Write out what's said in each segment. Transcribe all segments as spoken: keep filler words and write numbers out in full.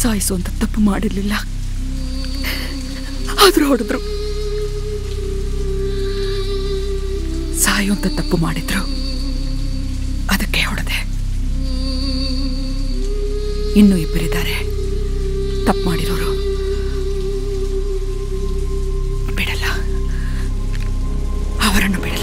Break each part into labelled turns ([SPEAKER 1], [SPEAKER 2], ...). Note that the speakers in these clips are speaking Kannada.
[SPEAKER 1] ಸಾಯಿಸುವಂತ ತಪ್ಪು ಮಾಡಿರ್ಲಿಲ್ಲ, ಆದ್ರೂ ಹೊಡೆದ್ರು. ಸಾಯುವಂತ ತಪ್ಪು ಮಾಡಿದ್ರು, ಅದಕ್ಕೆ ಹೊಡೆದೆ. ಇನ್ನೂ ಇಬ್ಬರಿದ್ದಾರೆ ತಪ್ಪು ಮಾಡಿರೋರು. ಬಿಡಲ್ಲ, ಅವರನ್ನು ಬಿಡಲ್ಲ.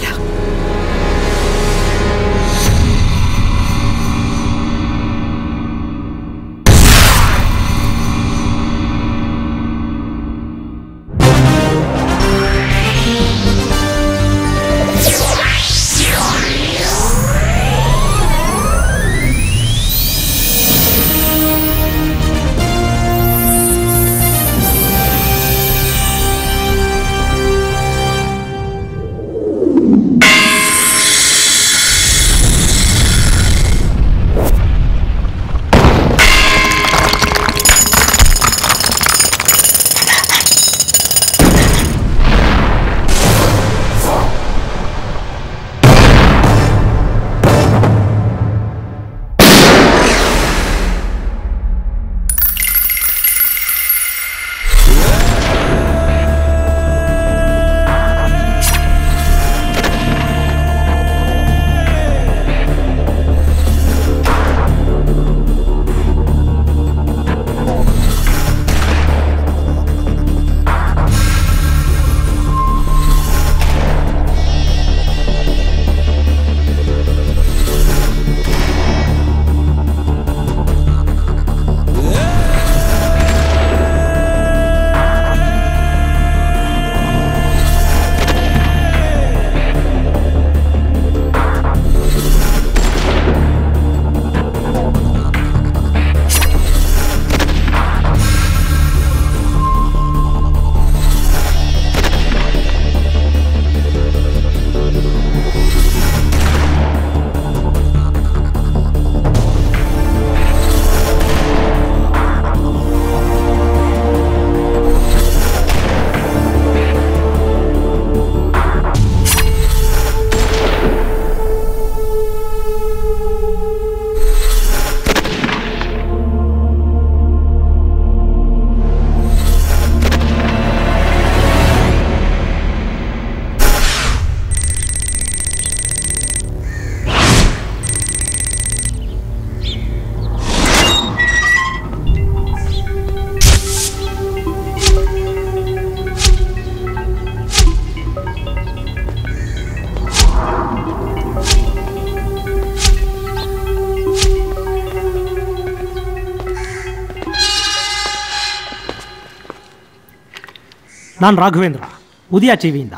[SPEAKER 2] ನಾನು ರಾಘವೇಂದ್ರ, ಉದಯ ಟಿವಿಯಿಂದ.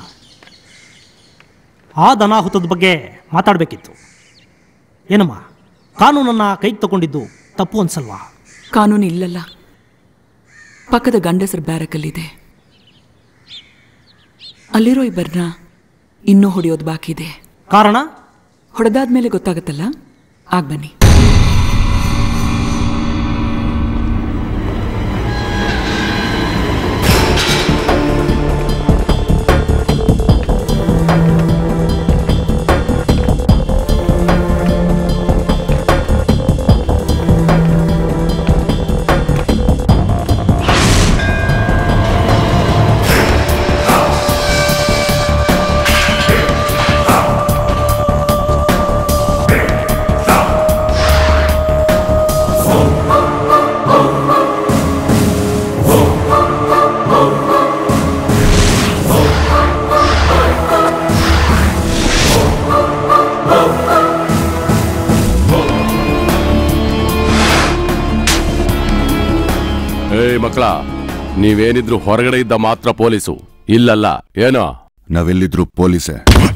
[SPEAKER 2] ಆ ಅನಾಹುತದ ಬಗ್ಗೆ ಮಾತಾಡಬೇಕಿತ್ತು. ಏನಮ್ಮ, ಕಾನೂನನ್ನು ಕೈಗೆ ತಗೊಂಡಿದ್ದು ತಪ್ಪು ಅನ್ಸಲ್ವಾ?
[SPEAKER 1] ಕಾನೂನು ಇಲ್ಲಲ್ಲ, ಪಕ್ಕದ ಗಂಡಸರ ಬ್ಯಾರಕಲ್ಲಿದೆ. ಅಲ್ಲಿರೋ ಇಬ್ಬರನ್ನ ಇನ್ನೂ ಹೊಡೆಯೋದು ಬಾಕಿ ಇದೆ.
[SPEAKER 2] ಕಾರಣ
[SPEAKER 1] ಹೊಡೆದಾದ್ಮೇಲೆ ಗೊತ್ತಾಗತ್ತಲ್ಲ, ಆಗ ಬನ್ನಿ.
[SPEAKER 3] ಮಕ್ಕಳ, ನೀವೇನಿದ್ರು ಹೊರಗಡೆ ಇದ್ದ ಮಾತ್ರ ಪೊಲೀಸು, ಇಲ್ಲಲ್ಲ ಏನೋ?
[SPEAKER 4] ನಾವೆಲ್ಲಿದ್ರು ಪೊಲೀಸೇ.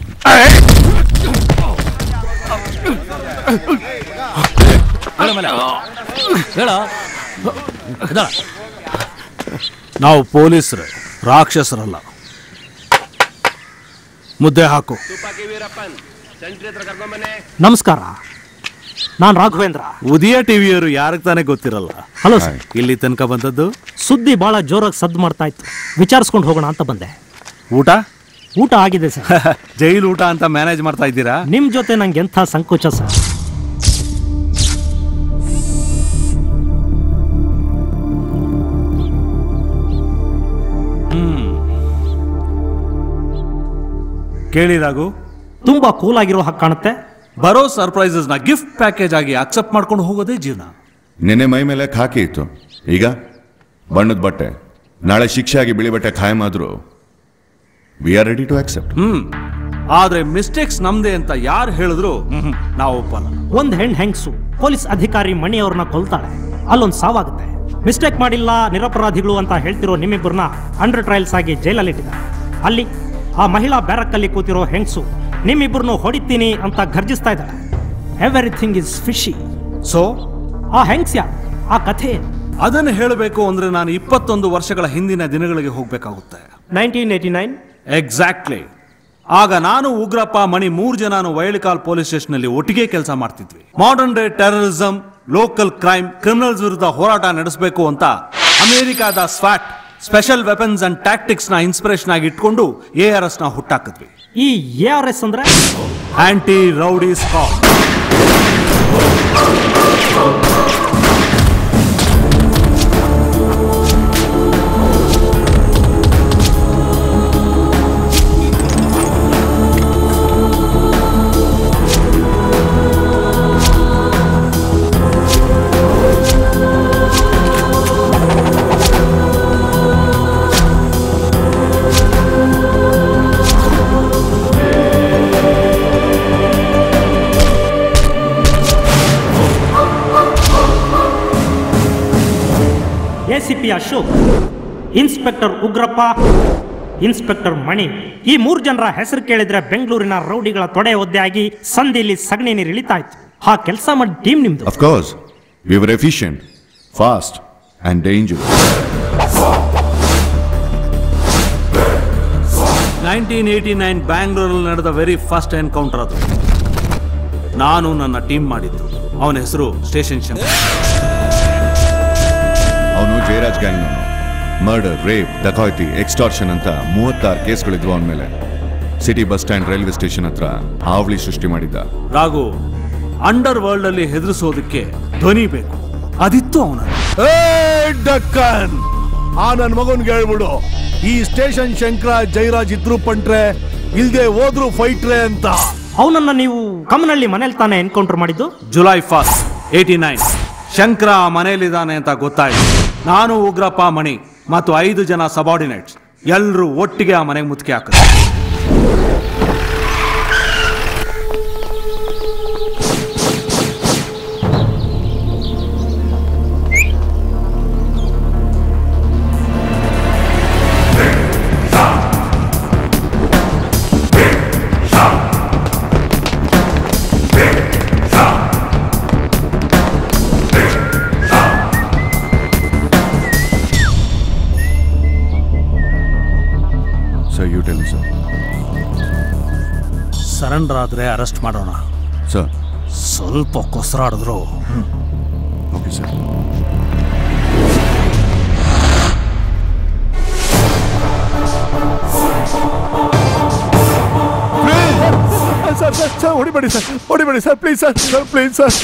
[SPEAKER 5] ನಾವು ಪೊಲೀಸರು, ರಾಕ್ಷಸರಲ್ಲ. ಮುದ್ದೆ ಹಾಕು.
[SPEAKER 2] ನಮಸ್ಕಾರ, ನಾನು ರಾಘವೇಂದ್ರ.
[SPEAKER 5] ಉದಯ ಟಿವಿಯವರು ಯಾರಿಗೆ ತಾನೇ ಗೊತ್ತಿರಲ್ಲ.
[SPEAKER 2] Hello sir.
[SPEAKER 5] ಇಲ್ಲಿ ತನಕ ಬಂದದ್ದು
[SPEAKER 2] ಸುದ್ದಿ ಬಹಳ ಜೋರಾಗಿ ಸದ್ದು ಮಾಡ್ತಾ ಇತ್ತು, ವಿಚಾರಿಸ್ಕೊಂಡು ಹೋಗೋಣ ಅಂತ ಬಂದೆ.
[SPEAKER 5] ಊಟ
[SPEAKER 2] ಊಟ ಆಗಿದೆ ಸರ್.
[SPEAKER 5] ಜೈಲು ಊಟ ಅಂತ ಮ್ಯಾನೇಜ್ ಮಾಡ್ತಾ ಇದ್ದೀರಾ?
[SPEAKER 2] ನಿಮ್ ಜೊತೆ ನಂಗೆ ಎಂಥ ಸಂಕೋಚ ಸರ್.
[SPEAKER 5] ಕೇಳಿ ರಾಘು,
[SPEAKER 2] ತುಂಬಾ ಕೂಲ್ ಆಗಿರೋ ಹಾಗೆ ಕಾಣುತ್ತೆ.
[SPEAKER 5] ಬರೋ ಸರ್ಪ್ರೈಸಸ್ ನ ಗಿಫ್ಟ್ ಪ್ಯಾಕೇಜ್ ಆಗಿ ಅಕ್ಸೆಪ್ಟ್ ಮಾಡ್ಕೊಂಡು ಹೋಗೋದೇ ಜೀವನ.
[SPEAKER 4] ನೆನೆ ಮೈ ಮೇಲೆ ಖಾಕಿ ಇತ್ತು, ಈಗ ಬಣ್ಣದ ಬಟ್ಟೆ. ನಾಳೆ ಶಿಕ್ಷೆ ಆಗಿ ಬಿಳಿ ಬಟ್ಟೆ ಖಾಯಂ ಆದ್ರೂ we are ready to accept.
[SPEAKER 5] Hmm ಆದ್ರೆ ಮಿಸ್ಟೇಕ್ಸ್ ನಮ್ದೇ ಅಂತ ಯಾರು ಹೇಳಿದ್ರು ನಾವು ಒಪ್ಪಲ್ಲ.
[SPEAKER 2] ಒಂದ್ ಹೆಣ್ ಹೆಂಗ್ಸು ಪೊಲೀಸ್ ಅಧಿಕಾರಿ ಮಣಿಯವ್ರನ್ನ ಕೊಲ್ತಾಳೆ, ಅಲ್ಲೊಂದು ಸಾವಾಗುತ್ತೆ. ಮಿಸ್ಟೇಕ್ ಮಾಡಿಲ್ಲ, ನಿರಪರಾಧಿಗಳು ಅಂತ ಹೇಳ್ತಿರೋ ನಿಮ್ಮಿಬ್ಬರನ್ನ ಅಂಡರ್ ಟ್ರಯಲ್ಸ್ ಆಗಿ ಜೈಲಲ್ಲಿ ಇಟ್ಟಿದ್ದಾರೆ. ಅಲ್ಲಿ ಆ ಮಹಿಳಾ ಬ್ಯಾರಕ್ಕಲ್ಲಿ ಕೂತಿರೋ ಹೆಂಗ್ಸು ನಿಮ್ಮಿಬ್ಬರನ್ನು ಹೊಡಿತೀನಿ ಅಂತ ಗರ್ಜಿಸ್ತಾ ಇದ್ದಾಳೆ. Everything is fishy.
[SPEAKER 5] ಸೊ
[SPEAKER 2] ಆ ಹೆಂಗ್ಸ್ ಯಾರು, ಆ ಕಥೆ ಏನು?
[SPEAKER 5] ಅದನ್ನು ಹೇಳಬೇಕು ಅಂದ್ರೆ ನಾನು ಇಪ್ಪತ್ತೊಂದು ವರ್ಷಗಳ ಹಿಂದಿನ ದಿನಗಳಿಗೆ ಹೋಗ್ಬೇಕಾಗುತ್ತೆ.
[SPEAKER 2] Nineteen eighty nine
[SPEAKER 5] exactly. ಆಗ ನಾನು ಉಗ್ರಪ್ಪ ಮಣಿ ಮೂರು ಜನನು ವೈಲ್ಕಾಲ್ ಪೊಲೀಸ್ ಸ್ಟೇಷನ್ ಅಲ್ಲಿ ಒಟ್ಟಿಗೆ ಕೆಲಸ ಮಾಡ್ತಿದ್ವಿ. Modern day terrorism, local crime, criminals ವಿರುದ್ಧ ಹೋರಾಟ ನಡೆಸಬೇಕು ಅಂತ ಅಮೆರಿಕಾದ ಸ್ವಾಟ್ ಸ್ಪೆಷಲ್ ವೆಪನ್ಸ್ ಅಂಡ್ ಟ್ಯಾಕ್ಟಿಕ್ಸ್ ನ ಇನ್ಸ್ಪಿರೇಷನ್ ಆಗಿ ಇಟ್ಕೊಂಡು ಎ ಆರ್ ಎಸ್ ನ ಹುಟ್ಟಾಕಿದ್ವಿ.
[SPEAKER 2] ಈ ಎ ಆರ್ ಎಸ್ ಅಂದ್ರೆ
[SPEAKER 5] anti rowdy squad.
[SPEAKER 2] ACP Ashok, inspector Ugrappa, inspector Mani, ಈ ಮೂರು ಜನರ ಹೆಸರು ಕೇಳಿದ್ರೆ ಬೆಂಗಳೂರಿನ ರೌಡಿಗಳ ತೊಡೆ ಒದ್ದೆ ಆಗಿ ಸಂಧಿಯಲ್ಲಿ ಸಗಣಿ ನೀರು ಇಳಿತಾ ಇತ್ತು. ಆ ಕೆಲಸ ಮಾಡಿ ಟೀಮ್ ನಿಮ್ದು.
[SPEAKER 4] Of course, we were efficient, fast and dangerous.
[SPEAKER 5] Nineteen eighty nine ಬ್ಯಾಂಗ್ಳೂರಲ್ಲಿ ನಡೆದ ವೆರಿ ಫಸ್ಟ್ ಎನ್ಕೌಂಟರ್ ಅದು. ನಾನು ನನ್ನ ಟೀಮ್ ಮಾಡಿದ್ದು. ಅವನ ಹೆಸರು ಸ್ಟೇಷನ್ ಶಂಕರ್.
[SPEAKER 4] ಅವನು ಜಯರಾಜ್ ಗ್ಯಾಂಗ್. ಮರ್ಡರ್, ರೇಪ್, ಡಕಾಯ್ತಿ, ಎಕ್ಸ್ಟಾರ್ಷನ್ ಅಂತ ಮೂವತ್ತಾರು ಕೇಸ್ಗಳಿದ್ವು ಅವನ ಮೇಲೆ. City bus stand, railway station ಹತ್ರ ಹಾವಳಿ ಸೃಷ್ಟಿ ಮಾಡಿದ್ದ.
[SPEAKER 5] ರಾಘು, ಅಂಡರ್ ವರ್ಲ್ಡ್ ಅಲ್ಲಿ ಹೆದರಿಸೋದಕ್ಕೆ ಧ್ವನಿ ಬೇಕು, ಅದಿತ್ತು ಅವನ.
[SPEAKER 6] ಡಕ್ಕನ್ ಆ ನನ್ ಮಗನ್ಗೆ ಹೇಳ್ಬಿಡು, ಈ ಸ್ಟೇಷನ್ ಶಂಕರ ಜಯರಾಜ್ ಇದ್ರು ಪಂಟ್ರೆ, ಇಲ್ದೆ ಹೋದ್ರು ಫೈಟ್ರೆ ಅಂತ.
[SPEAKER 2] ಅವನನ್ನ ನೀವು ಕಮ್ಮನಹಳ್ಳಿ ಮನೇಲಿ ತಾನೇ ಎನ್ಕೌಂಟರ್ ಮಾಡಿದ್ದು?
[SPEAKER 5] July first eighty nine Shankara ಮನೆಯಲ್ಲಿದ್ದಾನೆ ಅಂತ ಗೊತ್ತಾಯ್ತು. ನಾನು, ಉಗ್ರಪ್ಪ, ಮಣಿ ಮತ್ತು ಐದು ಜನ ಸಬಾರ್ಡಿನೇಟ್ಸ್ ಎಲ್ಲರೂ ಒಟ್ಟಿಗೆ ಆ ಮನೆಗೆ ಮುತ್ತಿಗೆ ಹಾಕಿದ್ರು. ಸರೆಂಡರ್ ಆದ್ರೆ ಅರೆಸ್ಟ್ ಮಾಡೋಣ
[SPEAKER 4] ಸರ್.
[SPEAKER 5] ಸ್ವಲ್ಪ ಕೊಸರಾಡಿದ್ರು.
[SPEAKER 4] Okay sir.
[SPEAKER 6] Sir sir sir ಹೊಡಿಬೇಡಿ ಸರ್, ಹೊಡಿಬೇಡಿ sir, please sir, sir please sir.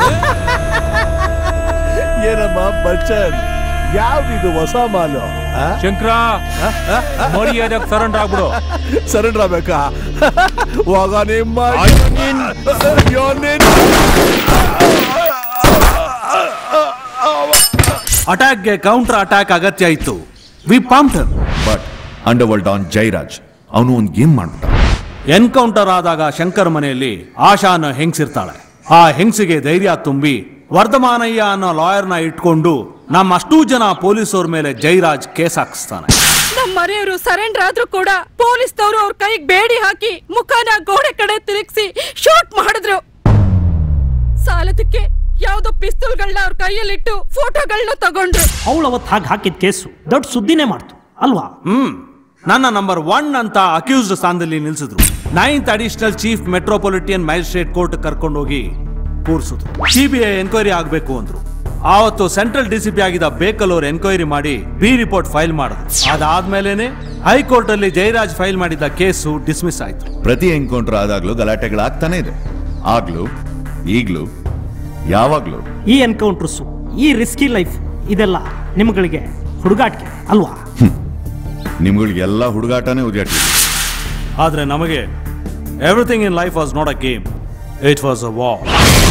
[SPEAKER 6] ಏನಮ್ಮ ಬಚ್ಚನ್, ಯಾವ್ದಿದು ಹೊಸ ಮಾಲು?
[SPEAKER 7] ಶಂಕರ, ಮರ್ಯಾದಕ್ಕೆ ಸರೆಂಡರ್ ಆಗ್ಬಿಡು.
[SPEAKER 6] ಸರೆಂಡರ್ ಆಗ್ಬೇಕಾ? ಹೋಗ ನಿಮ್ಮ
[SPEAKER 5] ಅಟ್ಯಾಕ್ಗೆ ಕೌಂಟರ್ ಅಟ್ಯಾಕ್ ಅಗತ್ಯ ಇತ್ತು. We pumped him.
[SPEAKER 4] But underworld on Jayaraj ಅವನು ಒಂದು ಗೇಮ್ ಮಾಡ್ಬಿಟ್ಟ.
[SPEAKER 5] ಎನ್ಕೌಂಟರ್ ಆದಾಗ ಶಂಕರ್ ಮನೆಯಲ್ಲಿ ಆಶಾ ಅನ್ನೋ ಹೆಂಗ್ಸಿರ್ತಾಳೆ. ಆ ಹೆಂಗ್ಸಿಗೆ ಧೈರ್ಯ ತುಂಬಿ ವರ್ಧಮಾನಯ್ಯ ಅನ್ನೋ ಲಾಯರ್ನ ಇಟ್ಕೊಂಡು ನಮ್ಮ ಅಷ್ಟೂ ಜನ ಪೊಲೀಸವ್ರ ಮೇಲೆ ಜಯರಾಜ್ ಕೇಸ್ ಹಾಕಿಸ್ತಾನೆ.
[SPEAKER 8] ನಮ್ಮ ಮನೆಯವರು ಸರೆಂಡರ್ ಆದ್ರೂ ಕೂಡ ಪೊಲೀಸ್ನವರು ಅವ್ರ ಕೈಗೆ ಬೇಡಿ ಹಾಕಿ ಮುಖಾನ ಗೋಡೆ ಕಡೆ ತಿರುಗಿಸಿ ಶೂಟ್ ಮಾಡಿದ್ರು. ಸಾಲದಕ್ಕೆ ಯಾವ್ದೋ ಪಿಸ್ತೂಲ್ಗಳನ್ನ ಅವ್ರ ಕೈಯಲ್ಲಿಟ್ಟು ಫೋಟೋಗಳನ್ನ ತಗೊಂಡ್ರು.
[SPEAKER 2] ಅವಳು ಅವತ್ತು ಹಾಗೆ ಹಾಕಿದ ಕೇಸು ದೊಡ್ಡ ಸುದ್ದಿನೇ ಮಾಡ್ತು ಅಲ್ವಾ?
[SPEAKER 5] ಹ್ಮ್ ನನ್ನ ನಂಬರ್ ಒನ್ ಅಂತ ಅಕ್ಯೂಸ್ಡ್ ಸ್ಥಾನದಲ್ಲಿ ನಿಲ್ಸಿದ್ರು. Ninth additional chief metropolitan magistrate court ಕರ್ಕೊಂಡೋಗಿ ಕೂರಿಸಿದ್ರು. ಸಿಬಿಐ ಎನ್ಕ್ವೈರಿ ಆಗಬೇಕು ಅಂದ್ರು. ಆವತ್ತು ಸೆಂಟ್ರಲ್ ಡಿಸಿಪಿ ಆಗಿದ್ದ ಬೇಕಲ್ ಅವ್ರು ಎನ್ಕ್ವೈರಿ ಮಾಡಿ ಬಿ ರಿಪೋರ್ಟ್ ಫೈಲ್ ಮಾಡಿದ್ರು. ಅದಾದ್ಮೇಲೆನೆ ಹೈಕೋರ್ಟ್ ಅಲ್ಲಿ ಜಯರಾಜ್ ಫೈಲ್ ಮಾಡಿದ್ದ ಕೇಸು ಡಿಸ್ಮಿಸ್ ಆಯ್ತು.
[SPEAKER 4] ಪ್ರತಿ ಎನ್ಕೌಂಟರ್ ಆದಾಗ್ಲೂ ಗಲಾಟೆಗಳಾಗ್ತಾನೆ ಇದೆ. ಆಗ್ಲೂ ಈಗ್ಲೂ ಯಾವಾಗ್ಲೂ
[SPEAKER 2] ಈ ಎನ್ಕೌಂಟರ್ಸು, ಈ ರಿಸ್ಕಿ ಲೈಫ್, ಇದೆಲ್ಲ ನಿಮ್ಗಳಿಗೆ ಹುಡುಗಾಟಿಕೆ ಅಲ್ವಾ?
[SPEAKER 4] ನಿಮ್ಗಳಿಗೆಲ್ಲ ಹುಡುಗಾಟನೇ ಉದ್ಯಾಟಿದೆ.
[SPEAKER 5] ಆದ್ರೆ ನಮಗೆ everything in life was not a game, it was a war.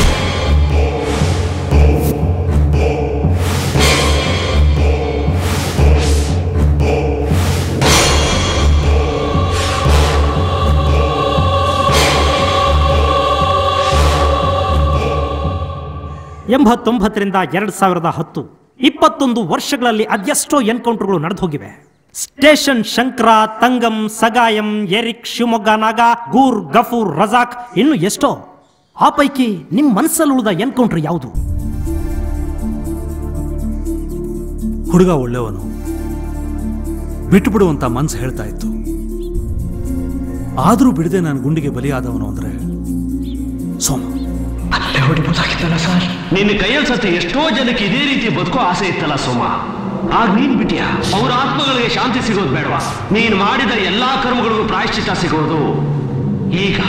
[SPEAKER 2] ಎಂಬತ್ತೊಂಬತ್ತರಿಂದ ಎರಡ್ ಸಾವಿರದ ಹತ್ತು ಇಪ್ಪತ್ತೊಂದು ವರ್ಷಗಳಲ್ಲಿ ಅದೆಷ್ಟೋ ಎನ್ಕೌಂಟರ್ಗಳು ನಡೆದು ಹೋಗಿವೆ. ಸ್ಟೇಷನ್ ಶಂಕರ, ತಂಗಂ, ಸಗಾಯಂ, ಎರಿಕ್, ಶಿವಮೊಗ್ಗ ನಾಗ, ಗೂರ್, ಗಫೂರ್, ರಜಾಕ್, ಇನ್ನು ಎಷ್ಟೋ. ಆ ಪೈಕಿ ನಿಮ್ ಮನಸ್ಸಲ್ಲಿ ಉಳಿದ ಎನ್ಕೌಂಟರ್ ಯಾವುದು?
[SPEAKER 5] ಹುಡುಗ ಒಳ್ಳೆಯವನು, ಬಿಟ್ಟು ಬಿಡುವಂತ ಮನ್ಸು ಹೇಳ್ತಾ ಇತ್ತು. ಆದರೂ ಬಿಡದೆ ನಾನು ಗುಂಡಿಗೆ ಬಲಿಯಾದವನು ಅಂದ್ರೆ ಸೋಮ.
[SPEAKER 9] ಅಲ್ಲೇ ಹೊಡಿಬೋದಾಗಿತ್ತಲ್ಲ ಸರ್. ನಿನ್ನ ಕೈಯಲ್ಲಿ ಸತ್ತ ಎಷ್ಟೋ ಜನಕ್ಕೆ ಇದೇ ರೀತಿ ಬದುಕೋ ಆಸೆ ಇತ್ತಲ್ಲ ಸೋಮ. ಆಗ ನೀನ್ ಬಿಟ್ಟಿಯ. ಅವ್ರ ಆತ್ಮಗಳಿಗೆ ಶಾಂತಿ ಸಿಗೋದು ಬೇಡವಾ? ನೀನ್ ಮಾಡಿದ ಎಲ್ಲಾ ಕರ್ಮಗಳಿಗೂ ಪ್ರಾಯಶ್ಚಿತ್ತ ಸಿಗೋದು ಈಗ.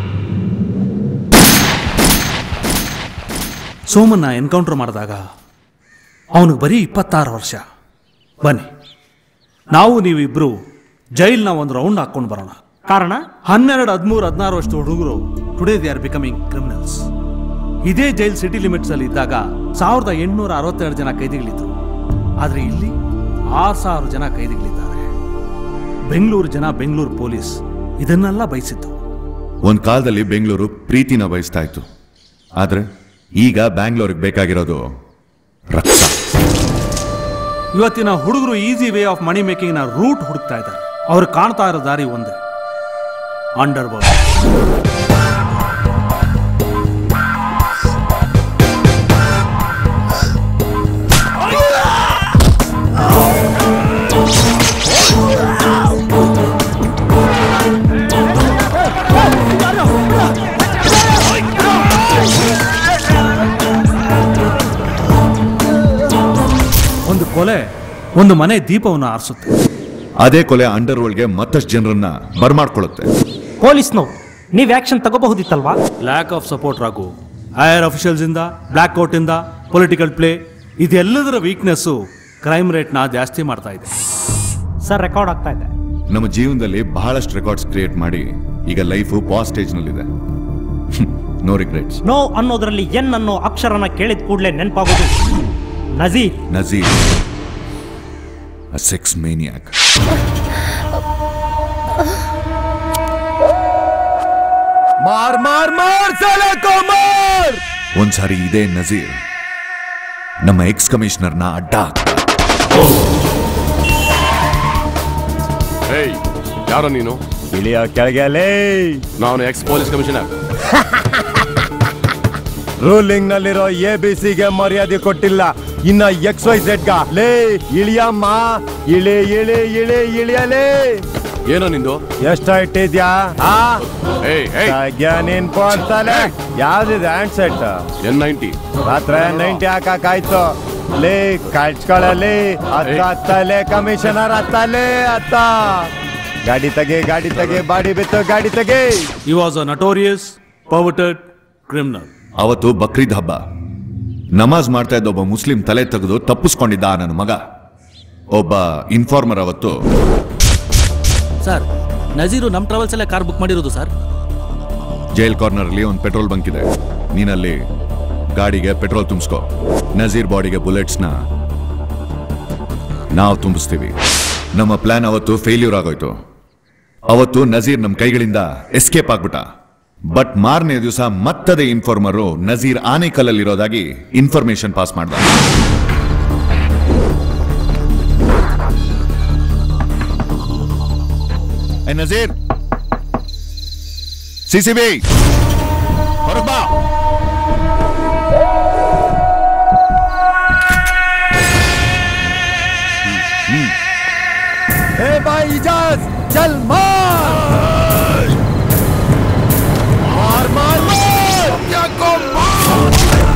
[SPEAKER 5] ಸೋಮನ್ನ ಎನ್ಕೌಂಟರ್ ಮಾಡಿದಾಗ ಅವನಿಗೆ ಬರೀ ಇಪ್ಪತ್ತಾರು ವರ್ಷ. ಬನ್ನಿ, ನಾವು ನೀವಿಬ್ರು ಜೈಲ್ನ ಒಂದು ರೌಂಡ್ ಹಾಕೊಂಡು ಬರೋಣ.
[SPEAKER 2] ಕಾರಣ
[SPEAKER 5] ಹನ್ನೆರಡು ಹದಿಮೂರು ಹದಿನಾರು ವರ್ಷದ ಹುಡುಗರು today they are becoming criminals. ಇದೇ ಜೈಲ್ ಸಿಟಿ ಲಿಮಿಟ್ಸ್ ಅಲ್ಲಿ ಇದ್ದಾಗ ಸಾವಿರದ ಎಂಟುನೂರ ಅರವತ್ತೆರಡು ಜನ ಕೈದಿಗಳಿದ್ರು. ಆದ್ರೆ ಇಲ್ಲಿ ಆರು ಸಾವಿರ ಜನ ಕೈದಿಗಳಿದ್ದಾರೆ. ಬೆಂಗಳೂರು ಜನ, ಬೆಂಗಳೂರು ಪೊಲೀಸ್ ಇದನ್ನೆಲ್ಲ ಬಯಸಿತ್ತು.
[SPEAKER 4] ಒಂದ್ ಕಾಲದಲ್ಲಿ ಬೆಂಗಳೂರು ಪ್ರೀತಿನ ಬಯಸ್ತಾ ಇತ್ತು. ಆದ್ರೆ ಈಗ ಬ್ಯಾಂಗ್ಳೂರಿಗೆ ಬೇಕಾಗಿರೋದು ರಕ್ತ.
[SPEAKER 5] ಇವತ್ತಿನ ಹುಡುಗರು easy way of money making ನ ರೂಟ್ ಹುಡುಕ್ತಾ ಇದ್ದಾರೆ. ಅವ್ರು ಕಾಣ್ತಾ ಇರೋ ದಾರಿ ಒಂದೇ, ಅಂಡರ್ ವರ್ಲ್ಡ್. ಒಂದು ಕೊಲೆ ಒಂದು ಮನೆ ದೀಪವನ್ನು ಆರಿಸುತ್ತೆ.
[SPEAKER 4] ಅದೇ ಕೊಲೆ ಅಂಡರ್ ವರ್ಲ್ಡ್ಗೆ ಮತ್ತಷ್ಟು ಜನರನ್ನ ಬರ್ಮಾಡ್ಕೊಳ್ಳುತ್ತೆ.
[SPEAKER 2] ಪೊಲೀಸ್ನವ್ರು ನೀವ್ ಆಕ್ಷನ್ ತಗೋಬಹುದಿತ್ತಲ್ವಾ?
[SPEAKER 5] Lack of support Raghu. Higher officials ಇಂದ, ಬ್ಲ್ಯಾಕ್ ಔಟ್ ಇಂದ, ಪೊಲಿಟಿಕಲ್ ಪ್ಲೇ, ಇದೆಲ್ಲದರ ವೀಕ್ನೆಸ್ಸು ಕ್ರೈಮ್ ರೇಟ್ನ ಜಾಸ್ತಿ ಮಾಡ್ತಾ ಇದೆ.
[SPEAKER 2] ಸರ್, ರೆಕಾರ್ಡ್ ಆಗ್ತಾ ಇದೆ.
[SPEAKER 4] ನಮ್ಮ ಜೀವನದಲ್ಲಿ ಬಹಳಷ್ಟು ರೆಕಾರ್ಡ್ಸ್ ಕ್ರಿಯೇಟ್ ಮಾಡಿ ಈಗ ಲೈಫ್ ಪಾಸ್ ಸ್ಟೇಜ್ ನಲ್ಲಿದೆ. No regrets.
[SPEAKER 2] ನೋ ಅನ್ನೋದ್ರಲ್ಲಿ ಎನ್ ಅನ್ನೋ ಅಕ್ಷರನ ಕೇಳಿದ ಕೂಡಲೇ ನೆನಪಾಗೋದು Nazeer.
[SPEAKER 4] Nazeer a sex maniac.
[SPEAKER 6] ಮಾರ್ ಮಾರ್ ಮಾರ್ ಸಾಲೆ ಕೋ ಮಾರ್.
[SPEAKER 4] ಒಂದ್ಸಾರಿ ಇದೇ ನಜೀರ್ ನಮ್ಮ ಎಕ್ಸ್ ಕಮಿಷನರ್ನ ಅಡ್ಡ
[SPEAKER 3] ಏಯ್, ಯಾರೋ ನೀನು?
[SPEAKER 6] ಇಳಿಯ ಕೆಳಗೆ.
[SPEAKER 3] ನಾನು ಎಕ್ಸ್ ಪೊಲೀಸ್ ಕಮಿಷನರ್.
[SPEAKER 6] ರೂಲಿಂಗ್ ನಲ್ಲಿರೋ ಎ ಬಿ ಸಿಗೆ ಮರ್ಯಾದೆ ಕೊಟ್ಟಿಲ್ಲ, ಇನ್ನ ಎಕ್ಸ್ ವೈ ಝೆಡ್ ಗ ಲೇ ಇಳಿಯಮ್ಮ. ಇಳಿ ಇಳಿ ಇಳಿ ಇಳಿಯಲೇ.
[SPEAKER 3] ಏನೋ ನಿಂದು?
[SPEAKER 6] ಎಷ್ಟ ಇಟ್ಟಿದ್ಯಾ? ನೀನ್ ಪೋನ್ಸಲೆ ಯಾವ್ದಿದೆ ಹ್ಯಾಂಡ್ ಸೆಟ್?
[SPEAKER 3] ಎನ್ ನೈಂಟಿ.
[SPEAKER 6] ರಾತ್ರಿ ನೈಂಟಿ ಹಾಕಾಯ್ತು. ಲೇ ಕಳ್ಸ್ಕೊಳ್ಳಲಿ. ಅತ್ತ ಅತ್ತಲೆ ಕಮಿಷನರ್, ಅತ್ತಲೇ ಅತ್ತ. ಗಾಡಿ ತೆಗೆ, ಗಾಡಿ ತೆಗೆ, ಬಾಡಿ ಬಿತ್ತು, ಗಾಡಿ ತೆಗೆ.
[SPEAKER 5] He was a notorious, perverted criminal.
[SPEAKER 4] ಅವತ್ತು ಬಕ್ರೀದ್ ಹಬ್ಬ. ನಮಾಜ್ ಮಾಡ್ತಾ ಇದ್ದ ಒಬ್ಬ ಮುಸ್ಲಿಂ ತಲೆ ತೆಗೆದು ತಪ್ಪಿಸ್ಕೊಂಡಿದ್ದ ನನ್ನ ಮಗ. ಒಬ್ಬ ಇನ್ಫಾರ್ಮರ್ ಅವತ್ತು,
[SPEAKER 10] ಸರ್, ನಜೀರು ನಮ್ ಟ್ರಾವೆಲ್ಸ್ ಅಲ್ಲೇ ಕಾರ್ ಬುಕ್ ಮಾಡಿರೋದು ಸರ್.
[SPEAKER 4] ಜೈಲ್ ಕಾರ್ನರ್ ಅಲ್ಲಿ ಒಂದು ಪೆಟ್ರೋಲ್ ಬಂಕ್ ಇದೆ. ನೀನಲ್ಲಿ ಗಾಡಿಗೆ ಪೆಟ್ರೋಲ್ ತುಂಬಿಸ್ಕೋ. ನಜೀರ್ ಬಾಡಿಗೆ ಬುಲೆಟ್ಸ್ ನ ನಾವು ತುಂಬಿಸ್ತೀವಿ. ನಮ್ಮ ಪ್ಲಾನ್ ಅವತ್ತು ಫೇಲ್ಯೂರ್ ಆಗೋಯ್ತು. ಅವತ್ತು ನಜೀರ್ ನಮ್ಮ ಕೈಗಳಿಂದ ಎಸ್ಕೇಪ್ ಆಗ್ಬಿಟ್ಟ. ಬಟ್ ಮಾರನೇ ದಿವಸ ಮತ್ತದೇ ಇನ್ಫಾರ್ಮರು ನಜೀರ್ ಆನೇಕಲ್ಲಲ್ಲಿರೋದಾಗಿ ಇನ್ಫಾರ್ಮೇಶನ್ ಪಾಸ್ ಮಾಡ್ದ. ಏ ನಜೀರ್, ಸಿಸಿಬಿ ಹೊರಗ್ ಬಾ.
[SPEAKER 6] ए भाई इजाज, चल मार मार मार मार क्या को मार.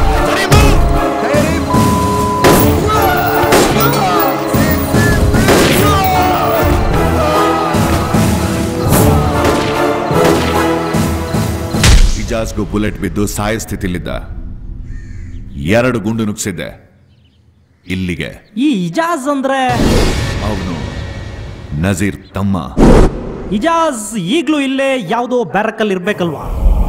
[SPEAKER 4] ಇಜಾಜ್ಗೂ ಬುಲೆಟ್ ಬಿದ್ದು ಸಾಯ ಸ್ಥಿತಿಲಿದ್ದ. ಎರಡು ಗುಂಡು ನುಗ್ಸಿದ್ದೆ. ಇಲ್ಲಿಗೆ
[SPEAKER 2] ಈ ಇಜಾಜ್ ಅಂದ್ರೆ
[SPEAKER 4] ಅವನು ನಜೀರ್ ತಮ್ಮ.
[SPEAKER 2] ಇಜಾಜ್ ಈಗ್ಲೂ ಇಲ್ಲೇ ಯಾವುದೋ ಬ್ಯಾರಕಲ್ಲಿ ಇರ್ಬೇಕಲ್ವಾ?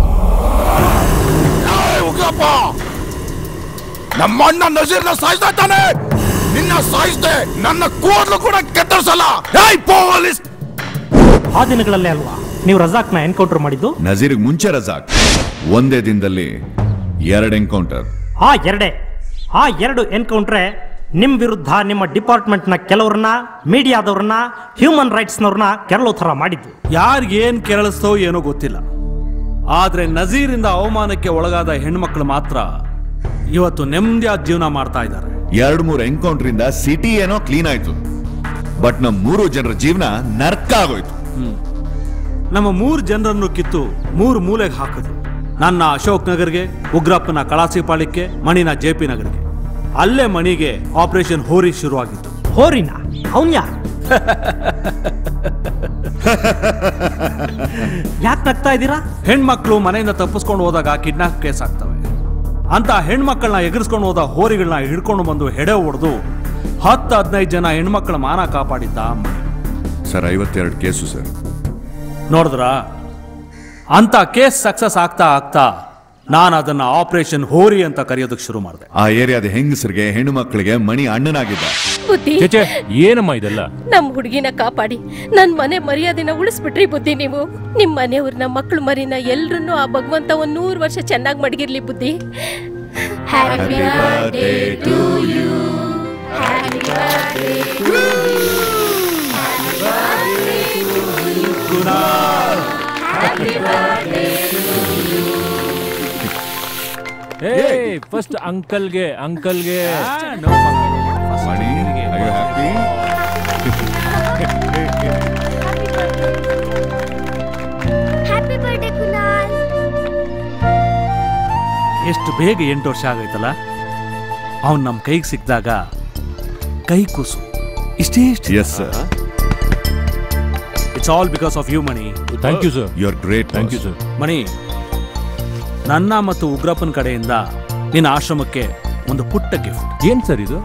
[SPEAKER 11] ನಮ್ಮ ಅಣ್ಣ ನಜೀರ್ನ ಸಾಯಿಸ್ತಾ ಇದ್ದಾನೆ. ನಿನ್ನ ಸಾಯಿಸ್ದೆ ನನ್ನ ಕೂದಲು ಕೂಡ ಕೆತ್ತರಿಸಲ್ಲ. ಪೊಲೀಸ್
[SPEAKER 2] ಆ ದಿನಗಳಲ್ಲೇ ಅಲ್ವಾ ನೀವು ರಜಾಕ್ನ ಎನ್ಕೌಂಟರ್ ಮಾಡಿದ್ದು?
[SPEAKER 4] ನಜೀರ್ಗೆ ಮುಂಚೆ ರಜಾಕ್ ಒಂದೇ ದಿನದಲ್ಲಿ ಎರಡು ಎನ್ಕೌಂಟರ್.
[SPEAKER 2] ಆ ಎರಡೇ ಆ ಎರಡು ಎನ್ಕೌಂಟ್ರೆ ನಿಮ್ ವಿರುದ್ಧ ನಿಮ್ಮ ಡಿಪಾರ್ಟ್ಮೆಂಟ್ನ ಕೆಲವ್ರನ್ನ, ಮೀಡಿಯಾದವ್ರನ್ನ, ಹ್ಯೂಮನ್ ರೈಟ್ಸ್ನವ್ರನ್ನ ಕೆರಳೋ ಥರ ಮಾಡಿದ್ದು.
[SPEAKER 5] ಯಾರಿಗೇನ್ ಕೆರಳಿಸ್ತೋ ಏನೋ ಗೊತ್ತಿಲ್ಲ. ಆದ್ರೆ ನಜೀರಿಂದ ಅವಮಾನಕ್ಕೆ ಒಳಗಾದ ಹೆಣ್ಮಕ್ಳು ಮಾತ್ರ ಇವತ್ತು ನೆಮ್ಮದಿಯಾದ ಜೀವನ ಮಾಡ್ತಾ ಇದ್ದಾರೆ.
[SPEAKER 4] ಎರಡು ಮೂರು ಎನ್ಕೌಂಟರ್ ಇಂದ ಸಿಟಿ ಏನೋ ಕ್ಲೀನ್ ಆಯ್ತು, ಬಟ್ ನಮ್ಮ ಮೂರು ಜನರ ಜೀವನ ನರ್ಕ ಆಗೋಯ್ತು.
[SPEAKER 5] ನಮ್ಮ ಮೂರು ಜನರನ್ನು ಕಿತ್ತು ಮೂರು ಮೂಲೆಗೆ ಹಾಕಿದ್ರು. ನನ್ನ ಅಶೋಕ್ ನಗರ್ಗೆ, ಉಗ್ರಪ್ಪನ ಕಳಾಸಿಪಾಳ್ಯಕ್ಕೆ, ಮಣಿನ ಜೆ ಪಿ ನಗರ್ಗೆ. ಅಲ್ಲೇ ಮಣಿಗೆ ಆಪರೇಷನ್ ಹೋರಿ ಶುರುವಾಗಿತ್ತು.
[SPEAKER 2] ಹೋರಿನ ಅವನ್ ಯಾರು? ಯಾಕೆ ನಗ್ತಾ ಇದ್ದೀರಾ?
[SPEAKER 5] ಹೆಣ್ಮಕ್ಳು ಮನೆಯಿಂದ ತಪ್ಪಿಸ್ಕೊಂಡು ಹೋದಾಗ ಕಿಡ್ನಾಪ್ ಕೇಸ್ ಆಗ್ತವೆ. ಅಂತ ಹೆಣ್ಮಕ್ಳನ್ನ ಎಗರಿಸ್ಕೊಂಡು ಹೋದ ಹೋರಿಗಳನ್ನ ಹಿಡ್ಕೊಂಡು ಬಂದು ಹೆಡೆ ಹೊಡೆದು ಹತ್ತು ಹದಿನೈದು ಜನ ಹೆಣ್ಮಕ್ಳ ಮಾನ ಕಾಪಾಡಿದ್ದ ಮಣಿ.
[SPEAKER 4] ಸರ್ ಐವತ್ತೆರಡು ಕೇಸು ಸರ್.
[SPEAKER 5] ನೋಡಿದ್ರ ಅಂತ ಕೇಸ್ ಸಕ್ಸಸ್ ಆಗ್ತಾ ಆಗ್ತಾ ನಾನು ಅದನ್ನ ಆಪರೇಷನ್ ಹೋರಿ ಅಂತ ಕರೆಯೋದಕ್ಕೆ ಶುರು ಮಾಡಿದೆ.
[SPEAKER 4] ಆ ಏರಿಯಾದ ಹೆಂಗಸರಿಗೆ, ಹೆಣ್ಣು ಮಕ್ಕಳಿಗೆ ಮಣಿ ಅಣ್ಣನಾಗಿದ್ದ.
[SPEAKER 8] ಬುದ್ಧಿ,
[SPEAKER 7] ಏನಮ್ಮ ಇದೆಲ್ಲ?
[SPEAKER 8] ನಮ್ ಹುಡುಗಿನ ಕಾಪಾಡಿ ನನ್ ಮನೆ ಮರ್ಯಾದೆನ ಉಳಿಸ್ಬಿಟ್ರಿ ಬುದ್ಧಿ. ನೀವು ನಿಮ್ ಮನೆಯವ್ರನ್ನ, ಮಕ್ಕಳು ಮರಿನ ಎಲ್ರನ್ನೂ ಆ ಭಗವಂತ ಒಂದ್ ನೂರು ವರ್ಷ ಚೆನ್ನಾಗಿ ಮಡಗಿರ್ಲಿ ಬುದ್ಧಿ. Happy birthday to you, happy birthday to you, happy birthday to you Kunal, happy birthday to you.
[SPEAKER 7] ಏ ಫಸ್ಟ್ ಅಂಕಲ್ಗೆ ಅಂಕಲ್ಗೆ
[SPEAKER 4] Mani, are you happy?
[SPEAKER 12] Happy birthday Kunal.
[SPEAKER 5] ಎಷ್ಟು ಬೇಗ ಎಂಟು ವರ್ಷ ಆಗೈತಲ್ಲ. ಅವನ್ ನಮ್ ಕೈಗೆ ಸಿಕ್ಕಿದಾಗ ಕೈ ಕೂಸು ಇಷ್ಟೇ ಇಷ್ಟ.
[SPEAKER 4] Yes sir.
[SPEAKER 5] It's all because of you Mani.
[SPEAKER 7] Thank you sir.
[SPEAKER 4] You are great.
[SPEAKER 7] Thank you sir.
[SPEAKER 5] Mani, ನನ್ನ ಮತ್ತು ಉಗ್ರಪ್ಪನ ಕಡೆಯಿಂದ ನಿನ್ನ ಆಶ್ರಮಕ್ಕೆ ಒಂದು ಪುಟ್ಟ ಗಿಫ್ಟ್.
[SPEAKER 7] ಏನ್ ಸರ್ ಇದು?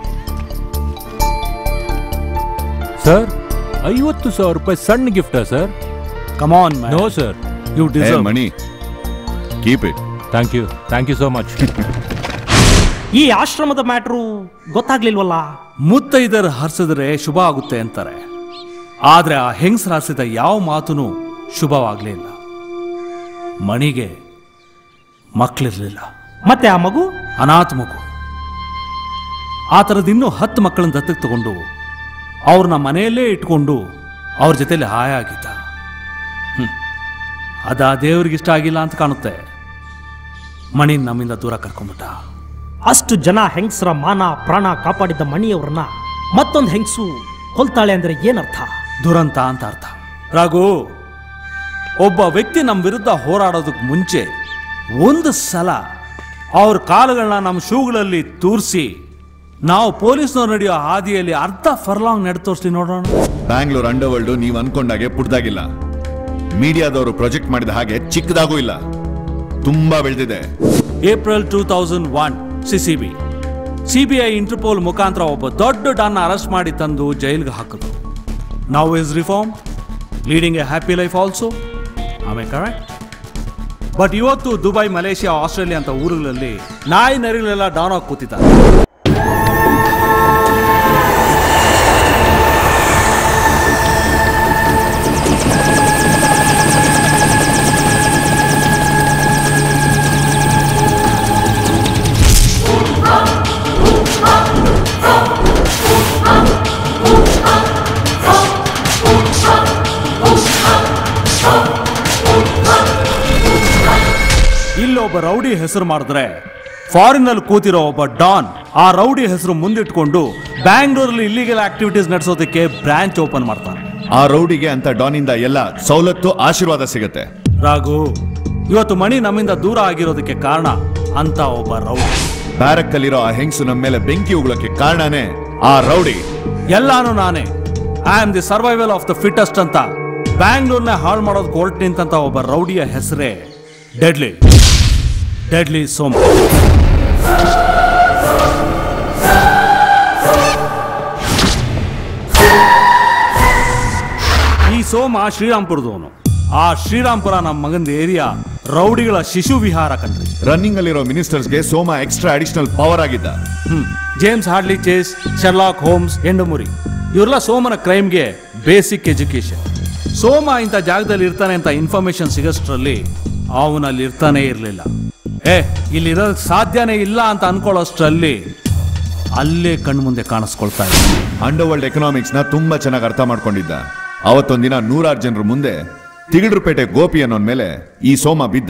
[SPEAKER 7] ಸರ್ ಐವತ್ತು ಸಾವಿರ ರೂಪಾಯಿ ಸಣ್ಣ ಗಿಫ್ಟಾ sir?
[SPEAKER 5] Come on.
[SPEAKER 7] No sir,
[SPEAKER 5] you deserve.
[SPEAKER 4] Mani, keep it.
[SPEAKER 7] Thank you thank you so much.
[SPEAKER 2] ಈ ಆಶ್ರಮದ ಮ್ಯಾಟ್ರು ಗೊತ್ತಾಗ್ಲಿಲ್ವಲ್ಲ?
[SPEAKER 5] ಮುತ್ತೈದರ್ ಹರಿಸಿದ್ರೆ ಶುಭ ಆಗುತ್ತೆ ಅಂತಾರೆ. ಆದ್ರೆ ಆ ಹೆಂಗ್ಸರ್ ಹರಿಸಿದ ಯಾವ ಮಾತುನೂ ಶುಭವಾಗ್ಲಿಲ್ಲ. ಮಣಿಗೆ ಮಕ್ಕಳಿರ್ಲಿಲ್ಲ.
[SPEAKER 2] ಮತ್ತೆ ಆ ಮಗು
[SPEAKER 5] ಅನಾಥ ಮಗು. ಆ ಥರದ್ದು ಇನ್ನೂ ಹತ್ತು ಮಕ್ಕಳನ್ನ ದತ್ತಕ್ಕೆ ತಗೊಂಡು ಅವ್ರನ್ನ ಮನೆಯಲ್ಲೇ ಇಟ್ಕೊಂಡು ಅವ್ರ ಜೊತೆಲಿ ಹಾಯಾಗಿದ್ದ. ಹ್ಮ್ ಅದ ದೇವ್ರಿಗಿಷ್ಟ ಆಗಿಲ್ಲ ಅಂತ ಕಾಣುತ್ತೆ. ಮಣಿ ನಮ್ಮಿಂದ ದೂರ ಕರ್ಕೊಂಬಿಟ್ಟ.
[SPEAKER 2] ಅಷ್ಟು ಜನ ಹೆಂಗಸರ ಮಾನ ಪ್ರಾಣ ಕಾಪಾಡಿದ್ದ ಮಣಿಯವ್ರನ್ನ ಮತ್ತೊಂದು ಹೆಂಗಸು ಕೊಲ್ತಾಳೆ ಅಂದ್ರೆ ಏನರ್ಥ?
[SPEAKER 5] ದುರಂತ ಅಂತ ಅರ್ಥ. ರಾಘು, ಒಬ್ಬ ವ್ಯಕ್ತಿ ನಮ್ಮ ವಿರುದ್ಧ ಹೋರಾಡೋದಕ್ಕೆ ಮುಂಚೆ ಒಂದು ಸಲ ಅವ್ರ ಕಾಲುಗಳನ್ನ ನಮ್ಮ ಶೂಗಳಲ್ಲಿ ತೂರಿಸಿ ನಾವು ಪೊಲೀಸ್ನವ್ರು ನಡೆಯೋ ಹಾದಿಯಲ್ಲಿ ಅರ್ಧ ಫರ್ಲಾಂಗ್ ನಡೆ ತೋರಿಸಿ ನೋಡೋಣ.
[SPEAKER 4] ಬ್ಯಾಂಗ್ಳೂರ್ ಅಂಡರ್ ವರ್ಲ್ಡ್ ನೀವು ಅನ್ಕೊಂಡಾಗೆ ಪುಡ್ದಾಗಿಲ್ಲ. ಮೀಡಿಯಾದವರು ಪ್ರಾಜೆಕ್ಟ್ ಮಾಡಿದ ಹಾಗೆ ಚಿಕ್ಕದಾಗೂ ಇಲ್ಲ, ತುಂಬಾ ಬೆಳೆದಿದೆ.
[SPEAKER 5] April two thousand one CCB CBI Interpol ಮುಖಾಂತರ ಒಬ್ಬ ದೊಡ್ಡ ಡಾನ್ನ ಅರೆಸ್ಟ್ ಮಾಡಿ ತಂದು ಜೈಲ್ಗೆ ಹಾಕಿದ್ರು. Now is reform, leading a happy life also. ಆಮೇಲೆ ಕರೆಕ್ಟ್. ಬಟ್ ಇವತ್ತು ದುಬೈ, ಮಲೇಷಿಯಾ, ಆಸ್ಟ್ರೇಲಿಯಾ ಅಂತ ಊರುಗಳಲ್ಲಿ ನಾಯಿ ನರಿಗಳೆಲ್ಲ ಡಾನ್ ಆಗಿ ಕೂತಿದ್ದಾರೆ. ಇಲ್ಲೊಬ್ಬ ರೌಡಿ ಹೆಸರು ಮಾಡಿದ್ರೆ ಫಾರಿನ್ ಅಲ್ಲಿ ಕೂತಿರೋ ಒಬ್ಬ ಡಾನ್ ಆ ರೌಡಿ ಹೆಸರು ಮುಂದಿಟ್ಕೊಂಡು ಬ್ಯಾಂಗ್ಳೂರಲ್ಲಿ ಇಲ್ಲಿಗಲ್ ಆಕ್ಟಿವಿಟೀಸ್ ನಡೆಸೋದಕ್ಕೆ ಬ್ರಾಂಚ್ ಓಪನ್ ಮಾಡ್ತಾನೆ.
[SPEAKER 4] ಆ ರೌಡಿಗೆ ಅಂತ ಡಾನಿಂದ ಎಲ್ಲ ಸವಲತ್ತು, ಆಶೀರ್ವಾದ ಸಿಗುತ್ತೆ.
[SPEAKER 5] ರಾಘು, ಇವತ್ತು ಮಣಿ ನಮ್ಮಿಂದ ದೂರ ಆಗಿರೋದಕ್ಕೆ ಕಾರಣ ಅಂತ ಒಬ್ಬ ರೌಡಿ.
[SPEAKER 4] ಬ್ಯಾರಕ್ ಅಲ್ಲಿರೋ ಆ ಹೆಂಗಸು ನಮ್ಮ ಮೇಲೆ ಬೆಂಕಿ ಉಗುಳಕ್ಕೆ ಕಾರಣನೇ ಆ ರೌಡಿ.
[SPEAKER 5] ಎಲ್ಲಾನು ನಾನೇ. I am the survival of the fittest ಅಂತ ಬ್ಯಾಂಗ್ಳೂರ್ನ ಹಾಳು ಮಾಡೋದಕ್ಕೆ ಹೊರಟು ನಿಂತ ಒಬ್ಬ ರೌಡಿಯ ಹೆಸರೇ ಡೆಡ್ಲಿ ಡೆಡ್ಲಿ ಸೋಮ. ಈ ಸೋಮ ಶ್ರೀರಾಮ್ಪುರದವನು. ಆ ಶ್ರೀರಾಮ್ಪುರ ನಮ್ಮ ಮಗಂದ ಏರಿಯಾ ರೌಡಿಗಳ ಶಿಶು ವಿಹಾರ ಕಂಡ್ರಿ.
[SPEAKER 4] ರನ್ನಿಂಗ್ ಅಲ್ಲಿರೋ ಮಿನಿಸ್ಟರ್ಸ್ಗೆ ಸೋಮ ಎಕ್ಸ್ಟ್ರಾ ಅಡಿಷನಲ್ ಪವರ್ ಆಗಿದ್ದ.
[SPEAKER 5] Hmm James Hadley Chase, Sherlock Holmes, Yandamuri ಇವರೆಲ್ಲ ಸೋಮನ ಕ್ರೈಮ್ಗೆ ಬೇಸಿಕ್ ಎಜುಕೇಶನ್. ಸೋಮ ಇಂಥ ಜಾಗದಲ್ಲಿ ಇರ್ತಾನೆ ಅಂತ ಇನ್ಫಾರ್ಮೇಶನ್ ಸಿಗೋಷ್ಟ್ರಲ್ಲಿ ಅವನಲ್ಲಿ ಇರ್ತಾನೆ ಇರಲಿಲ್ಲ. ಏ ಇಲ್ಲಿರೋದಕ್ಕೆ ಸಾಧ್ಯನೇ ಇಲ್ಲ ಅಂತ ಅನ್ಕೊಳ್ಳೋಷ್ಟ್ರಲ್ಲಿ ಅಲ್ಲೇ ಕಣ್ಮುಂದೆ ಕಾಣಿಸ್ಕೊಳ್ತಾ ಇದ್ದ.
[SPEAKER 4] ಅಂಡರ್ ವರ್ಲ್ಡ್ ಎಕನಾಮಿಕ್ಸ್ ನ ತುಂಬಾ ಚೆನ್ನಾಗಿ ಅರ್ಥ ಮಾಡ್ಕೊಂಡಿದ್ದ. ಅವತ್ತೊಂದಿನ ನೂರಾರು ಜನರ ಮುಂದೆ ತಿಗಡ್ರಪೇಟೆ ಗೋಪಿ ಅನ್ನೋನ್ ಮೇಲೆ ಈ ಸೋಮ ಬಿದ್ದ.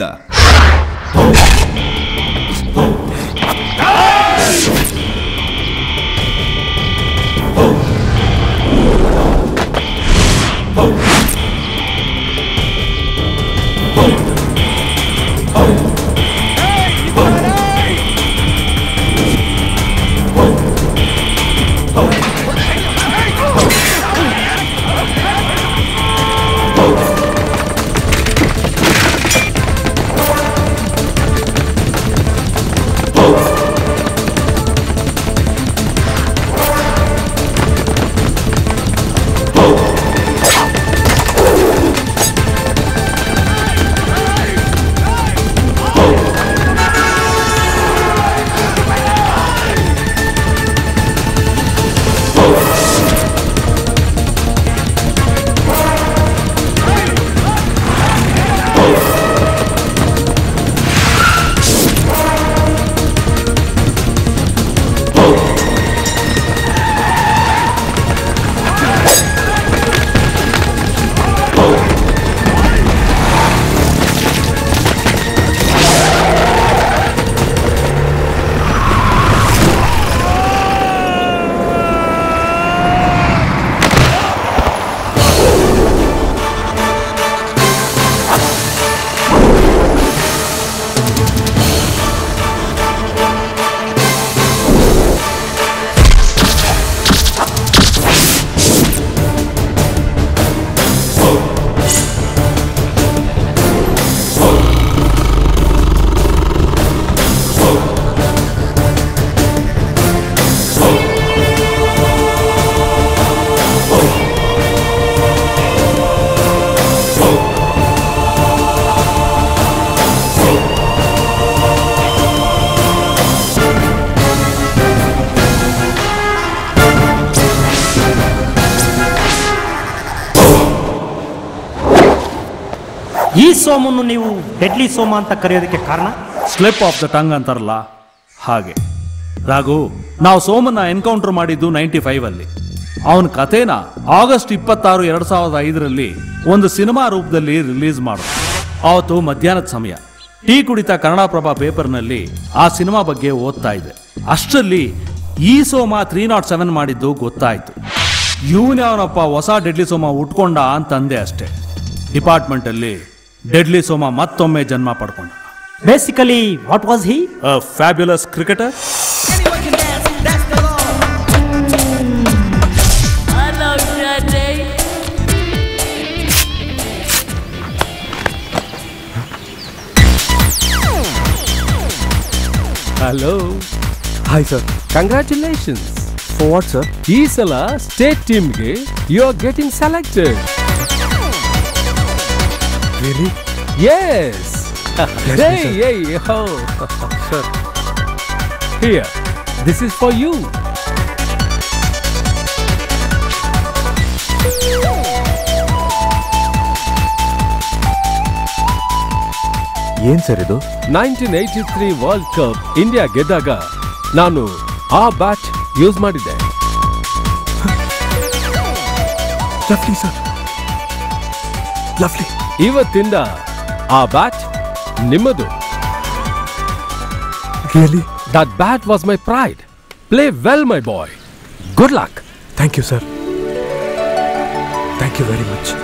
[SPEAKER 2] ಈ ಸೋಮನ್ನು ನೀವು ಡೆಡ್ಲಿ ಸೋಮ ಅಂತ ಕರೆಯೋದಕ್ಕೆ ಕಾರಣ?
[SPEAKER 5] ಸ್ಲಿಪ್ ಆಫ್ ದ ಟಂಗ್ ಅಂತಾರಲ್ಲ ಹಾಗೆ. ರಾಘು, ನಾವು ಸೋಮನ್ನ ಎನ್ಕೌಂಟರ್ ಮಾಡಿದ್ದು ನೈಂಟಿ ಫೈವ್ ಅಲ್ಲಿ. ಅವನ ಕಥೆನ ಆಗಸ್ಟ್ ಇಪ್ಪತ್ತಾರು ಎರಡ್ ಸಾವಿರದ ಐದರಲ್ಲಿ ಒಂದು ಸಿನಿಮಾ ರೂಪದಲ್ಲಿ ರಿಲೀಸ್ ಮಾಡೋದು. ಅವತ್ತು ಮಧ್ಯಾಹ್ನದ ಸಮಯ ಟೀ ಕುಡಿತಾ ಕನ್ನಡಪ್ರಭ ಪೇಪರ್ನಲ್ಲಿ ಆ ಸಿನಿಮಾ ಬಗ್ಗೆ ಓದ್ತಾ ಇದೆ. ಅಷ್ಟರಲ್ಲಿ ಈ ಸೋಮ ತ್ರೀ ನಾಟ್ ಸೆವೆನ್ ಮಾಡಿದ್ದು ಗೊತ್ತಾಯ್ತು. ಇವನವನಪ್ಪ ಹೊಸ ಡೆಡ್ಲಿ ಸೋಮ ಉಟ್ಕೊಂಡ ಅಂತಂದೆ ಅಷ್ಟೇ. ಡಿಪಾರ್ಟ್ಮೆಂಟ್ ಅಲ್ಲಿ ಡೆಡ್ಲಿ ಸೋಮ ಮತ್ತೊಮ್ಮೆ ಜನ್ಮ ಪಡ್ಕೊಂಡ.
[SPEAKER 2] Basically what was he?
[SPEAKER 5] A fabulous cricketer.
[SPEAKER 7] Hello. Hi sir, congratulations. For what sir? ಈ ಸಲ ಸ್ಟೇಟ್ ಟೀಮ್ಗೆ you are getting selected. Really? Yes. Hey, hey, oh, sir. Here, this is for you. ಏನ್ ಸರ್ ಇದು? Nineteen eighty three world cup India ಗೆದ್ದಾಗ ನಾನು ಆ ಬ್ಯಾಟ್ ಯೂಸ್ ಮಾಡಿದ್ದೆ. Lovely sir, lovely. ಇವತ್ತಿಂದ ಆ ಬ್ಯಾಟ್ ನಿಮ್ಮದು. Really? That bat was my pride. Play well, my boy. Good luck. Thank you, sir. Thank you very much.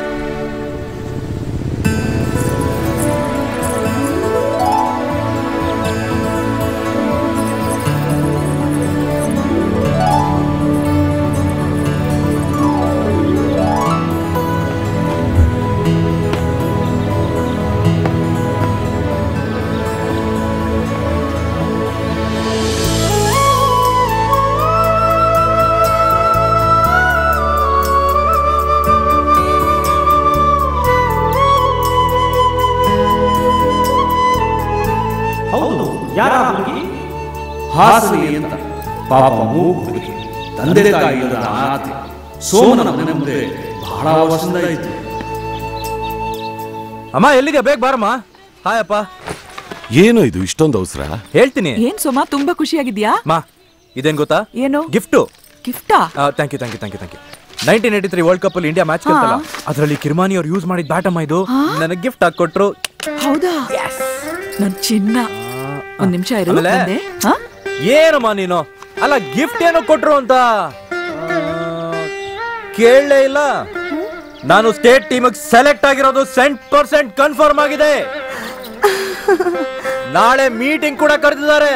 [SPEAKER 2] ಹೌದು, ಯಾರ ಹುಡುಗಿ?
[SPEAKER 5] ಹಾಸಲಿ ಅಂತ ಪಾಪ ಮೂಗು ಹುಡುಗಿ, ತಂದೆ ತಾಯಿ ಅನಾಥೆ. ಸೋಮನ ಮನೆ ಮುಂದೆ ಬಹಳ ವರ್ಷದಿಂದ ಇತ್ತು.
[SPEAKER 13] ಅಮ್ಮ ಎಲ್ಲಿಗೆ? ಬೇಗ ಬಾರಮ್ಮ. ಹಾಯ್ ಅಪ್ಪ.
[SPEAKER 3] ಏನು ಇದು ಇಷ್ಟೊಂದು ಅವಸರ?
[SPEAKER 13] ಹೇಳ್ತೀನಿ.
[SPEAKER 1] ಏನ್ ಸೋಮ, ತುಂಬಾ ಖುಷಿಯಾಗಿದ್ಯಾ?
[SPEAKER 13] ಮಾ ಇದೇನ್ ಗೊತ್ತಾ?
[SPEAKER 1] ಏನು?
[SPEAKER 13] ಗಿಫ್ಟು.
[SPEAKER 1] ಗಿಫ್ಟಾ?
[SPEAKER 13] Thank you thank you thank you thank you. Nineteen eighty three world cup ಅಲ್ಲಿ ಇಂಡಿಯಾ ಮ್ಯಾಚ್ ಗೆಲ್ತಲ್ಲ, ಅದರಲ್ಲಿ ಕಿರ್ಮಾನಿ ಅವ್ರು ಯೂಸ್ ಮಾಡಿದ ಬ್ಯಾಟ್ ಅಮ್ಮ ಇದು. ನನಗೆ ಗಿಫ್ಟ್ ಹಾಕೊಟ್ರು.
[SPEAKER 1] ಹೌದಾ? ನನ್ ಚಿನ್ನ. ಒಂದ್ ನಿಮಿಷ ಇರು.
[SPEAKER 13] ಏನಮ್ಮ ನೀನು? ಅಲ್ಲ ಗಿಫ್ಟ್ ಏನೋ ಕೊಟ್ರು ಅಂತ ಕೇಳಲೇ ಇಲ್ಲ. ನಾನು ಸ್ಟೇಟ್ ಟೀಮ್ ಸೆಲೆಕ್ಟ್ ಆಗಿರೋದು ಸೆಂಟ್ ಪರ್ಸೆಂಟ್ ಕನ್ಫರ್ಮ್ ಆಗಿದೆ. ನಾಳೆ ಮೀಟಿಂಗ್ ಕೂಡ ಕರೆದಿದ್ದಾರೆ.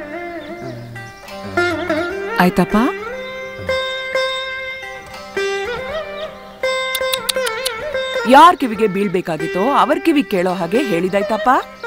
[SPEAKER 1] ಆಯ್ತಪ್ಪ. ಯಾರ್ ಕಿವಿಗೆ ಬೀಳ್ಬೇಕಾಗಿತ್ತೋ ಅವ್ರ ಕಿವಿ ಕೇಳೋ ಹಾಗೆ ಹೇಳಿದಾಯ್ತಪ್ಪ.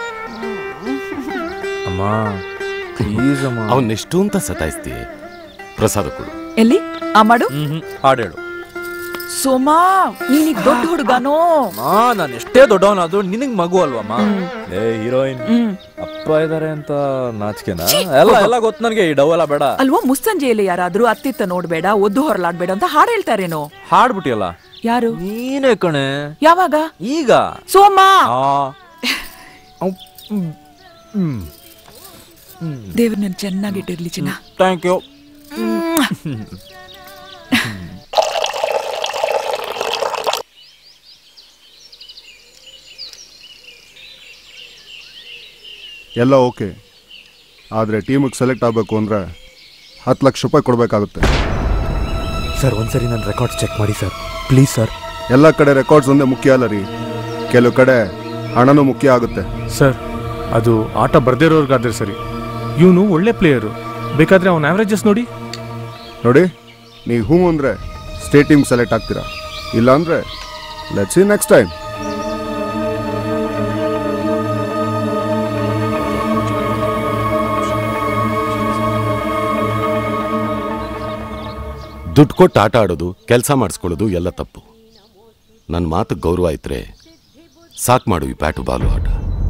[SPEAKER 13] ಅಮ್ಮ ಪ್ಲೀಸ್ ಅಮ್ಮ.
[SPEAKER 3] ಅವನ್ನೆಷ್ಟು ಅಂತ ಸತಾಯಿಸ್ತೀಯ? ಪ್ರಸಾದ ಕೊಡು.
[SPEAKER 1] ಎಲ್ಲಿ ಆ ಮಾಡು.
[SPEAKER 13] ಹಾಡು ಹೇಳು.
[SPEAKER 1] ಸೋಮಾ ನೀನೀಗ ದೊಡ್ಡ ಹುಡುಗನೋ?
[SPEAKER 13] ನಾನು ಎಷ್ಟೇ ದೊಡ್ಡವನಾದ್ರು ನಿನಗ್ ಮಗು ಅಲ್ವಮ್ಮ. ಏ ಹೀರೋಯಿನ್ ಅಪ್ಪ ಇದಾರೆ ಅಂತ ನಾಚಿಕೆನಾ? ಎಲ್ಲ ಎಲ್ಲ ಗೊತ್ತು ನನಗೆ, ಈ ಡವ್ ಎಲ್ಲ ಬೇಡ
[SPEAKER 1] ಅಲ್ವೋ. ಮುಸ್ಸಂಜೆಯಲ್ಲಿ ಯಾರಾದ್ರೂ ಅತ್ತಿತ್ತ ನೋಡ್ಬೇಡ, ಒದ್ದು ಹೊರಲಾಡ್ಬೇಡ ಅಂತ ಹಾಡು ಹೇಳ್ತಾರೇನೋ?
[SPEAKER 13] ಹಾಡ್ಬಿಟ್ಟಿಯಲ್ಲ.
[SPEAKER 1] ಯಾರು?
[SPEAKER 13] ನೀನೇ ಕಣೆ.
[SPEAKER 1] ಯಾವಾಗ?
[SPEAKER 13] ಈಗ.
[SPEAKER 1] ಸೋಮಾ ದೇವ್ರ ನನ್ ಚೆನ್ನಾಗಿಟ್ಟಿರ್ಲಿ ಚಿನ್ನ.
[SPEAKER 13] Thank you.
[SPEAKER 14] ಎಲ್ಲ ಓಕೆ, ಆದರೆ ಟೀಮಿಗೆ ಸೆಲೆಕ್ಟ್ ಆಗಬೇಕು ಅಂದರೆ ಹತ್ತು ಲಕ್ಷ ರೂಪಾಯಿ ಕೊಡಬೇಕಾಗುತ್ತೆ.
[SPEAKER 6] ಸರ್ ಒಂದ್ಸರಿ ನನ್ನ ರೆಕಾರ್ಡ್ಸ್ ಚೆಕ್ ಮಾಡಿ ಸರ್ ಪ್ಲೀಸ್ ಸರ್.
[SPEAKER 14] ಎಲ್ಲ ಕಡೆ ರೆಕಾರ್ಡ್ಸ್ ಒಂದೇ ಮುಖ್ಯ ಅಲ್ಲ ರೀ, ಕೆಲವು ಕಡೆ ಹಣನೂ ಮುಖ್ಯ ಆಗುತ್ತೆ.
[SPEAKER 7] ಸರ್ ಅದು ಆಟ ಬರ್ದೇ ಇರೋರ್ಗಾದ್ರೆ ಸರಿ, ಇವನು ಒಳ್ಳೆ ಪ್ಲೇಯರು, ಬೇಕಾದರೆ ಅವನ ಆವ್ರೇಜಸ್ ನೋಡಿ.
[SPEAKER 14] ನೋಡಿ ನೀವು ಹ್ಞೂ ಅಂದರೆ ಸ್ಟೇಟ್ ಟೀಮ್ ಸೆಲೆಕ್ಟ್ ಆಗ್ತೀರಾ, ಇಲ್ಲ ಅಂದರೆ ಲೆಟ್ಸ್ ಸಿ ನೆಕ್ಸ್ಟ್ ಟೈಮ್.
[SPEAKER 3] ದುಡ್ಡು ಕೊಟ್ಟು ಆಟ ಆಡೋದು, ಕೆಲಸ ಮಾಡಿಸ್ಕೊಳ್ಳೋದು ಎಲ್ಲ ತಪ್ಪು. ನನ್ನ ಮಾತು ಗೌರವ ಇದ್ರೆ ಸಾಕು ಮಾಡು ಈ ಬ್ಯಾಟು ಬಾಲು ಆಟ.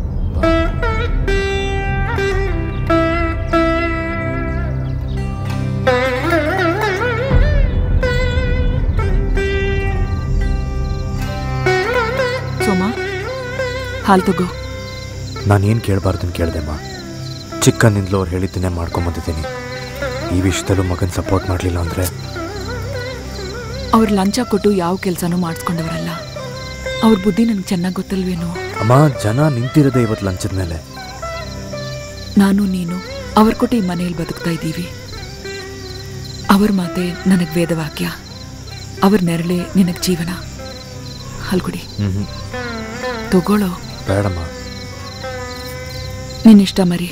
[SPEAKER 1] ಸೋಮಾ ಹಾಲು ತಗೋ.
[SPEAKER 6] ನಾನೇನು ಕೇಳಬಾರ್ದು ಕೇಳ್ದೆಮ್ಮ. ಚಿಕ್ಕಂದಿಂದಲೂ ಅವ್ರು ಹೇಳಿದ್ದನ್ನೇ ಮಾಡ್ಕೊಂಬಂದಿದ್ದೀನಿ. ಈ ವಿಷಯದಲ್ಲೂ ಮಗನ ಸಪೋರ್ಟ್ ಮಾಡಲಿಲ್ಲ ಅಂದರೆ
[SPEAKER 1] ಅವ್ರು ಲಂಚ ಕೊಟ್ಟು ಯಾವ ಕೆಲಸನೂ ಮಾಡಿಸ್ಕೊಂಡವರಲ್ಲ. ಅವ್ರ ಬುದ್ಧಿ ನನಗೆ ಚೆನ್ನಾಗಿ ಗೊತ್ತಲ್ವೇನೋ.
[SPEAKER 6] ಅಮ್ಮ ಜನ ನಿಂತಿರೋದೇ ಇವತ್ತು ಲಂಚದ ಮೇಲೆ.
[SPEAKER 1] ನಾನು ನೀನು ಅವ್ರ ಕೊಟ್ಟು ಈ ಮನೆಯಲ್ಲಿ ಬದುಕ್ತಾ ಇದ್ದೀವಿ. ಅವ್ರ ಮಾತೆ ನನಗೆ ವೇದವಾಕ್ಯ, ಅವ್ರ ನೆರಳೆ ನಿನಗೆ ಜೀವನ. ಹಲ್ಗುಡಿ ತಗೊಳ್ಳೋ.
[SPEAKER 6] ಬೇಡಮ್ಮ.
[SPEAKER 1] ನಿನ್ನಿಷ್ಟ ಮರಿ.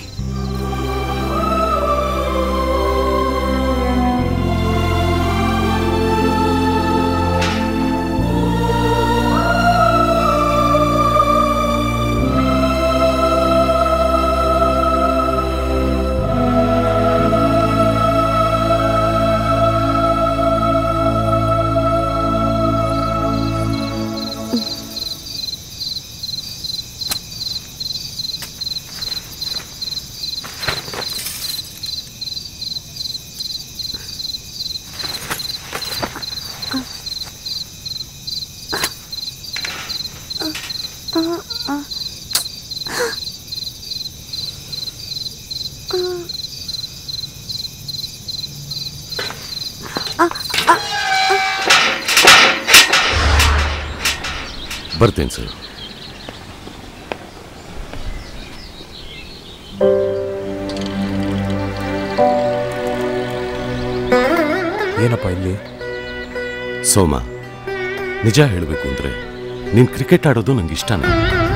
[SPEAKER 3] ಬರ್ತೇನೆ ಸರ್.
[SPEAKER 6] ಏನಪ್ಪ ಇಲ್ಲಿ?
[SPEAKER 3] ಸೋಮ, ನಿಜ ಹೇಳಬೇಕು ಅಂದ್ರೆ ನೀನ್ ಕ್ರಿಕೆಟ್ ಆಡೋದು ನಂಗೆ ಇಷ್ಟನೇ.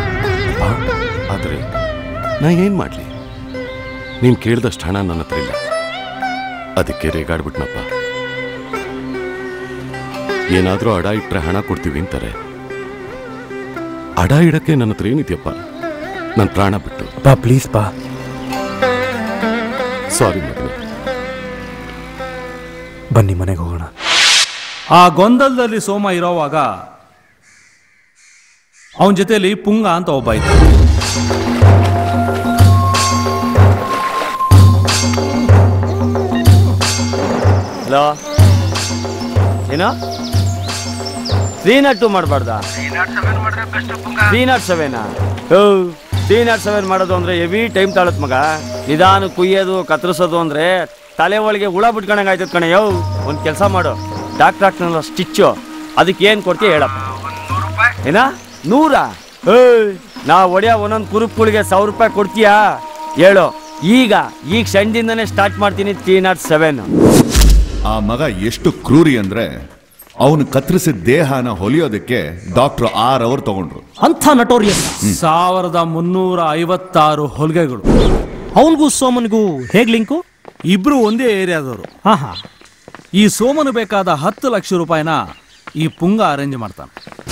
[SPEAKER 3] ಆದರೆ ನಾ ಏನ್ ಮಾಡ್ಲಿ, ನೀನ್ ಕೇಳಿದಷ್ಟು ಹಣ ನನ್ನ ಹತ್ರ ಇಲ್ಲ. ಅದಕ್ಕೆ ರೇಗಾಡ್ಬಿಟ್ನಪ್ಪ. ಏನಾದ್ರೂ ಅಡ ಇಟ್ರೆ ಹಣ ಕೊಡ್ತೀವಿ ಅಂತಾರೆ. ಅಡ ಇಡಕ್ಕೆ ನನ್ನ ಹತ್ರ ಏನಿದೆಯಪ್ಪ? ನನ್ನ ಪ್ರಾಣ ಬಿಟ್ಟು.
[SPEAKER 6] ಬಾ ಪ್ಲೀಸ್ ಬಾ.
[SPEAKER 3] ಸಾರಿ ಮಗನೇ.
[SPEAKER 6] ಬನ್ನಿ ಮನೆಗೆ ಹೋಗೋಣ.
[SPEAKER 5] ಆ ಗೊಂದಲದಲ್ಲಿ ಸೋಮ ಇರೋವಾಗ ಅವನ ಜೊತೆಯಲ್ಲಿ ಪುಂಗ ಅಂತ ಒಬ್ಬ ಇದ್ದ.
[SPEAKER 15] ಹಲೋ ಏನೋ ತ್ರೀ ನಾಟ್ ಟು ಮಾಡಬಾರ್ದ ತ್ರೀ ನಾಟ್ ಸೆವೆನಾ ಓ ತ್ರೀ ನಾಟ್ ಸೆವೆನ್ ಮಾಡೋದು ಅಂದರೆ ಹೆವಿ ಟೈಮ್ ತಾಳತ್ ಮಗ. ನಿಧಾನ ಕುಯ್ಯೋದು ಕತ್ತರಿಸೋದು ಅಂದರೆ ತಲೆ ಒಳಗೆ ಹುಳ ಬಿಟ್ಕೊಂಡಂಗೆ ಆಯ್ತದ ಕಣೆ. ಯೋ ಒಂದು ಕೆಲಸ ಮಾಡು, ಡಾಕ್ಟ್ರ್ ಹಾಕ್ತಾನಲ್ಲ ಸ್ಟಿಚ್ಚು, ಅದಕ್ಕೆ ಏನು ಕೊಡ್ತೀಯ ಹೇಳಪ್ಪ. ಏನ ನೂರಾ? ಏಯ್ ನಾ ಹೊಡೆಯೋ ಒಂದೊಂದು ಕುರುಪ್ಗಳಿಗೆ ಸಾವಿರ ರೂಪಾಯಿ ಕೊಡ್ತೀಯಾ ಹೇಳು. ಈಗ ಈಗ ಸಣ್ಣದಿಂದನೇ ಸ್ಟಾರ್ಟ್ ಮಾಡ್ತೀನಿ ತ್ರೀ ನಾಟ್ ಸೆವೆನ್.
[SPEAKER 4] ಆ ಮಗ ಎಷ್ಟು ಕ್ರೂರಿ ಅಂದ್ರೆ ಅವನು ಕತ್ತರಿಸಿದ ದೇಹನ ಹೊಲಿಯೋದಕ್ಕೆ ಡಾಕ್ಟರ್ ಆರ್ ಅವರ್ ತಗೊಂಡ್ರು.
[SPEAKER 2] ಅಂಥ ನಟೋರಿಯಸ್.
[SPEAKER 5] ಸಾವಿರದ ಮುನ್ನೂರ ಐವತ್ತಾರು ಹೊಲಿಗೆಗಳು.
[SPEAKER 2] ಅವನಿಗೂ ಸೋಮನ್ಗೂ ಹೇಗ್ ಲಿಂಕು?
[SPEAKER 5] ಇಬ್ರು ಒಂದೇ ಏರಿಯಾದವರು.
[SPEAKER 2] ಹಾ ಹಾ.
[SPEAKER 5] ಈ ಸೋಮನು ಬೇಕಾದ ಹತ್ತು ಲಕ್ಷ ರೂಪಾಯಿನ ಈ ಪುಂಗ ಅರೇಂಜ್ ಮಾಡ್ತಾನೆ.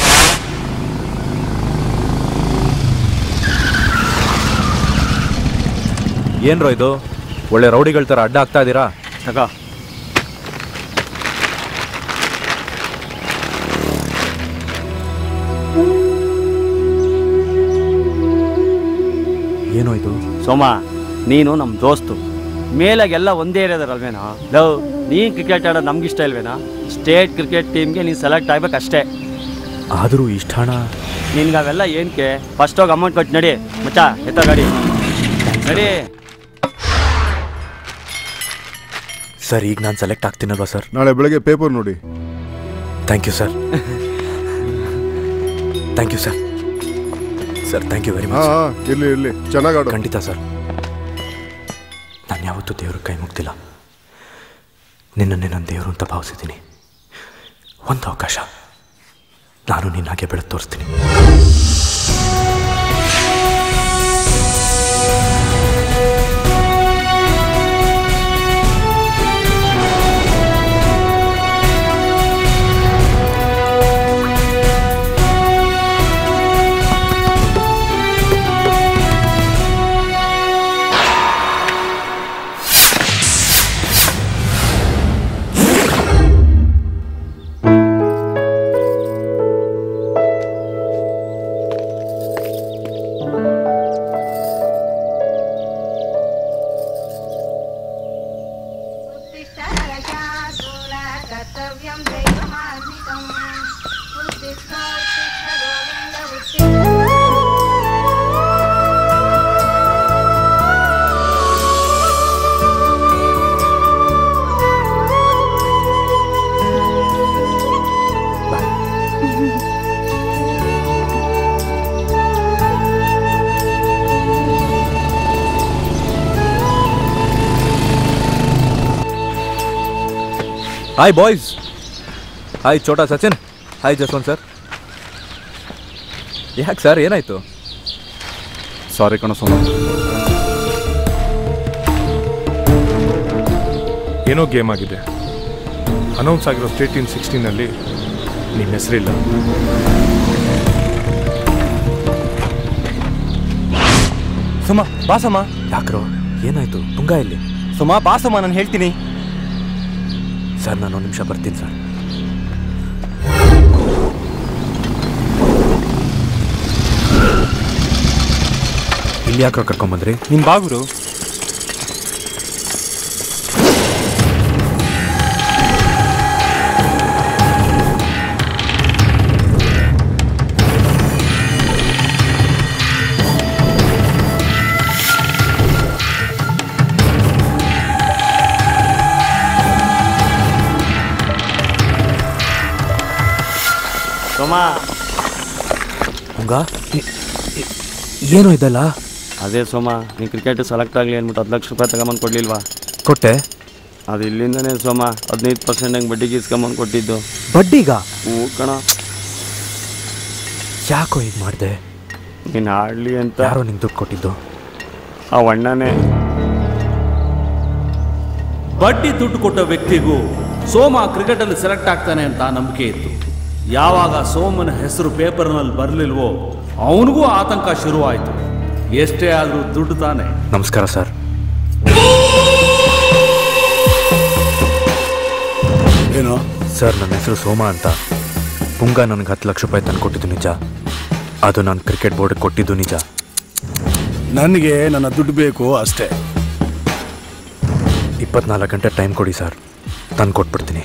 [SPEAKER 13] ಏನ್ರೋ ಇದು ಒಳ್ಳೆ ರೌಡಿಗಳ ತರ ಅಡ್ಡ ಆಗ್ತಾ ಇದ್ದೀರಾ?
[SPEAKER 15] ತಗ
[SPEAKER 13] ಏನೋ ಇದು?
[SPEAKER 15] ಸೋಮ ನೀನು ನಮ್ಮ ದೋಸ್ತು, ಮೇಲಾಗೆಲ್ಲ ಒಂದೇ ಏರಿಯಾದಲ್ವೇನಾ? ಲವ್ ನೀನು ಕ್ರಿಕೆಟ್ ಆಡೋದು ನಮ್ಗಿಷ್ಟ ಇಲ್ವೇನಾ? ಸ್ಟೇಟ್ ಕ್ರಿಕೆಟ್ ಟೀಮ್ಗೆ ನೀನು ಸೆಲೆಕ್ಟ್ ಆಗ್ಬೇಕಷ್ಟೇ.
[SPEAKER 13] ಆದರೂ ಇಷ್ಟ ಹಣ
[SPEAKER 15] ನಿನ್ಗೆ ಅವೆಲ್ಲ ಏನಕ್ಕೆ? ಫಸ್ಟ್ ಹೋಗಿ ಅಮೌಂಟ್ ಕೊಟ್ಟು ನಡಿ ಮಚ್ಚ, ಎತ್ತ ಗಾಡಿ ನಡಿ.
[SPEAKER 13] ಸರ್ ಈಗ ನಾನು ಸೆಲೆಕ್ಟ್ ಆಗ್ತೀನಲ್ವಾ ಸರ್?
[SPEAKER 14] ನಾಳೆ ಬೆಳಗ್ಗೆ ಪೇಪರ್ ನೋಡಿ.
[SPEAKER 13] Thank you sir. Thank you sir. Sir thank you very much.
[SPEAKER 14] ಹಾಂ ಇರಲಿ ಇರಲಿ, ಚೆನ್ನಾಗಿ ಆಡು.
[SPEAKER 13] ಖಂಡಿತ ಸರ್. ನಾನು ಯಾವತ್ತೂ ದೇವ್ರ ಕೈ ಮುಗ್ದಿಲ್ಲ. ನಿನ್ನನ್ನೇ ನನ್ನ ದೇವರು ಅಂತ ಭಾವಿಸಿದ್ದೀನಿ. ಒಂದು ಅವಕಾಶ, ನಾನು ನಿನ್ನಾಗೆ ಬೆಳೆದು ತೋರಿಸ್ತೀನಿ. Hi boys. Hi Chhota Sachin. Hi Jaswant sir. ಯಾಕೆ ಸರ್ ಏನಾಯ್ತು?
[SPEAKER 14] ಸಾರಿ ಕಣ ಸೋಮ.
[SPEAKER 7] ಏನೋ ಗೇಮ್ ಆಗಿದೆ. ಅನೌನ್ಸ್ ಆಗಿರೋ ಸ್ಟೇಟ್ ಇನ್ ಸಿಕ್ಸ್ಟೀನಲ್ಲಿ ನಿಮ್ಮ ಹೆಸರಿಲ್ಲ.
[SPEAKER 6] ಸುಮ ಬಾಸಮ್ಮ.
[SPEAKER 13] ಯಾಕ್ರೋ ಏನಾಯ್ತು? ತುಂಗ ಇಲ್ಲಿ.
[SPEAKER 6] ಸುಮ ಬಾಸಮ್ಮ, ನಾನು ಹೇಳ್ತೀನಿ.
[SPEAKER 13] ಸರ್ ನಾನು ಒಂದು ನಿಮಿಷ ಬರ್ತೀನಿ ಸರ್. ಇಲ್ಲಿ ಯಾಕೆ ಕರ್ಕೊಂಬಂದ್ರಿ?
[SPEAKER 6] ನಿನ್ ಬಾಗುರು.
[SPEAKER 15] ಸೋಮ
[SPEAKER 13] ಹಂಗ ಏನೋ ಇದಲ್ಲ?
[SPEAKER 15] ಅದೇ ಸೋಮ, ನೀನು ಕ್ರಿಕೆಟ್ ಸೆಲೆಕ್ಟ್ ಆಗಲಿ ಅಂದ್ಬಿಟ್ಟು ಹತ್ತು ಲಕ್ಷ ರೂಪಾಯಿ ತಗೊಂಬಂದು ಕೊಡ್ಲಿಲ್ವಾ?
[SPEAKER 13] ಕೊಟ್ಟೆ.
[SPEAKER 15] ಅದು ಇಲ್ಲಿಂದನೇ ಸೋಮ ಹದಿನೈದು ಪರ್ಸೆಂಟ್ ಹಂಗೆ ಬಡ್ಡಿಗೆ ಇಸ್ಕೊಂಬಂದು ಕೊಟ್ಟಿದ್ದು.
[SPEAKER 13] ಬಡ್ಡಿಗ?
[SPEAKER 15] ಹ್ಞೂ ಕಣ.
[SPEAKER 13] ಯಾಕೋ ಹೀಗೆ ಮಾಡಿದೆ?
[SPEAKER 15] ನೀನು ಆಡಲಿ ಅಂತ.
[SPEAKER 13] ಯಾರೋ ನಿಂಗೆ ದುಡ್ಡು ಕೊಟ್ಟಿದ್ದು?
[SPEAKER 15] ಆ ಅಣ್ಣನೇ.
[SPEAKER 5] ಬಡ್ಡಿ ದುಡ್ಡು ಕೊಟ್ಟ ವ್ಯಕ್ತಿಗೂ ಸೋಮ ಕ್ರಿಕೆಟಲ್ಲಿ ಸೆಲೆಕ್ಟ್ ಆಗ್ತಾನೆ ಅಂತ ನಂಬಿಕೆ ಇತ್ತು. ಯಾವಾಗ ಸೋಮನ ಹೆಸರು ಪೇಪರ್ನಲ್ಲಿ ಬರಲಿಲ್ವೋ ಅವನಿಗೂ ಆತಂಕ ಶುರುವಾಯಿತು. ಎಷ್ಟೇ ಆದರೂ ದುಡ್ಡು ತಾನೆ.
[SPEAKER 13] ನಮಸ್ಕಾರ ಸರ್.
[SPEAKER 11] ಏನು
[SPEAKER 13] ಸರ್, ನನ್ನ ಹೆಸರು ಸೋಮ ಅಂತ. ಪುಂಗ ನನಗೆ ಹತ್ತು ಲಕ್ಷ ರೂಪಾಯಿ ತಂದು ಕೊಟ್ಟಿದ್ದು ನಿಜ. ಅದು ನಾನು ಕ್ರಿಕೆಟ್ ಬೋರ್ಡ್ಗೆ ಕೊಟ್ಟಿದ್ದು ನಿಜ.
[SPEAKER 11] ನನಗೆ ನನ್ನ ದುಡ್ಡು ಬೇಕು ಅಷ್ಟೇ.
[SPEAKER 13] ಇಪ್ಪತ್ನಾಲ್ಕು ಗಂಟೆ ಟೈಮ್ ಕೊಡಿ ಸರ್. ತಂದು ಕೊಟ್ಬಿಡ್ತೀನಿ.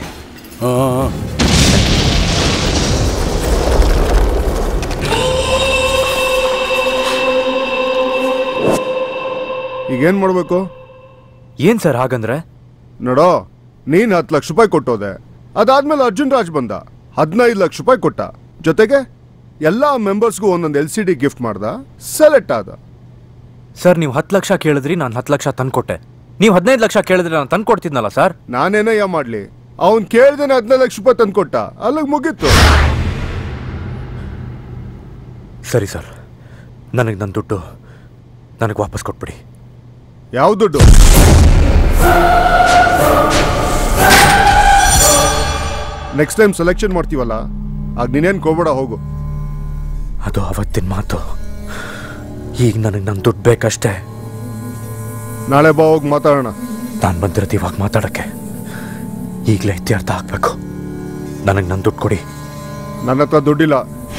[SPEAKER 14] ಈಗೇನ್ ಮಾಡ್ಬೇಕು?
[SPEAKER 13] ಏನ್ ಸರ್ ಹಾಗಂದ್ರೆ?
[SPEAKER 14] ನೋಡೋ, ನೀನ್ ಹತ್ತು ಲಕ್ಷ ರೂಪಾಯಿ ಕೊಟ್ಟೋದೆ. ಅದಾದ್ಮೇಲೆ ಅರ್ಜುನ್ ರಾಜ್ ಬಂದ, ಹದಿನೈದು ಲಕ್ಷ ರೂಪಾಯಿ ಕೊಟ್ಟ. ಜೊತೆಗೆ ಎಲ್ಲ ಮೆಂಬರ್ಸ್ಗೂ ಒಂದೊಂದು ಎಲ್ ಸಿ ಡಿ ಗಿಫ್ಟ್ ಮಾಡ್ದ, ಸೆಲೆಕ್ಟ್ ಆದ.
[SPEAKER 13] ಸರ್ ನೀವು ಹತ್ತು ಲಕ್ಷ ಕೇಳಿದ್ರಿ, ನಾನು ಹತ್ತು ಲಕ್ಷ ತಂದು ಕೊಟ್ಟೆ. ನೀವು ಹದಿನೈದು ಲಕ್ಷ ಕೇಳಿದ್ರಿ, ನಾನು ತಂದು ಕೊಡ್ತಿದ್ನಲ್ಲ ಸರ್.
[SPEAKER 14] ನಾನೇನಯ್ಯ ಮಾಡ್ಲಿ, ಅವ್ನು ಕೇಳ್ದೇನೆ ಹದಿನೈದು ಲಕ್ಷ ರೂಪಾಯಿ ತಂದು ಕೊಟ್ಟ, ಅಲ್ಲಿಗೆ ಮುಗೀತು.
[SPEAKER 13] ಸರಿ ಸರ್, ನನಗೆ ನನ್ನ ದುಡ್ಡು ನನಗೆ ವಾಪಸ್ ಕೊಟ್ಬಿಡಿ.
[SPEAKER 14] ಯಾವ ದುಡ್ಡು? ನೆಕ್ಸ್ಟ್ ಟೈಮ್ ಸೆಲೆಕ್ಷನ್ ಮಾಡ್ತೀವಲ್ಲ, ಆಗ ನೀನೇನು ಕೋಬೇಡ, ಹೋಗು.
[SPEAKER 13] ಅದು ಅವತ್ತಿನ ಮಾತು. ಈಗ ನನಗೆ ನನ್ನ ದುಡ್ಡು ಬೇಕಷ್ಟೇ.
[SPEAKER 14] ನಾಳೆ ಬಾ, ಹೋಗಿ ಮಾತಾಡೋಣ.
[SPEAKER 13] ನಾನು ಬಂದಿರೋದು ಇವಾಗ ಮಾತಾಡೋಕ್ಕೆ. ಈಗಲೇ ಇತ್ಯರ್ಥ ಆಗಬೇಕು. ನನಗೆ ನನ್ನ ದುಡ್ಡು ಕೊಡಿ.
[SPEAKER 14] ನನ್ನ ಹತ್ರ ದುಡ್ಡಿಲ್ಲ.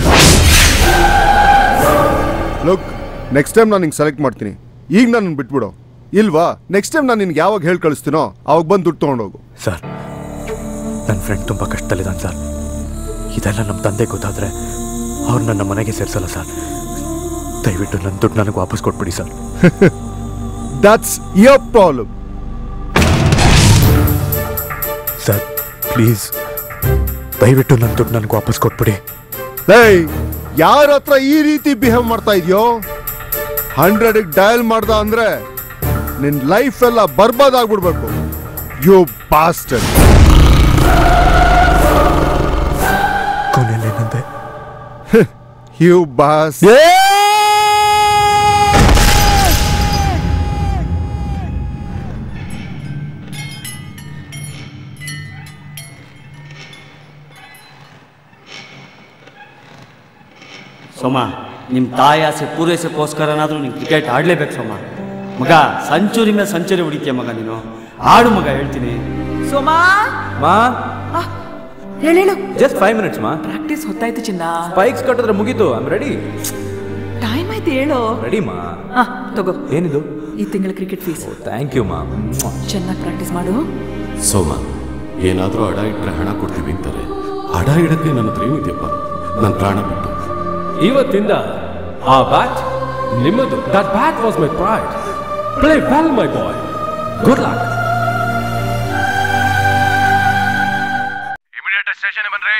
[SPEAKER 14] ಲುಕ್, ನೆಕ್ಸ್ಟ್ ಟೈಮ್ ನಾನು ನಿಂಗೆ ಸೆಲೆಕ್ಟ್ ಮಾಡ್ತೀನಿ. ಈಗ ನಾನು ಬಿಟ್ಬಿಡು. ಇಲ್ವಾ, ನೆಕ್ಸ್ಟ್ ಟೈಮ್ ನಾನು ನಿನ್ಗೆ ಯಾವಾಗ ಹೇಳಿ ಕಳಿಸ್ತೀನೋ ಅವಾಗ ಬಂದು ದುಡ್ಡು ತೊಗೊಂಡೋಗು.
[SPEAKER 13] ಸರ್, ನನ್ನ ಫ್ರೆಂಡ್ ತುಂಬ ಕಷ್ಟದಲ್ಲಿದ್ದಾನೆ ಸರ್. ಇದೆಲ್ಲ ನಮ್ಮ ತಂದೆ ಗೊತ್ತಾದರೆ ಅವ್ರು ನನ್ನ ಮನೆಗೆ ಸೇರಿಸಲ್ಲ ಸರ್. ದಯವಿಟ್ಟು ನನ್ನ ದುಡ್ಡು ನನಗೆ ವಾಪಸ್ ಕೊಟ್ಬಿಡಿ sir.
[SPEAKER 14] That's your problem.
[SPEAKER 13] Sir please, ದಯವಿಟ್ಟು ನನ್ನ ದುಡ್ಡು ನನಗೆ ವಾಪಸ್ ಕೊಟ್ಬಿಡಿ.
[SPEAKER 14] ಏಯ್, ಯಾರ ಹತ್ರ ಈ ರೀತಿ ಬಿಹೇವ್ ಮಾಡ್ತಾ ಇದೆಯೋ, ಹಂಡ್ರೆಡ್ ಡಯಲ್ ಮಾಡ್ದ ಅಂದ್ರೆ ನಿನ್ ಲೈಫ್ ಎಲ್ಲ ಬರ್ಬಾದ್ ಆಗ್ಬಿಡ್ಬೇಕು. You bastard.
[SPEAKER 13] ಕೊನೆಯಲ್ಲೇನಂದೆ?
[SPEAKER 14] You boss.
[SPEAKER 15] ಸೋಮ, ನಿಮ್ಮ ತಾಯಿ ಆಸೆ ಪೂರೈಸೋಕ್ಕೋಸ್ಕರನಾದ್ರೂ ನೀನು ಕ್ರಿಕೆಟ್ ಆಡಲೇಬೇಕು ಸೋಮ. ಮಗ, ಸೆಂಚುರಿ ಮೇಲೆ ಸೆಂಚುರಿ ಹೊಡಿತೀಯ ಮಗ ನೀನು. ಆಡು ಮಗ, ಹೇಳ್ತೀನಿ.
[SPEAKER 1] ಸೋಮಾ
[SPEAKER 13] ಮಾ,
[SPEAKER 1] ಹೇಳು.
[SPEAKER 13] ಜಸ್ಟ್ ಫೈವ್ ಮಿನಿಟ್ಸ್ ಮಾ.
[SPEAKER 1] ಪ್ರಾಕ್ಟೀಸ್ ಹೊತ್ತಾಯ್ತು ಚಿನ್ನ.
[SPEAKER 13] ಸ್ಪೈಕ್ಸ್ ಕಟ್ಟಿದ್ರೆ ಮುಗೀತು. I am ready.
[SPEAKER 1] ಟೈಮ್ ಆಯ್ತು, ಹೇಳು.
[SPEAKER 13] ರೆಡಿ ಮಾ.
[SPEAKER 1] ಹಾ, ತಗೋ.
[SPEAKER 13] ಏನಿದು?
[SPEAKER 1] ಈ ತಿಂಗಳ ಕ್ರಿಕೆಟ್ ಫೀಸ್.
[SPEAKER 13] ಥ್ಯಾಂಕ್ ಯು ಮಾ.
[SPEAKER 1] ಚೆನ್ನಾಗಿ ಪ್ರಾಕ್ಟೀಸ್ ಮಾಡು.
[SPEAKER 3] ಸೋಮ, ಏನಾದರೂ ಅಡ ಇಟ್ಟರೆ ಹಣ ಕೊಡ್ತೀವಿ ಅಂತಾರೆ. ಅಡ ಇಡಕ್ಕೆ ನನ್ನ ಹತ್ರ ಏನಿದೆಯಪ್ಪ? ನನ್ನ ಪ್ರಾಣ ಬಿಟ್ಟು
[SPEAKER 7] ಇವತ್ತಿಂದ ಆ ಬ್ಯಾಟ್ ನಿಮ್ಮದು. That bat was my pride. Play well my boy. Good luck.
[SPEAKER 11] Immediate station ಬನ್ರಿ.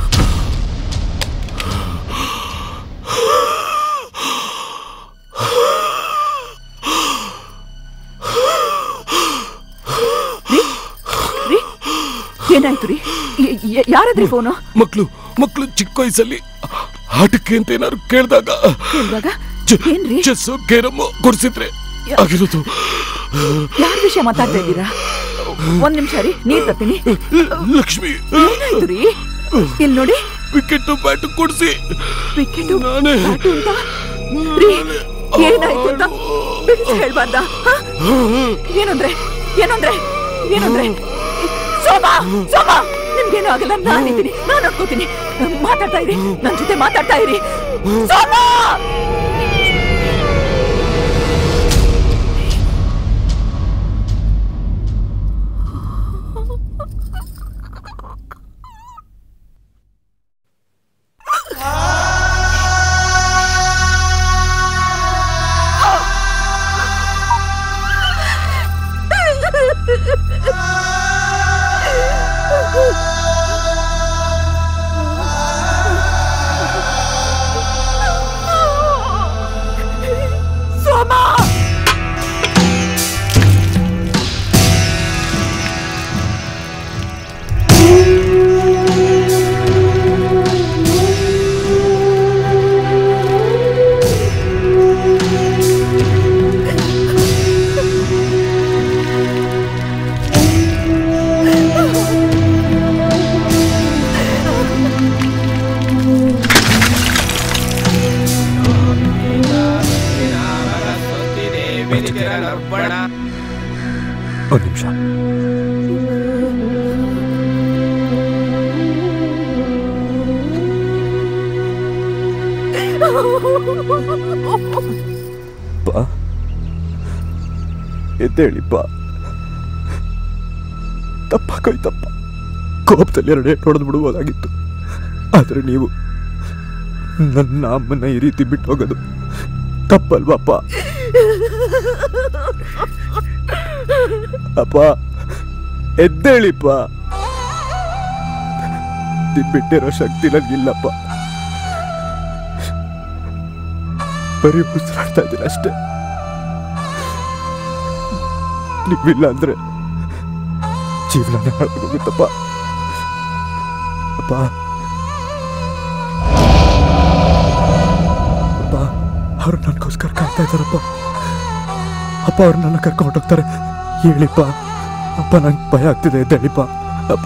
[SPEAKER 1] ಏನಾಯ್ತು ರೀ? ಯಾರದ್ರಿ ಫೋನು?
[SPEAKER 11] ಮಕ್ಕಳು ಮಕ್ಕಳು ಚಿಕ್ಕ ವಯಸ್ಸಲ್ಲಿ ಆಟಕ್ಕೆ ಅಂತ ಏನಾದ್ರು ಕೇಳಿದಾಗ
[SPEAKER 1] ಕೇಳಿದಾಗ ಏನ್ರಿ?
[SPEAKER 11] ಚೆಸ್ಸು ಕೇರಮ್ಮು ಕೊಡ್ಸಿದ್ರೆ ಆಗಿರೋದು.
[SPEAKER 1] ಯಾರ ವಿಷಯ ಮಾತಾಡ್ತಾ ಇದ್ದೀರಾ? ಒಂದ್ ನಿಮಿಷ ರೀ, ನೀರ್ ತರ್ತೀನಿ.
[SPEAKER 11] ಲಕ್ಷ್ಮಿ,
[SPEAKER 1] ಏನಾಯ್ತು ರೀ? ಇಲ್ಲಿ ನೋಡಿ.
[SPEAKER 11] ವಿಕೆಟ್ ಬ್ಯಾಟ್ ಕೊಡ್ಸಿ.
[SPEAKER 1] ವಿಕೆಟ್ ಬ್ಯಾಟ್ ಅಂತ ರೀ? ಏನಾಯ್ತು ಅಂತ ಬಿಡಿಸಿ ಹೇಳ್ಬಾರ್ದ? ಏನಂದ್ರೆ ಏನಂದ್ರೆ ಏನಂದ್ರೆ ಸೋಮ, ಸೋಮ, ನಿಮ್ಗೇನು ಆಗಲ್ಲ. ನಾನಿದ್ದೀನಿ, ನಾನು ನೋಡ್ಕೋತೀನಿ. ಮಾತಾಡ್ತಾ ಇರಿ, ನನ್ನ ಜೊತೆ ಮಾತಾಡ್ತಾ ಇರಿ. ಸೋಮ,
[SPEAKER 13] ಒಂದು ನಿಮಿಷ. ಎದ್ದೇಳಿಪ್ಪ,
[SPEAKER 16] ತಪ್ಪಾಗೋಯ್ತಪ್ಪ. ಕೋಪದಲ್ಲಿ ಎರಡೇ ಹೊಡೆದು ಬಿಡುವುದಾಗಿತ್ತು. ಆದರೆ ನೀವು ನನ್ನ ಅಮ್ಮನ ಈ ರೀತಿ ಬಿಟ್ಟು ಹೋಗೋದು ತಪ್ಪಲ್ವಪ್ಪ? ಅಪ್ಪ ಎದ್ದೇಳಿಪ್ಪ. ಬಿಟ್ಟಿರೋ ಶಕ್ತಿ ನನಗಿಲ್ಲಪ್ಪ. ಬರೀ ಉಸಿರಾಡ್ತಾ ಇದ್ದೀನಿ ಅಷ್ಟೇ. ನೀವಿಲ್ಲ ಅಂದ್ರೆ ಜೀವನ ಹಾಳಾಗೋಗುತ್ತಪ್ಪ. ಅಪ್ಪ ಅಪ್ಪ ಅವ್ರು ನನಗೋಸ್ಕರ ಕಾಯ್ತಾ ಇದ್ದಾರಪ್ಪ. ಅಪ್ಪ ಅವ್ರು ನನ್ನ ಕರ್ಕೊಂಡು ಹೊರಟೋಗ್ತಾರೆ. ಹೇಳಿಪ್ಪ ಅಪ್ಪ, ನಂಗೆ ಭಯ ಆಗ್ತಿದೆ, ಎದ್ದೇಳಿಪ್ಪ ಅಪ್ಪ.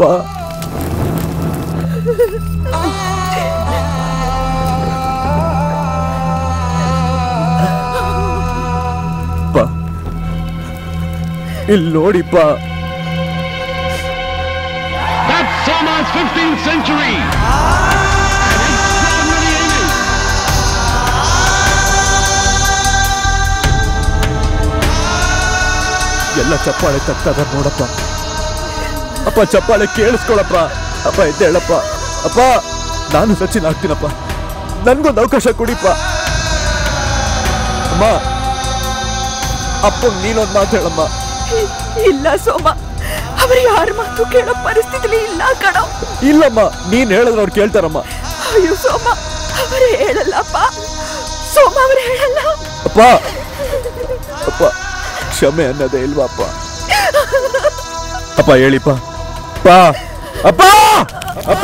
[SPEAKER 16] ಇಲ್ಲಿ ನೋಡಿಪ್ಪ.
[SPEAKER 9] That's Soma's fifteenth century.
[SPEAKER 16] ಎಲ್ಲ ಚಪ್ಪಾಳೆ ತಗ್ತದ ನೋಡಪ್ಪ. ಅಪ್ಪ ಚಪ್ಪಾಳೆ ಕೇಳಿಸ್ಕೊಳಪ್ಪ. ಅಪ್ಪ ಎದ್ದೇಳಪ್ಪ. ಅಪ್ಪ ನಾನು ಸಚಿನ್ ಆಗ್ತೀನಪ್ಪ. ನನ್ಗೊಂದು ಅವಕಾಶ ಕೊಡಿಪ್ಪ. ಅಮ್ಮ, ಅಪ್ಪ ನೀನೊಂದು ಮಾತು ಹೇಳಮ್ಮ.
[SPEAKER 8] ಇಲ್ಲ ಸೋಮ, ಅವ್ರು ಯಾರ ಮಾತು ಕೇಳೋ ಪರಿಸ್ಥಿತಿಲಿ ಇಲ್ಲ ಕಣೋ.
[SPEAKER 16] ಇಲ್ಲಮ್ಮ, ನೀನ್ ಹೇಳಿದ್ರೆ ಅವ್ರು ಕೇಳ್ತಾರಮ್ಮ.
[SPEAKER 8] ಅಯ್ಯೋ ಸೋಮ, ಅವರೇ ಹೇಳಲ್ಲಪ್ಪ. ಸೋಮ ಅವ್ರು ಹೇಳಲ್ಲ.
[SPEAKER 16] ಅಪ್ಪ ಅಪ್ಪ ಕ್ಷಮೆ ಅನ್ನೋದೇ ಇಲ್ವಾ ಅಪ್ಪ? ಅಪ್ಪ ಹೇಳಿಪ್ಪ. ಅಪ್ಪ ಅಪ್ಪ ಅಪ್ಪ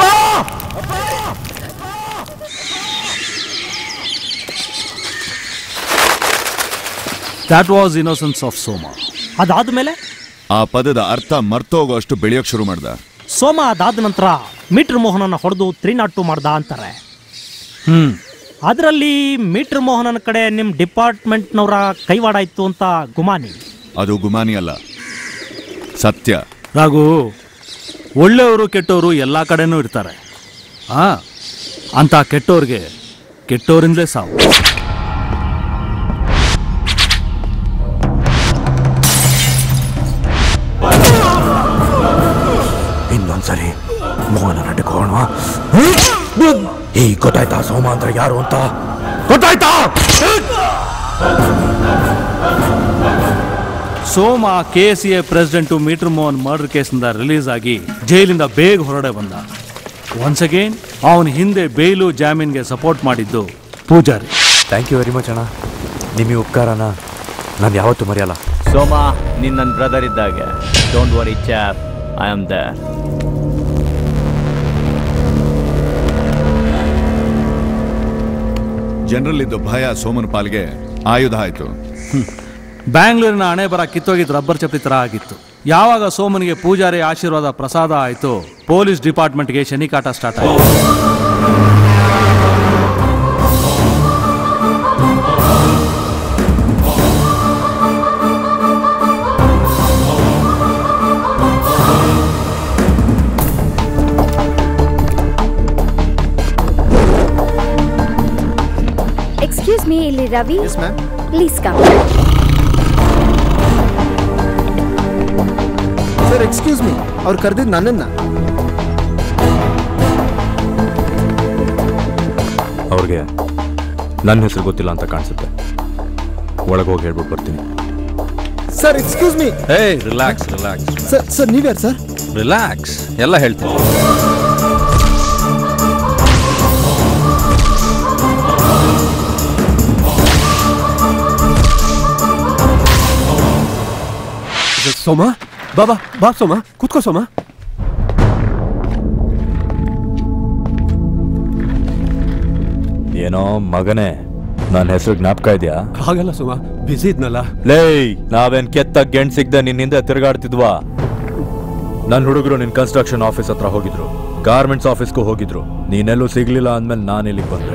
[SPEAKER 5] That was innocence of Soma.
[SPEAKER 2] ಅದಾದ್ಮೇಲೆ
[SPEAKER 4] ಆ ಪದದ ಅರ್ಥ ಮರ್ತೋಗೋಷ್ಟು ಬೆಳೆಯೋಕ್ ಶುರು ಮಾಡ್ದ.
[SPEAKER 2] ಸೋಮ ಅದಾದ ನಂತರ ಮೀಟರ್ ಮೋಹನನ ಹೊಡೆದು ತ್ರೀ ನಾಟ್ ಟು ಮಾಡ್ದ ಅಂತಾರೆ.
[SPEAKER 5] ಹ್ಮ್
[SPEAKER 2] ಅದರಲ್ಲಿ ಮೀಟರ್ ಮೋಹನನ ಕಡೆ ನಿಮ್ ಡಿಪಾರ್ಟ್ಮೆಂಟ್ನವರ ಕೈವಾಡ ಇತ್ತು ಅಂತ ಗುಮಾನಿ.
[SPEAKER 4] ಅದು ಗುಮಾನಿ ಅಲ್ಲ, ಸತ್ಯ.
[SPEAKER 5] ರಾಘು, ಒಳ್ಳೆಯವರು ಕೆಟ್ಟವರು ಎಲ್ಲ ಕಡೆನೂ ಇರ್ತಾರೆ. ಆ ಅಂತ ಕೆಟ್ಟವ್ರಿಗೆ ಕೆಟ್ಟವರಿಂದಲೇ ಸಾವು.
[SPEAKER 13] ಇನ್ನೊಂದ್ಸರಿ ಮೋಹನ ನಡ್ಕೋಣ. ಈಗ ಗೊತ್ತಾಯ್ತಾ ಸೋಮ ಅಂದ್ರೆ ಯಾರು ಅಂತ? ಗೊತ್ತಾಯ್ತಾ?
[SPEAKER 5] Soma K C A president meter Mohan murder ಕೇಸಿಂದ ರಿಲೀಸ್ ಆಗಿ ಜೈಲಿಂದ ಬೇಗ ಹೊರಡೆ ಬಂದ. ಒನ್ಸ್ ಅಗೇನ್ ಅವನ ಹಿಂದೆ ಬೇಲು ಜಾಮೀನ್ಗೆ ಸಪೋರ್ಟ್ ಮಾಡಿದ್ದು Poojari.
[SPEAKER 13] Thank you very much ಅಣ್ಣ. ನಿಮ್ಮ ಉಪಕಾರನ ನಾನು ಯಾವತ್ತೂ ಮರೆಯಲ್ಲ.
[SPEAKER 15] ಸೋಮ, ನೀನ್ ನನ್ನ ಬ್ರದರ್ ಇದ್ದಾಗೆ. Don't worry chap, I am there.
[SPEAKER 4] ಜನರಲ್ಲಿದ್ದ ಭಯ ಸೋಮನ ಪಾಲ್ಗೆ ಆಯುಧ ಆಯ್ತು.
[SPEAKER 5] ಬ್ಯಾಂಗ್ಳೂರಿನ ಹಣೆ ಬರ ಕಿತ್ತೋಗಿದ್ದು ರಬ್ಬರ್ ಚಪ್ಪಲಿ ತರ ಆಗಿತ್ತು. ಯಾವಾಗ ಸೋಮನಿಗೆ ಪೂಜಾರಿ ಆಶೀರ್ವಾದ ಪ್ರಸಾದ ಆಯಿತು, ಪೊಲೀಸ್ ಡಿಪಾರ್ಟ್ಮೆಂಟ್ಗೆ ಶನಿಕಾಟ ಸ್ಟಾರ್ಟ್ ಆಯಿತು.
[SPEAKER 12] Excuse me, ಇಲ್ಲಿ Ravi.
[SPEAKER 17] Yes, ma'am.
[SPEAKER 12] Please come.
[SPEAKER 17] Sir, excuse me, ಅವ್ರು ಕರೆದಿದ್ದು ನನ್ನನ್ನ.
[SPEAKER 13] ಅವ್ರಿಗೆ ನನ್ನ ಹೆಸರು ಗೊತ್ತಿಲ್ಲ ಅಂತ ಕಾಣಿಸುತ್ತೆ. ಒಳಗೋಗಿ ಹೇಳ್ಬಿಟ್ಟು ಬರ್ತೀನಿ.
[SPEAKER 17] Sir, excuse me.
[SPEAKER 7] Hey, relax relax.
[SPEAKER 17] Sir sir ನೀವ್ಯಾರು ಸರ್?
[SPEAKER 7] ರಿಲ್ಯಾಕ್ಸ್, ಎಲ್ಲ ಹೇಳ್ತೀನಿ.
[SPEAKER 16] ಸೋಮ, ಬಾಬಾ ಬಾ ಸೋಮ, ಕೂತ್ಕೋ ಸೋಮ.
[SPEAKER 13] ಏನೋ ಮಗನೇ, ನನ್ನ ಹೆಸರು ಜ್ಞಾಪಕ ಇದೆಯಾ?
[SPEAKER 16] ಹಾಗಲ್ಲ ಸೋಮ, ಬಿಸಿ ಇದ್ನಲ್ಲ.
[SPEAKER 13] ಲೇ, ನಾವೇನ್ ಕೆತ್ತ ಗೆಣ್ ಸಿಗ್ದೆ ನಿನ್ನಿಂದ ತಿರುಗಾಡ್ತಿದ್ವಾ? ನನ್ನ ಹುಡುಗರು ನಿನ್ ಕನ್ಸ್ಟ್ರಕ್ಷನ್ ಆಫೀಸ್ ಹತ್ರ ಹೋಗಿದ್ರು, ಗಾರ್ಮೆಂಟ್ಸ್ ಆಫೀಸ್ಗೂ ಹೋಗಿದ್ರು. ನೀನೆಲ್ಲೂ ಸಿಗ್ಲಿಲ್ಲ ಅಂದ್ಮೇಲೆ ನಾನು ಇಲ್ಲಿಗೆ ಬಂದೆ.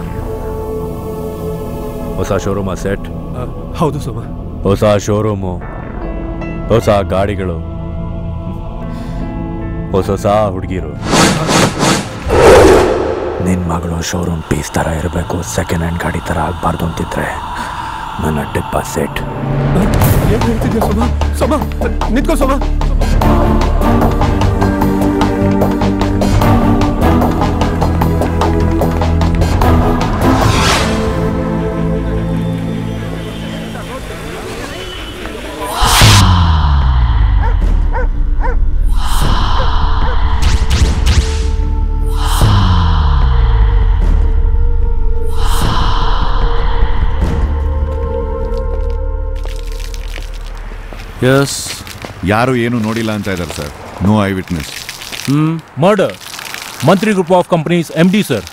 [SPEAKER 13] ಹೊಸ ಶೋರೂಮ್ ಸೆಟ್?
[SPEAKER 16] ಹೌದು ಸೋಮ.
[SPEAKER 13] ಹೊಸ ಶೋರೂಮು, ಹೊಸ ಗಾಡಿಗಳು, ಹೊಸ ಹೊಸ ಹುಡುಗಿರು. ನಿನ್ ಮಗಳು ಶೋರೂಮ್ ಪೀಸ್ ತರ ಇರಬೇಕು, ಸೆಕೆಂಡ್ ಹ್ಯಾಂಡ್ ಗಾಡಿ ತರ ಆಗ್ಬಾರ್ದು ಅಂತಿದ್ರೆ ನನ್ನ ಡಿಬ್ಬ ಸೆಟ್.
[SPEAKER 16] ಏನ್ ಹೇಳ್ತಿದ್ಯಾ ಸೋಮ? ಸೋಮ ನಿಂತ್ಕೋ ಸೋಮ.
[SPEAKER 5] ಎಸ್
[SPEAKER 4] ಯಾರು ಏನು ನೋಡಿಲ್ಲ ಅಂತ ಇದ್ದಾರೆ sir. No eye witness.
[SPEAKER 18] Hmm murder Mantri group of companies M D sir.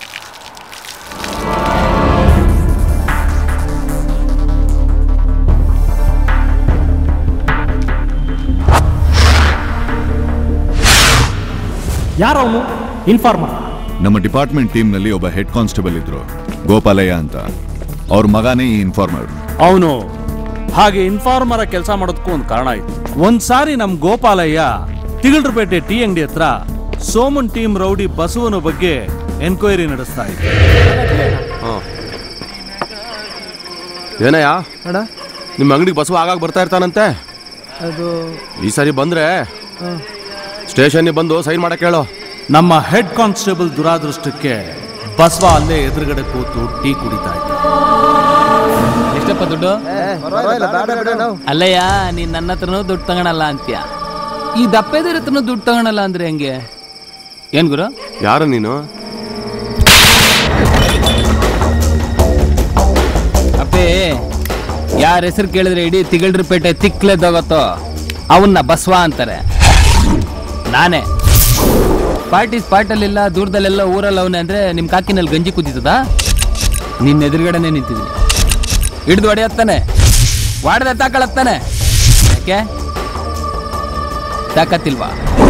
[SPEAKER 2] ಯಾರವನು? ಇನ್ಫಾರ್ಮರ್.
[SPEAKER 4] ನಮ್ಮ ಡಿಪಾರ್ಟ್ಮೆಂಟ್ ಟೀಮ್ನಲ್ಲಿ ಒಬ್ಬ ಹೆಡ್ ಕಾನ್ಸ್ಟೇಬಲ್ ಇದ್ರು, ಗೋಪಾಲಯ್ಯ ಅಂತ. ಅವ್ರ ಮಗನೇ ಈ ಇನ್ಫಾರ್ಮರ್.
[SPEAKER 5] ಅವನು ಹಾಗೆ ಇನ್ಫಾರ್ಮರ ಕೆಲಸ ಮಾಡೋದಕ್ಕೂ ಒಂದು ಕಾರಣ ಇತ್ತು. ಒಂದ್ಸಾರಿ ನಮ್ ಗೋಪಾಲಯ್ಯ ತಿಗಳರಪೇಟೆ ಟೀ ಅಂಗಡಿ ಹತ್ರ ಸೋಮನ್ ಟೀಮ್ ರೌಡಿ ಬಸವನ ಬಗ್ಗೆ ಎನ್ಕ್ವೈರಿ ನಡೆಸ್ತಾ ಇತ್ತು.
[SPEAKER 19] ಏನಯ್ಯ ನಿಮ್ಮ ಅಂಗಡಿಗೆ ಬಸವ ಆಗಾಗ ಬರ್ತಾ ಇರ್ತಾನಂತೆ.
[SPEAKER 17] ಅದು
[SPEAKER 19] ಈ ಸಾರಿ ಬಂದ್ರೆ ಸ್ಟೇಷನ್ಗೆ ಬಂದು ಸೈನ್ ಮಾಡಕ್ಕೆ ಹೇಳೋ.
[SPEAKER 5] ನಮ್ಮ ಹೆಡ್ ಕಾನ್ಸ್ಟೇಬಲ್ ದುರಾದೃಷ್ಟಕ್ಕೆ ಬಸವ ಅಲ್ಲೇ ಎದುರುಗಡೆ ಕೂತು ಟೀ ಕುಡಿತಾ ಇದ್ದ.
[SPEAKER 20] ಎಷ್ಟಪ್ಪ ದುಡ್ಡು? ಅಲ್ಲಯ್ಯ ನೀನ್ ನನ್ನ ಹತ್ರನೂ ದುಡ್ಡು ತಗೊಳಲ್ಲ ಅಂತ್ಯ. ಈ ದಪ್ಪೆದರ ಹತ್ರನೂ ದುಡ್ಡು ತಗೊಳಲ್ಲ ಅಂದ್ರೆ ಹೆಂಗೆ? ಏನ್ ಗುರು?
[SPEAKER 19] ಯಾರು ನೀನು?
[SPEAKER 20] ಅಪ್ಪೇ ಯಾರ ಹೆಸರು ಕೇಳಿದ್ರೆ ಇಡೀ ತಿಗಳರಪೇಟೆ ತಿಕ್ಲೆದೋಗತ್ತೋ ಅವನ್ನ ಬಸವ ಅಂತಾರೆ. ನಾನೇ ಪಾರ್ಟಿ ಸ್ಪಾಟಲ್ಲಿಲ್ಲ, ದೂರದಲ್ಲೆಲ್ಲ ಊರಲ್ಲಿ ಅವನೇ ಅಂದ್ರೆ ನಿಮ್ ಕಾಕಿನಲ್ಲಿ ಗಂಜಿ ಕುದಿತದ? ನಿನ್ನ ಎದುರುಗಡೆನೆ ನಿಂತಿದ್ದೀನಿ, ಹಿಡಿದು ಹೊಡೆಯತ್ತಾನೆ, ವಾಡದೆ ತಾಕಳತ್ತಾನೆ. ಯಾಕೆ ತಾಕತ್ತಿಲ್ವಾ?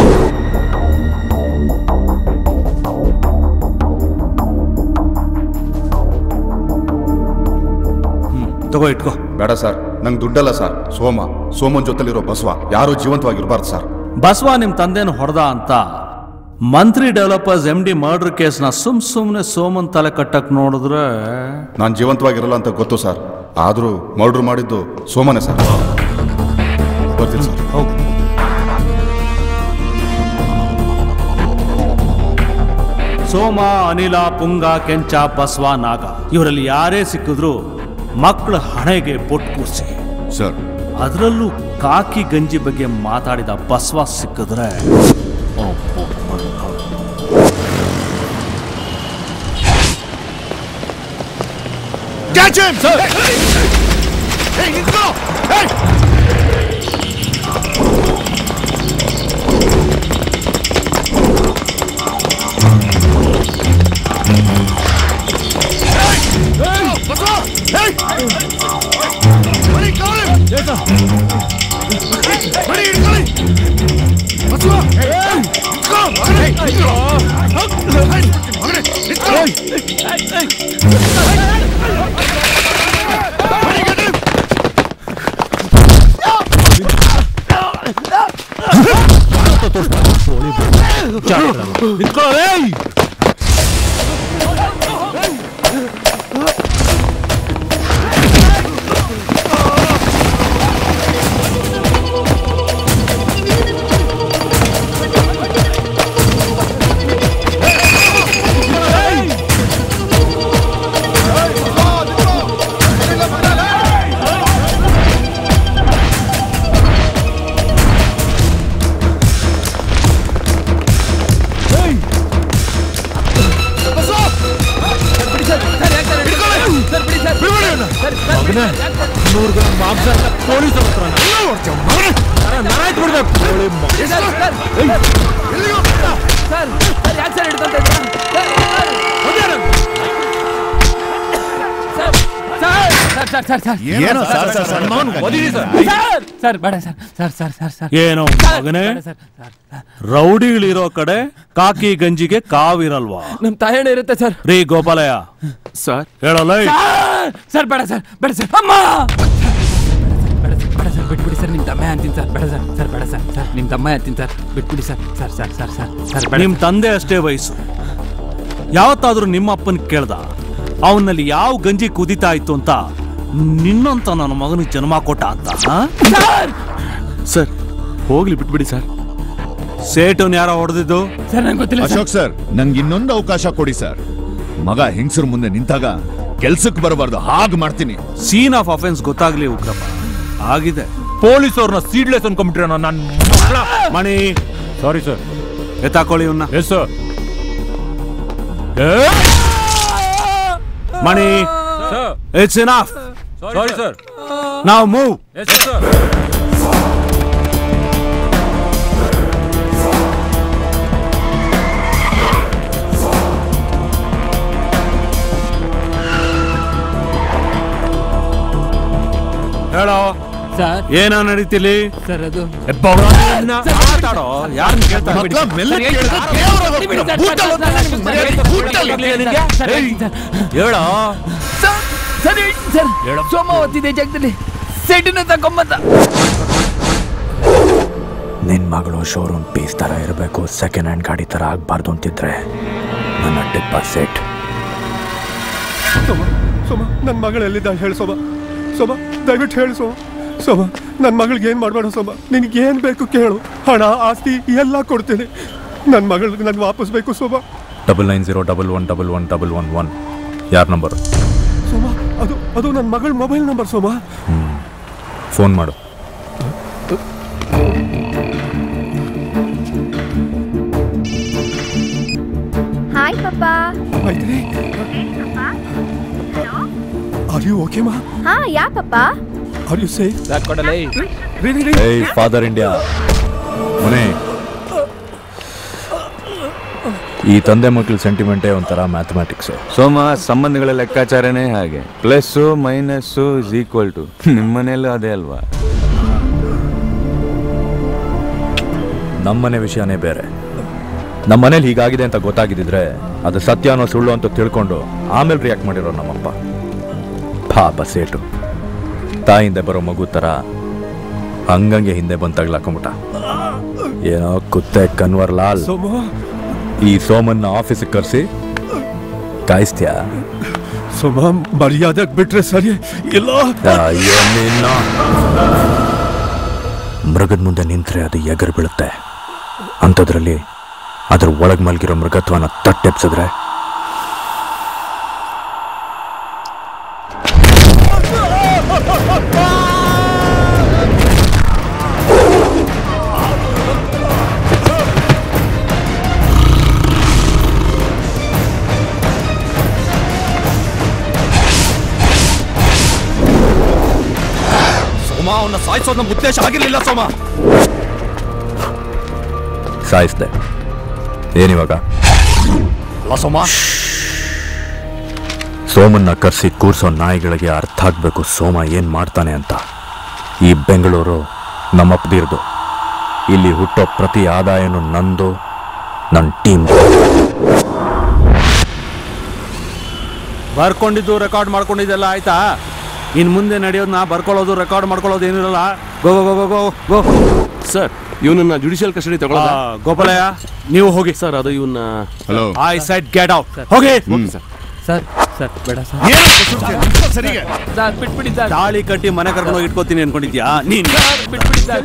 [SPEAKER 5] ತಗೋ ಇಟ್ಕೋ.
[SPEAKER 11] ಬೇಡ ಸರ್, ನಂಗೆ ದುಡ್ಡಲ್ಲ ಸರ್. ಸೋಮ ಸೋಮನ್ ಜೊತೆಲಿರೋ ಬಸವ ಯಾರು ಜೀವಂತವಾಗಿರ್ಬಾರ್ದು ಸರ್.
[SPEAKER 5] ಬಸವ ನಿಮ್ ತಂದೆನ ಹೊಡೆದ ಅಂತ ಮಂತ್ರಿ ಡೆವಲಪರ್ಸ್ ಎಂ ಡಿ ಮರ್ಡರ್ ಕೇಸ್ನ ಸುಮ್ ಸುಮ್ನೆ ಸೋಮನ್ ತಲೆ ಕಟ್ಟಕ್ ನೋಡಿದ್ರೆ
[SPEAKER 11] ನಾನು ಜೀವಂತವಾಗಿರಲ್ಲ ಅಂತ ಗೊತ್ತು ಸರ್. ಆದ್ರೂ ಮರ್ಡರ್ ಮಾಡಿದ್ದು ಸೋಮನೇ ಸರ್. ಬರ್ತೀನಿ ಸರ್.
[SPEAKER 5] ಹೋಗು. ಸೋಮ, ಅನಿಲ, ಪುಂಗ, ಕೆಂಚ, ಬಸವ, ನಾಗ ಇವರಲ್ಲಿ ಯಾರೇ ಸಿಕ್ಕಿದ್ರು ಮಕ್ಕಳ ಹಣೆಗೆ ಬೊಟ್ಟು ಕೂರಿಸಿ
[SPEAKER 4] ಸರ್.
[SPEAKER 5] ಅದರಲ್ಲೂ ಕಾಕಿ ಗಂಜಿ ಬಗ್ಗೆ ಮಾತಾಡಿದ ಬಸವ ಸಿಕ್ಕಿದ್ರೆ
[SPEAKER 11] Catch him! Sir! Hey! Hey, let's go! Hey!
[SPEAKER 5] ಏನೋ ಮಗನೇ, ರೌಡಿಗಳಿರೋ ಕಡೆ ಕಾಕಿ ಗಂಜಿಗೆ ಕಾವಿರಲ್ವಾ?
[SPEAKER 20] ನಮ್ ತಾಯಣ್ಣ ಇರುತ್ತೆ ಸರ್.
[SPEAKER 5] ರೀ ಗೋಪಾಲಯ್ಯ
[SPEAKER 19] ಸರ್
[SPEAKER 5] ಹೇಳಲ್ಲ.
[SPEAKER 20] ಸರ್ ಬೇಡ ಸರ್, ಬೇಡ ಸರ್, ಅಮ್ಮ ಬೇಡ ಸರ್, ಬಿಟ್ಬಿಡಿ ಸರ್, ನಿಮ್ ತಮ್ಮ ಅಂತೀನಿ ಸರ್. ಬೇಡ ಸರ್, ಸರ್ ಬೇಡ ಸರ್, ಸರ್ ನಿಮ್ ತಮ್ಮ ಅಂತೀನಿ ಸರ್, ಬಿಟ್ಬಿಡಿ sir. Sir sir sir sir sir
[SPEAKER 5] ನಿಮ್ ತಂದೆ ಅಷ್ಟೇ ವಯಸ್ಸು. ಯಾವತ್ತಾದ್ರೂ ನಿಮ್ಮ ಅಪ್ಪನ್ ಕೇಳ್ದ ಅವನಲ್ಲಿ ಯಾವ ಗಂಜಿ ಕುದಿತಾ ಇತ್ತು ಅಂತ? ನಿನ್ನಂತ ನನ್ನ ಮಗನಿಗೆ ಜನ್ಮ ಕೊಟ್ಟ ಅಂತ?
[SPEAKER 19] ಸರ್ ಹೋಗ್ಲಿ ಬಿಟ್ಬಿಡಿ ಸರ್.
[SPEAKER 5] ಸೇಟನ್ ಯಾರೋ ಹೊಡೆದಿದ್ದು
[SPEAKER 20] ಸರ್ ನಂಗೆ ಗೊತ್ತಿಲ್ಲ.
[SPEAKER 4] ಅಶೋಕ್ ಸರ್, ನಂಗೆ ಇನ್ನೊಂದು ಅವಕಾಶ ಕೊಡಿ ಸರ್. ಮಗ ಹೆಂಗಸರ ಮುಂದೆ ನಿಂತಾಗ ಕೆಲ್ಸಕ್ಕೆ ಬರಬಾರ್ದು, ಹಾಗೆ ಮಾಡ್ತೀನಿ.
[SPEAKER 5] ಸೀನ್ ಆಫ್ ಅಫೆನ್ಸ್ ಗೊತ್ತಾಗ್ಲಿ ಉಗ್ರಪ್ಪ. ಆಗಿದೆ.
[SPEAKER 18] ಪೊಲೀಸ್ ಅವ್ರನ್ನ ಸೀಡ್ಲೆಸ್ ಅನ್ಕೊಂಡ್ಬಿಟ್ರೆ ನನ್ನ
[SPEAKER 5] ಮಣಿ.
[SPEAKER 18] ಸಾರಿ ಸರ್.
[SPEAKER 5] ಎತ್ತಾಕೊಳ್ಳಿ ಇವನ್ನ.
[SPEAKER 18] Yes sir.
[SPEAKER 5] Mani, it's enough.
[SPEAKER 18] Sorry sir.
[SPEAKER 5] ನಾವ್ ಮೂವ್.
[SPEAKER 18] Yes sir.
[SPEAKER 5] ಹೇಳೋ
[SPEAKER 20] ಸರ್
[SPEAKER 5] ಏನೋ ನಡೀತಿಲಿ
[SPEAKER 20] ಸರ್ ಅದು
[SPEAKER 5] ಮಾತಾಡೋ ಯಾರನ್ನ ಕೇಳ್ತಾ ಹೇಳೋ
[SPEAKER 20] ಸರಿ ಸರ್ ಸೋಮಾವತಿದೆ ಜಾಗದಲ್ಲಿ ಸೆಟಿನ ತಗೊಂಬಂದ.
[SPEAKER 13] ನಿನ್ ಮಗಳು ಶೋರೂಮ್ ಪೀಸ್ ತರ ಇರಬೇಕು, ಸೆಕೆಂಡ್ ಹ್ಯಾಂಡ್ ಗಾಡಿ ತರ ಆಗ್ಬಾರ್ದು ಅಂತಿದ್ರೆ ನನ್ನ ಟಿಪ್ಪ ಸೆಟ್.
[SPEAKER 14] ಸೋಮ ಸೋಮ ನನ್ನ ಮಗಳು ಎಲ್ಲಿದ್ದಾಳೆ ಹೇಳು ಸೋಮ. ಸೋಮ ದಯವಿಟ್ಟು ಹೇಳು ಸೋಮ. ಸೋಮ ನನ್ನ ಮಗಳಿಗೆ ಏನು ಮಾಡಬೇಡ ಸೋಮ. ನಿನಗೇನು ಬೇಕು ಕೇಳು, ಹಣ ಆಸ್ತಿ ಎಲ್ಲ ಕೊಡ್ತೀನಿ. ನನ್ನ ಮಗಳಿಗೆ ನಾನು ವಾಪಸ್ ಬೇಕು Soma.
[SPEAKER 7] Double nine zero double one double one double one one ಯಾರ ನಂಬರ್?
[SPEAKER 14] ಸೋಮ ಅದು ಅದು ನನ್ನ ಮಗಳ ಮೊಬೈಲ್ ನಂಬರ್ ಸೋಮ.
[SPEAKER 7] ಫೋನ್ ಮಾಡು.
[SPEAKER 12] Hi papa.
[SPEAKER 14] Maitri are you okay ಮಾ?
[SPEAKER 12] ಹಾ yeah papa?
[SPEAKER 14] Are you safe?
[SPEAKER 20] ಕೊಡಲೇ
[SPEAKER 7] ಏಯ್ ಫಾದರ್ ಇಂಡಿಯಾ ಮನೆ. ಈ ತಂದೆ ಮಕ್ಕಳ ಸೆಂಟಿಮೆಂಟೇ ಒಂಥರ ಮ್ಯಾಥಮೆಟಿಕ್ಸ್.
[SPEAKER 6] ಸೋಮ ಸಂಬಂಧಗಳ ಲೆಕ್ಕಾಚಾರನೇ ಹಾಗೆ, plus minus is equal to. ನಿಮ್ಮ ಮನೆಯಲ್ಲೂ ಅದೇ ಅಲ್ವಾ?
[SPEAKER 7] ನಮ್ಮನೆ ವಿಷಯನೇ ಬೇರೆ. ನಮ್ಮ ಮನೇಲಿ ಹೀಗಾಗಿದೆ ಅಂತ ಗೊತ್ತಾಗಿದ್ದಿದ್ರೆ ಅದು ಸತ್ಯ ಅನ್ನೋ ಸುಳ್ಳು ಅಂತ ತಿಳ್ಕೊಂಡು ಆಮೇಲೆ ರಿಯಾಕ್ಟ್ ಮಾಡಿರೋ ನಮ್ಮಪ್ಪ. ಪಾಪ ಸೇಟು ತಾಯಿಂದ ಬರೋ ಮಗು ಥರ ಹಂಗಂಗೆ ಹಿಂದೆ ಬಂದು ತಗ್ಲಾಕೊಂಬಿಟ್ಟ. ಏನೋ ಕುತ್ತೆ ಕನ್ವರ್ ಲಾಲ್ ಈ ಸೋಮನ್ನ ಆಫೀಸಿಗೆ ಕರೆಸಿ ಕಾಯಿಸ್ತೀಯಾ?
[SPEAKER 14] ಸೋಮ ಮರ್ಯಾದೆ ಬಿಟ್ರೆ ಸರಿ ಇಲ್ಲ.
[SPEAKER 13] ಮೃಗದ ಮುಂದೆ ನಿಂತ್ರೆ ಅದು ಎಗರ್ ಬೀಳುತ್ತೆ, ಅಂಥದ್ರಲ್ಲಿ ಅದ್ರ ಒಳಗೆ ಮಲಗಿರೋ ಮೃಗತ್ವನ ತಟ್ಟೆಪ್ಸಿದ್ರೆ
[SPEAKER 19] ಸೋಮ ಅವನ್ನ ಸಾಯಿಸೋದು ನಮ್ಮ ಉದ್ದೇಶ ಆಗಿರ್ಲಿಲ್ಲ ಸೋಮ.
[SPEAKER 7] ಸಾಯಿಸ್ದೆ ಏನಿವಾಗ?
[SPEAKER 19] ಸೋಮ
[SPEAKER 13] ಸೋಮನ್ನ ಕರೆಸಿ ಕೂರ್ಸೋ ನಾಯಿಗಳಿಗೆ ಅರ್ಥ ಆಗ್ಬೇಕು ಸೋಮ ಏನ್ ಮಾಡ್ತಾನೆ ಅಂತ. ಈ ಬೆಂಗಳೂರು ನಮ್ಮಪ್ಪದಿರ್ದು. ಇಲ್ಲಿ ಹುಟ್ಟೋ ಪ್ರತಿ ಆದಾಯನೂ ನಂದು, ನನ್ನ ಟೀಮ್.
[SPEAKER 5] ಬರ್ಕೊಂಡಿದ್ದು ರೆಕಾರ್ಡ್ ಮಾಡ್ಕೊಂಡಿದ್ದೆಲ್ಲ ಆಯ್ತಾ? ಇನ್ ಮುಂದೆ ನಡೆಯೋದನ್ನ ಬರ್ಕೊಳ್ಳೋದು ರೆಕಾರ್ಡ್ ಮಾಡ್ಕೊಳ್ಳೋದು ಏನಿರಲ್ಲ. Go go go go go.
[SPEAKER 19] Sir ಇವನನ್ನ ಜುಡಿಷಿಯಲ್ ಕಸ್ಟಡಿ ತಗೊಳ್ಳೋದ?
[SPEAKER 5] ಗೋಪಾಲಯ್ಯ ನೀವು ಹೋಗಿ.
[SPEAKER 19] ಸರ್ ಅದು ಇವನ್ನ
[SPEAKER 6] hello
[SPEAKER 5] aside get out. ಹೋಗಿ
[SPEAKER 20] ಸರ್ ಸರ್ ಬೇಡ ಸರ್. ಸರ್ ಬಿಟ್ಬಿಡಿ ಸರ್.
[SPEAKER 5] ತಾಳಿ ಕಟ್ಟಿ ಮನೆ ಕರ್ಕೊಂಡು ಹೋಗಿ ಇಟ್ಕೋತೀನಿ ಅನ್ಕೊಂಡಿದ್ಯಾ ನೀನ್?
[SPEAKER 20] ಬಿಟ್ಬಿಡಿ ಸರ್.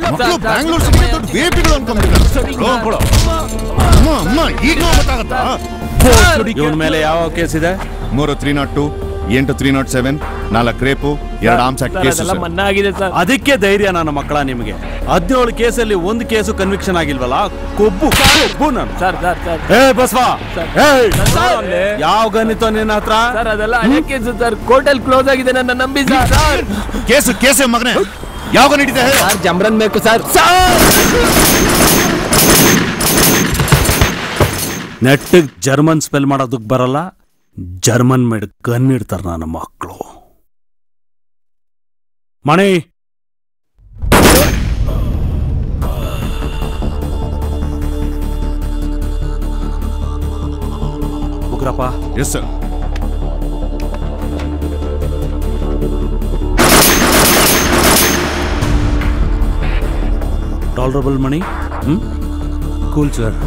[SPEAKER 5] ಇವನ ಮೇಲೆ ಯಾವ ಕೇಸ್ ಇದೆ?
[SPEAKER 4] ಮೂರು ತ್ರೀ ನಾಟ್ ಟು, ಎಂಟು ತ್ರೀ ನಾಟ್ ಸೆವೆನ್, ನಾಲ್ಕು ರೇಪು, ಎರಡು ಆರ್ಮ್ಸ್ ಆಕ್ಟ್ ಕೇಸ್.
[SPEAKER 20] ಮನ್ನಾ ಆಗಿದೆ ಸರ್.
[SPEAKER 5] ಅದಕ್ಕೆ ಧೈರ್ಯ ನನ್ನ ಮಕ್ಕಳ ನಿಮಗೆ. ಹದಿನೇಳು ಕೇಸಲ್ಲಿ ಒಂದು ಕೇಸು ಕನ್ವಿಕ್ಷನ್ ಆಗಿಲ್ವಲ್ಲ, ಕೊಬ್ಬು ಕೊಬ್ಬು ನಾನು.
[SPEAKER 20] ಸರ್ ಸರ್ ಸರ್
[SPEAKER 5] ಏ ಬಸ್ವಾ, ಯಾವ ಗಣಿತ ನಿನ್ನ ಹತ್ರ?
[SPEAKER 20] ಸರ್ ಅದೆಲ್ಲ ಹಳೆ ಕೇಸು ಸರ್, ಕೋರ್ಟಲ್ಲಿ ಕ್ಲೋಸ್ ಆಗಿದೆ, ನನ್ನ ನಂಬಿ ಸರ್.
[SPEAKER 4] ಕೇಸು ಕೇಸೇ ಮಗನೇ, ಯಾವ ನಡೀತೆ
[SPEAKER 20] ಸರ್? ಜಮ್ರನ್ ಬೇಕು ಸರ್.
[SPEAKER 5] ನೆಟ್ಟಿಗೆ ಜರ್ಮನ್ ಸ್ಪೆಲ್ ಮಾಡೋದಕ್ಕೆ ಬರಲ್ಲ, ಜರ್ಮನ್ ಮೇಡ್ ಗನ್ ಇಡ್ತಾರ ನನ್ನ ಮಕ್ಕಳು. Mani Ugrappa.
[SPEAKER 4] Yes sir.
[SPEAKER 5] Tolerable Mani. Hmm cool sir.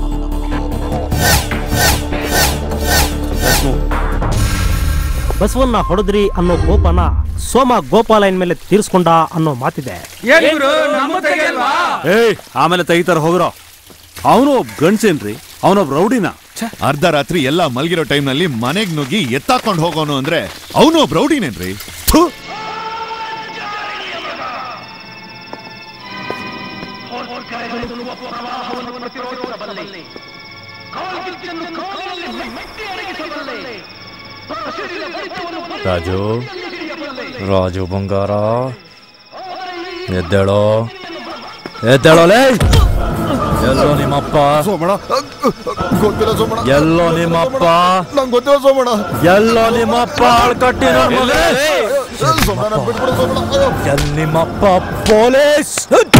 [SPEAKER 2] ಬಸವನ್ನ ಹೊಡೆದ್ರಿ ಅನ್ನೋ ಕೋಪನ ಸೋಮ ಗೋಪಾಲಯನ್ ಮೇಲೆ ತೀರ್ಸ್ಕೊಂಡ ಅನ್ನೋ ಮಾತಿದೆ.
[SPEAKER 5] ಏಯ್ ಆಮೇಲೆ ತೆಗಿತಾರ ಹೋಗ್ರೋ. ಅವನು ಒಬ್ಬ ಗಂಡ್ಸೇನ್ರಿ, ಅವನೊಬ್ಬ ರೌಡಿನ.
[SPEAKER 4] ಅರ್ಧ ರಾತ್ರಿ ಎಲ್ಲ ಮಲ್ಗಿರೋ ಟೈಮ್ನಲ್ಲಿ ಮನೆಗ್ ನುಗ್ಗಿ ಎತ್ತಾಕೊಂಡು ಹೋಗೋನು ಅಂದ್ರೆ ಅವನು ಒಬ್ಬ ರೌಡಿನೇನ್ರಿ.
[SPEAKER 7] ರಾಜು ರಾಜು ಬಂಗಾರ ಎದ್ದೇಳೋ ಎದ್ದೇಳೋಲೇ. ಎಲ್ಲೋ ನಿಮ್ಮಪ್ಪ?
[SPEAKER 14] ಸೋಮಣ್ಣ ಗೊತ್ತಿಲ್ಲ ಸೋಮಣ್ಣ.
[SPEAKER 7] ಎಲ್ಲೋ ನಿಮ್ಮಪ್ಪ?
[SPEAKER 14] ನಂಗೆ ಗೊತ್ತಿಲ್ಲ ಸೋಮಣ್ಣ.
[SPEAKER 7] ಎಲ್ಲೋ ನಿಮ್ಮಪ್ಪ? ಆಳ್ಕಟ್ಟಿ ಎಲ್ಲಿ ನಿಮ್ಮಪ್ಪ ಪೊಲೀಸ್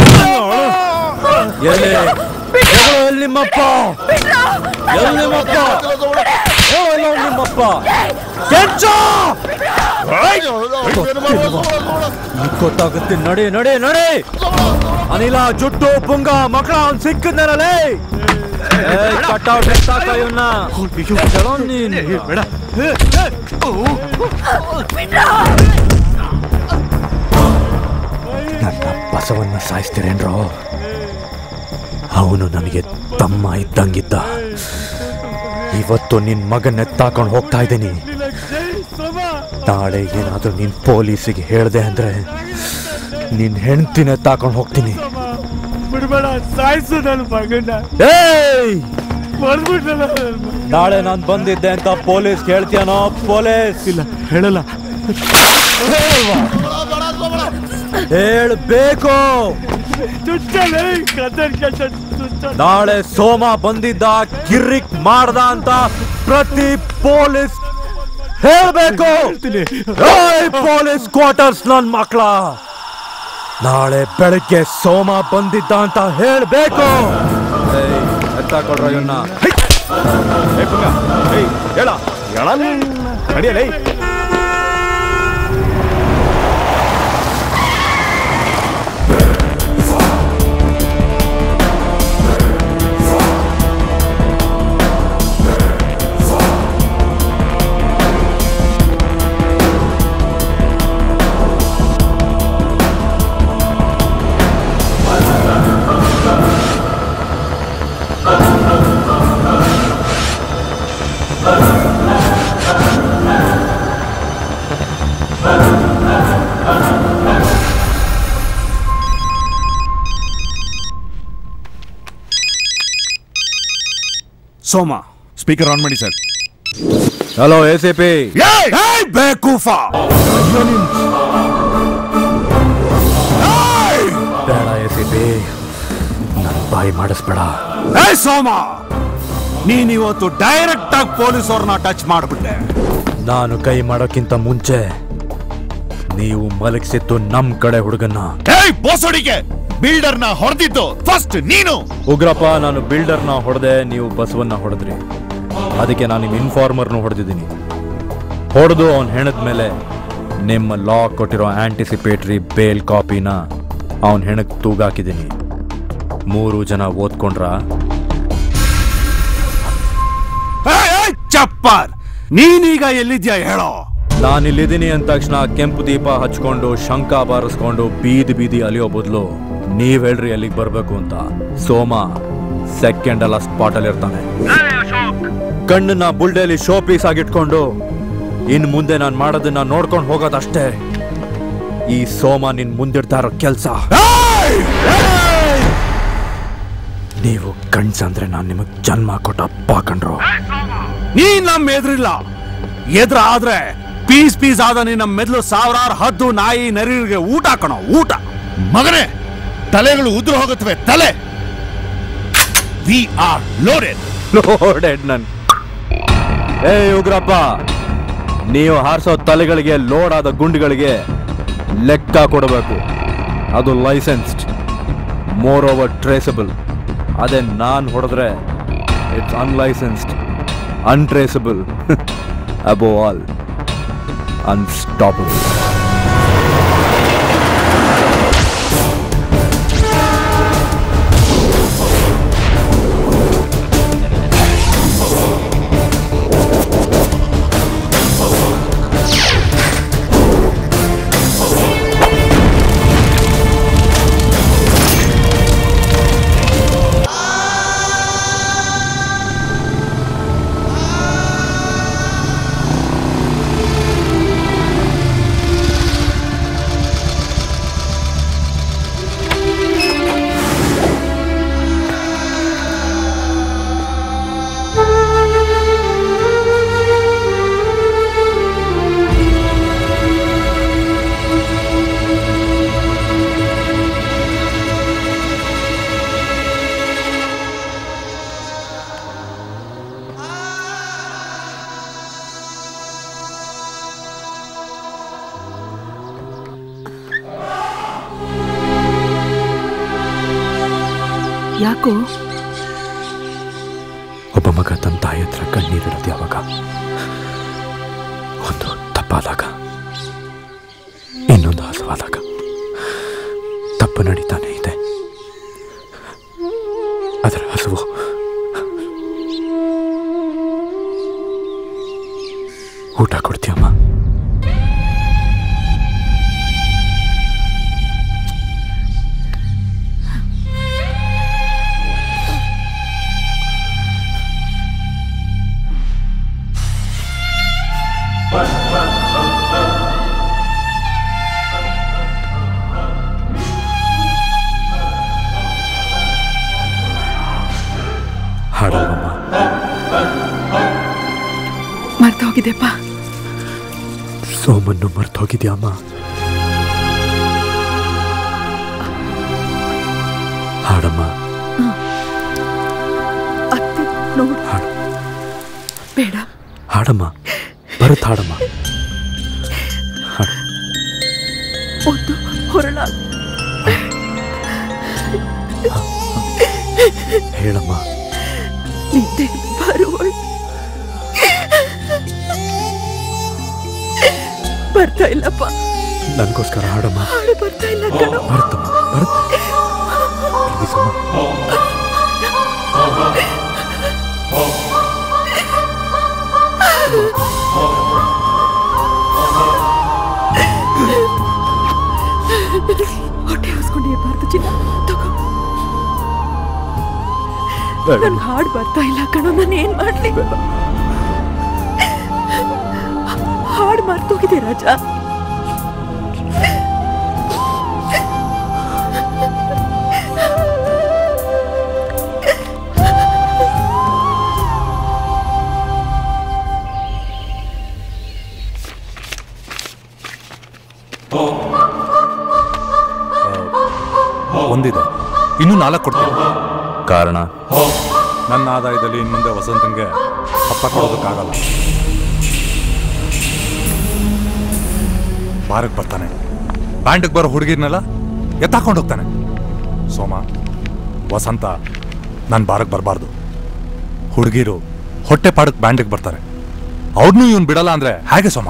[SPEAKER 7] ಎಲ್ಲಿ ಎಲ್ಲಿ ನಿಮ್ಮಪ್ಪ ಎಲ್ಲಿ ನಿಮ್ಮಪ್ಪ ಎಲ್ಲ ನಿಮ್ಮಪ್ಪ ಕೆಂಚ ಗೊತ್ತಾಗುತ್ತೆ ನಡಿ ನಡಿ ನಡಿ ಅನಿಲ ಜುಟ್ಟು ಪುಂಗ ಮಕ್ಕಳ ಅವ್ನು ಸಿಕ್ಕಿದ್ನಲ್ಲೇ ಕಟ್ಟಾವ್ ಇವನ್ನ ನನ್ನ ಬಸವನ್ನ ಸಾಯಿಸ್ತೀರೇನ್ರೋ ಅವನು ನನಗೆ ತಮ್ಮ ಇದ್ದಂಗಿದ್ದ ಇವತ್ತು ನಿನ್ ಮಗನ್ನ ಎತ್ತಾಕೊಂಡು ಹೋಗ್ತಾ ಇದ್ದೀನಿ ನಾಳೆ ಏನಾದ್ರೂ ನೀನ್ ಪೊಲೀಸಿಗೆ ಹೇಳ್ದೆ ಅಂದ್ರೆ ನಿನ್ ಹೆಂಡ್ತಿನ ಎತ್ತಾಕೊಂಡು ಹೋಗ್ತೀನಿ
[SPEAKER 14] ಬಿಡ್ಬೇಡ ಸಾಯಿಸು ನನ್ನ ಮಗನ
[SPEAKER 7] ನಾಳೆ ನಾನು ಬಂದಿದ್ದೆ ಅಂತ ಪೊಲೀಸ್ ಹೇಳ್ತೀಯನೋ ಪೊಲೀಸ್ ಇಲ್ಲ
[SPEAKER 14] ಹೇಳಲ್ಲ
[SPEAKER 7] ಹೇಳ್ಬೇಕು ನಾಳೆ ಸೋಮ ಬಂದಿದ್ದ ಕಿರಿಕ್ ಮಾಡ್ದ ಅಂತ ಪ್ರತಿ ಪೊಲೀಸ್ ಹೇಳ್ಬೇಕು ಪೊಲೀಸ್ ಕ್ವಾರ್ಟರ್ಸ್ ನನ್ ಮಕ್ಳ ನಾಳೆ ಬೆಳಗ್ಗೆ ಸೋಮ ಬಂದಿದ್ದ ಅಂತ ಹೇಳ್ಬೇಕು ಎತ್ತಾಕೊಡ್ರ ಇವನ್ನ ಹೇಳ ನಡಿಯಲೇ
[SPEAKER 5] ಸೋಮ ಸ್ಪೀಕರ್ ಆನ್ ಮಾಡಿ sir.
[SPEAKER 7] Hello A C P.
[SPEAKER 5] ಬೇಕೂಫ
[SPEAKER 7] ಬೇಡ ಎ ಸಿ ಪಿ ನನ್ನ ಬಾಯಿ ಮಾಡಿಸ್ಬೇಡ.
[SPEAKER 5] ಏ ಸೋಮ ನೀನ್ ಇವತ್ತು ಡೈರೆಕ್ಟ್ ಆಗಿ ಪೊಲೀಸ್ ಅವ್ರನ್ನ ಟಚ್ ಮಾಡ್ಬಿಟ್ಟೆ.
[SPEAKER 7] ನಾನು ಕೈ ಮಾಡೋಕ್ಕಿಂತ ಮುಂಚೆ ನೀವು ಮಲಗಿಸಿತ್ತು ನಮ್ ಕಡೆ ಹುಡುಗನ್ನ.
[SPEAKER 4] ಬೋಸಡಿಗೆ ಬಿಲ್ಡರ್ನ ಹೊಡೆದಿದ್ದು ಫಸ್ಟ್ ನೀನು.
[SPEAKER 7] ಉಗ್ರಪ್ಪ ನಾನು ಬಿಲ್ಡರ್ನ ಹೊಡೆದೆ, ನೀವು ಬಸವನ್ನ ಹೊಡೆದ್ರಿ. ಅದಕ್ಕೆ ನಾನು ನಿಮ್ಮ ಇನ್ಫಾರ್ಮರ್ನು ಹೊಡೆದಿದ್ದೀನಿ. ಹೊಡೆದು ಅವನ್ ಹೆಣದ ಮೇಲೆ ನಿಮ್ಮ ಲಾ ಕೊಟ್ಟಿರೋ ಆಂಟಿಸಿಪೇಟರಿ ಬೇಲ್ ಕಾಪಿನ ಅವನ್ ಹೆಣಕ್ ತೂಗಾಕಿದ್ದೀನಿ. ಮೂರು ಜನ ಓದ್ಕೊಂಡ್ರ.
[SPEAKER 5] ಚಪ್ಪರ್ ನೀನೀಗ ಎಲ್ಲಿದ್ಯಾ ಹೇಳೋ.
[SPEAKER 7] ನಾನಿಲ್ಲಿದ್ದೀನಿ ಅಂದ ತಕ್ಷಣ ಕೆಂಪು ದೀಪ ಹಚ್ಕೊಂಡು ಶಂಕ ಬಾರಿಸ್ಕೊಂಡು ಬೀದಿ ಬೀದಿ ಅಲಿಯೋ ಬದಲು ನೀವ್ ಹೇಳ್ರಿ ಅಲ್ಲಿಗೆ ಬರ್ಬೇಕು ಅಂತ. ಸೋಮ ಸೆಕೆಂಡ್ ಅಲ್ಲ ಸ್ಪಾಟ್ ಅಲ್ಲಿ ಇರ್ತಾನೆ. ಕಣ್ಣನ್ನ ಬುಲ್ಡೇಲಿ ಶೋ ಪೀಸ್ ಆಗಿಟ್ಕೊಂಡು ಇನ್ ಮುಂದೆ ನಾನ್ ಮಾಡೋದನ್ನ ನೋಡ್ಕೊಂಡು ಹೋಗೋದಷ್ಟೇ ಈ ಸೋಮ ನಿನ್ ಮುಂದಿಡ್ತಾ ಇರೋ ಕೆಲ್ಸ. ನೀವು ಕಣ್ಸಂದ್ರೆ ನಾನ್ ನಿಮಗ್ ಜನ್ಮ ಕೊಟ್ಟ ಅಪ್ಪ ಕಂಡ್ರು.
[SPEAKER 5] ನೀನ್ ನಮ್ ಎದ್ರಿಲ್ಲ. ಎದ್ರ ಆದ್ರೆ ಪೀಸ್ ಪೀಸ್ ಆದ ನಿನ್ನ ಮೆದ್ಲು ಸಾವಿರಾರು ಹದ್ದು ನಾಯಿ ನರಿಗೆ ಊಟ ಕಣೋ ಊಟ.
[SPEAKER 4] ಮಗನೇ ತಲೆಗಳು ಉದುರು ಹೋಗುತ್ತವೆ ತಲೆ. We are loaded.
[SPEAKER 7] ಲೋಡೆಡ್ ನನ್. ಏ ಉಗ್ರಪ್ಪ, ನೀವು ಹಾರಿಸೋ ತಲೆಗಳಿಗೆ ಲೋಡ್ ಆದ ಗುಂಡುಗಳಿಗೆ ಲೆಕ್ಕ ಕೊಡಬೇಕು. ಅದು ಲೈಸೆನ್ಸ್ಡ್, ಮೋರ್ ಓವರ್ ಟ್ರೇಸಬಲ್. ಅದೇ ನಾನ್ ಹೊಡೆದ್ರೆ it's unlicensed, untraceable, above all unstoppable.
[SPEAKER 1] ಯಾಕೋ?
[SPEAKER 13] ಒಬ್ಬ ಮಗ ತನ್ನ ತಾಯಿ ಹತ್ರ ಕಣ್ಣೀರಿಡೋದು ಯಾವಾಗ? ಒಂದು ತಪ್ಪಾದಾಗ, ಇನ್ನೊಂದು ಹಸವಾದಾಗ. ತಪ್ಪು ನಡೀತಾನೆ ಇದೆ, ಅದರ ಹಸುವು ಊಟ ಕೊಡ್ತೀಯಮ್ಮ? ಹಾಡಲ್ವಮ್ಮ?
[SPEAKER 1] ಮರ್ತೋಗಿದೆಪ್ಪ.
[SPEAKER 13] ಸೋಮನ್ನು ಮರ್ತೋಗಿದ್ಯಾಮ್ಮ? ಹಾಡಮ್ಮ.
[SPEAKER 1] ಅತ್ತೆ ನೋಡು.
[SPEAKER 13] ಹಾಡು.
[SPEAKER 1] ಬೇಡ.
[SPEAKER 13] ಹಾಡಮ್ಮ, ಬರುತ್ತ ಹಾಡಮ್ಮ. ಹಾಡು.
[SPEAKER 1] ಒಂದು ಹೊರಳ.
[SPEAKER 13] ಹೇಳಮ್ಮ.
[SPEAKER 1] ನಿದ್ದೆ ಬರುವಳು. ಬರ್ತಾ ಇಲ್ಲಪ್ಪ.
[SPEAKER 13] ನನಗೋಸ್ಕರ ಹಾಡಮ್ಮ.
[SPEAKER 1] ಹಾಡು ಬರ್ತಾ ಇಲ್ಲ ಕಣೋ.
[SPEAKER 13] ಬರುತ್ತಮ್ಮ, ಬರುತ್ತೆ.
[SPEAKER 1] ಹೊಟ್ಟೆ ಹಸ್ಕೊಂಡಿರಬಾರ್ದು ಚಿನ್ನ. ತಗೋ. ನನ್ ಹಾಡು ಬರ್ತಾ ಇಲ್ಲ ಕಣೋ. ನಾನು ಏನ್ ಮಾಡ್ಲಿ? ಹಾಡು ಮರ್ತೋಗಿದೆ ರಾಜ.
[SPEAKER 18] ಒಂದಿದೆ, ಇನ್ನೂ ನಾಲ್ಕು ಕೊಡ್ತೀನಿ.
[SPEAKER 13] ಕಾರಣ?
[SPEAKER 18] ನನ್ನ ಆದಾಯದಲ್ಲಿ ಇನ್ನು ಮುಂದೆ ವಸಂತಂಗೆ ಹಪ್ಪ ಕೊಡೋದಕ್ಕಾಗಲ್ಲ. ಬಾರಕ್ಕೆ ಬರ್ತಾನೆ, ಬ್ಯಾಂಡ್ಗೆ ಬರೋ ಹುಡುಗಿರ್ನೆಲ್ಲ ಎತ್ತಾಕೊಂಡು ಹೋಗ್ತಾನೆ. ಸೋಮ, ವಸಂತ ನಾನು ಬಾರಕ್ಕೆ ಬರಬಾರ್ದು. ಹುಡುಗಿರು ಹೊಟ್ಟೆ ಪಾಡಕ್ಕೆ ಬ್ಯಾಂಡ್ಗೆ ಬರ್ತಾರೆ. ಅವ್ರನ್ನೂ ಇವನು ಬಿಡಲ್ಲ ಅಂದ್ರೆ ಹೇಗೆ ಸೋಮ?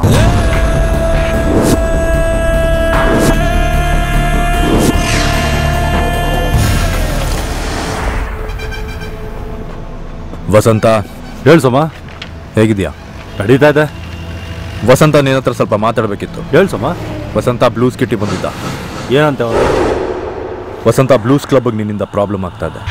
[SPEAKER 13] ವಸಂತ,
[SPEAKER 7] ಹೇಳು ಸೋಮ.
[SPEAKER 13] ಹೇಗಿದ್ಯಾ?
[SPEAKER 7] ನಡೀತಾ ಇದೆ.
[SPEAKER 13] ವಸಂತ, ನಿನ್ನ ಹತ್ರ ಸ್ವಲ್ಪ ಮಾತಾಡಬೇಕಿತ್ತು.
[SPEAKER 7] ಹೇಳು ಸೋಮ.
[SPEAKER 13] ವಸಂತ ಬ್ಲೂಸ್ ಕಿಟ್ಟಿ ಬಂದಿದ್ದ.
[SPEAKER 7] ಏನಂತ?
[SPEAKER 13] ವಸಂತ, ಬ್ಲೂಸ್ ಕ್ಲಬ್ಗೆ ನಿನ್ನಿಂದ ಪ್ರಾಬ್ಲಮ್ ಆಗ್ತಾ ಇದೆ.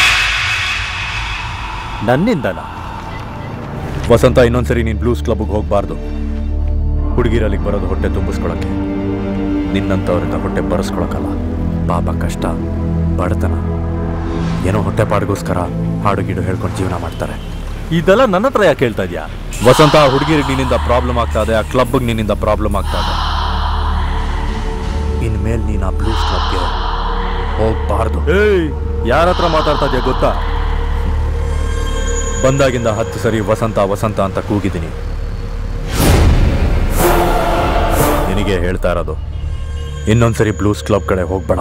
[SPEAKER 7] ನನ್ನಿಂದನಾ?
[SPEAKER 13] ವಸಂತ, ಇನ್ನೊಂದ್ಸರಿ ನೀನು ಬ್ಲೂಸ್ ಕ್ಲಬ್ಗೆ ಹೋಗಬಾರ್ದು. ಹುಡುಗಿರಲ್ಲಿಗೆ ಬರೋದು ಹೊಟ್ಟೆ ತುಂಬಿಸ್ಕೊಳಕ್ಕೆ. ನಿನ್ನಂಥವ್ರಿಂದ ಹೊಟ್ಟೆ ಬರೆಸ್ಕೊಳಕ್ಕಲ್ಲ. ಪಾಪ, ಕಷ್ಟ, ಬಡತನ, ಏನೋ ಹೊಟ್ಟೆ ಪಾಡಿಗೋಸ್ಕರ ಹಾಡು ಗೀಡು ಹೇಳ್ಕೊಂಡು ಜೀವನ ಮಾಡ್ತಾರೆ.
[SPEAKER 7] ಇದೆಲ್ಲ ನನ್ನ ಹತ್ರ ಯಾಕೆ ಹೇಳ್ತಾ ಇದೆಯಾ?
[SPEAKER 13] ವಸಂತ, ಹುಡುಗಿರಿಗೆ ನಿನ್ನಿಂದ ಪ್ರಾಬ್ಲಮ್ ಆಗ್ತಾ ಇದೆ, ಆ ಕ್ಲಬ್ಗೆ ನಿನ್ನಿಂದ ಪ್ರಾಬ್ಲಮ್ ಆಗ್ತಾ ಇದೆ. ಇನ್ಮೇಲೆ ನೀನು ಆ ಬ್ಲೂಸ್ ಕ್ಲಬ್ಗೆ ಹೋಗ್ಬಾರ್ದು.
[SPEAKER 7] ಏಯ್, ಯಾರ ಹತ್ರ ಮಾತಾಡ್ತಾ ಇದೆಯಾ ಗೊತ್ತಾ?
[SPEAKER 13] ಬಂದಾಗಿಂದ ಹತ್ತು ಸರಿ ವಸಂತ ವಸಂತ ಅಂತ ಕೂಗಿದ್ದೀನಿ. ನಿನಗೆ ಹೇಳ್ತಾ ಇರೋದು, ಇನ್ನೊಂದ್ಸರಿ ಬ್ಲೂಸ್ ಕ್ಲಬ್ ಕಡೆ ಹೋಗ್ಬೇಡ.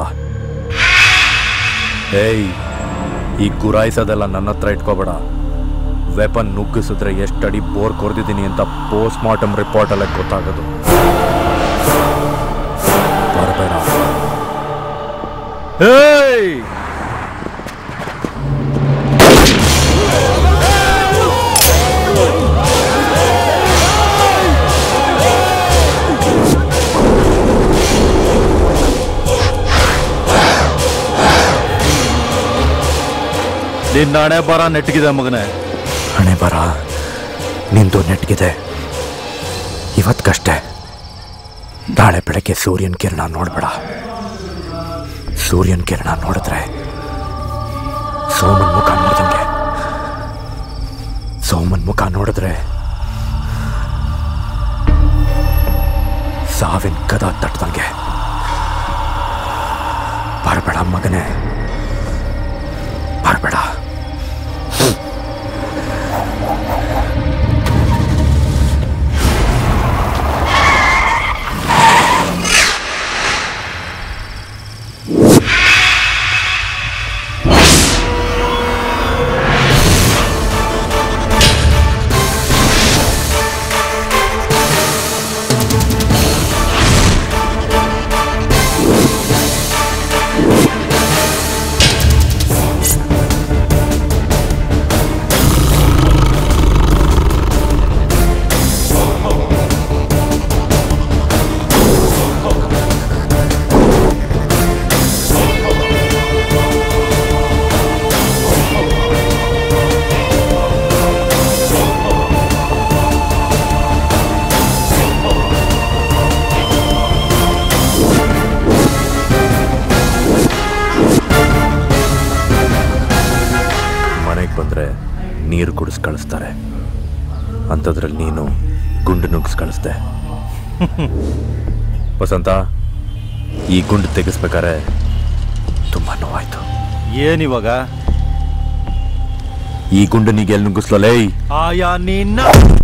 [SPEAKER 13] ಏಯ್, ಈ ಗುರಾಯಿಸೋದೆಲ್ಲ ನನ್ನ ಹತ್ರ ಇಟ್ಕೋಬೇಡ. ವೆಪನ್ ನುಗ್ಗಿಸಿದ್ರೆ ಎಷ್ಟಡಿ ಬೋರ್ ಕೊರ್ದಿದ್ದೀನಿ ಅಂತ ಪೋಸ್ಟ್ ಮಾರ್ಟಮ್ ರಿಪೋರ್ಟಲ್ಲೇ ಗೊತ್ತಾಗೋದು. ಬರಬೇಡ.
[SPEAKER 7] ಏಯ್, ನಿನ್ನ ಹಣೆ ಬರ ನೆಟ್ಗಿದೆ ಮಗನೇ.
[SPEAKER 13] ಹಣೆ ಬರ ನಿಂದು ನೆಟ್ಗಿದೆ. ಇವತ್ಕಷ್ಟೇ. ನಾಳೆ ಬೆಳಗ್ಗೆ ಸೂರ್ಯನ ಕಿರಣ ನೋಡ್ಬೇಡ. ಸೂರ್ಯನ ಕಿರಣ ನೋಡಿದ್ರೆ ಸೋಮನ್ ಮುಖ ನೋಡ್ದಂಗೆ. ಸೋಮನ್ ಮುಖ ನೋಡಿದ್ರೆ ಸಾವಿನ ಕದ ತಟ್ಟದಂಗೆ. ಬರಬೇಡ ಮಗನೇ, ಬರಬೇಡ. ನೀರು ಕುಡಿಸ್ ಕಳಿಸ್ತಾರೆ. ಅಂಥದ್ರಲ್ಲಿ ನೀನು ಗುಂಡು ನುಗ್ಗಿಸ್ ಕಳಿಸ್ದೆ. ವಸಂತ, ಈ ಗುಂಡು ತೆಗೆಸ್ಬೇಕಾರೆ ತುಂಬ ನೋವಾಯ್ತು.
[SPEAKER 7] ಏನಿವಾಗ?
[SPEAKER 13] ಈ ಗುಂಡು ನೀಗೆ ಎಲ್ಲಿ ನುಗ್ಗಿಸ್ಲೇ?
[SPEAKER 7] ಆಯಾ ನಿನ್ನ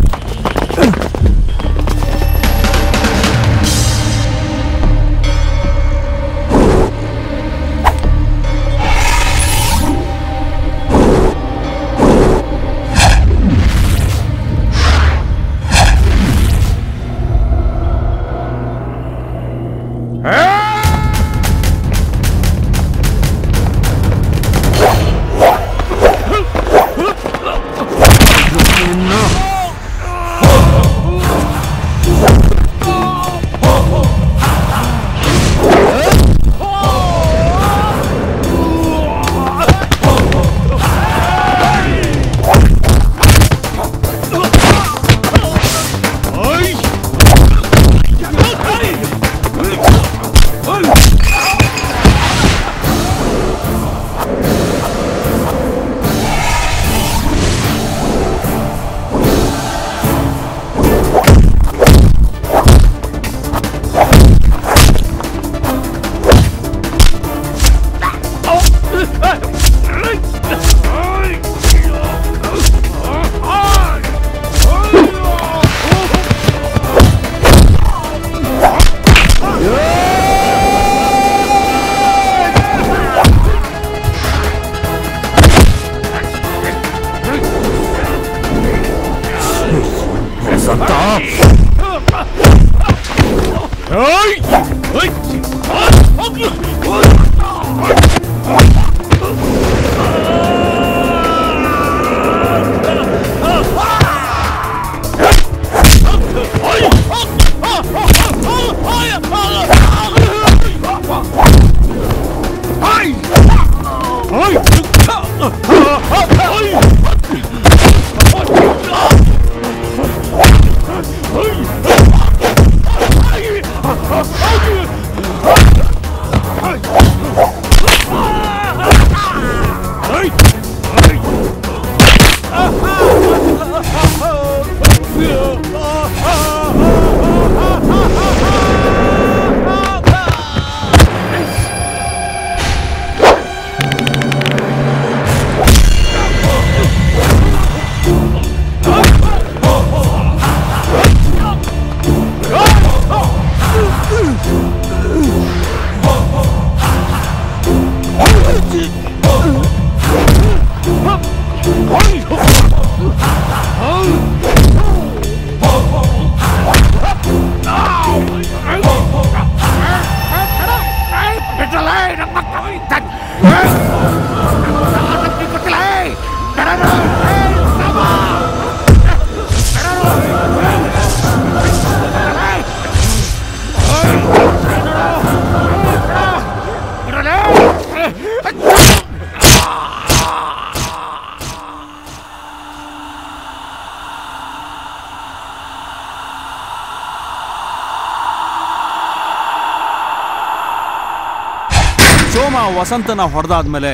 [SPEAKER 5] ಸೋಮ ವಸಂತನ ಹೊಡೆದಾದ್ಮೇಲೆ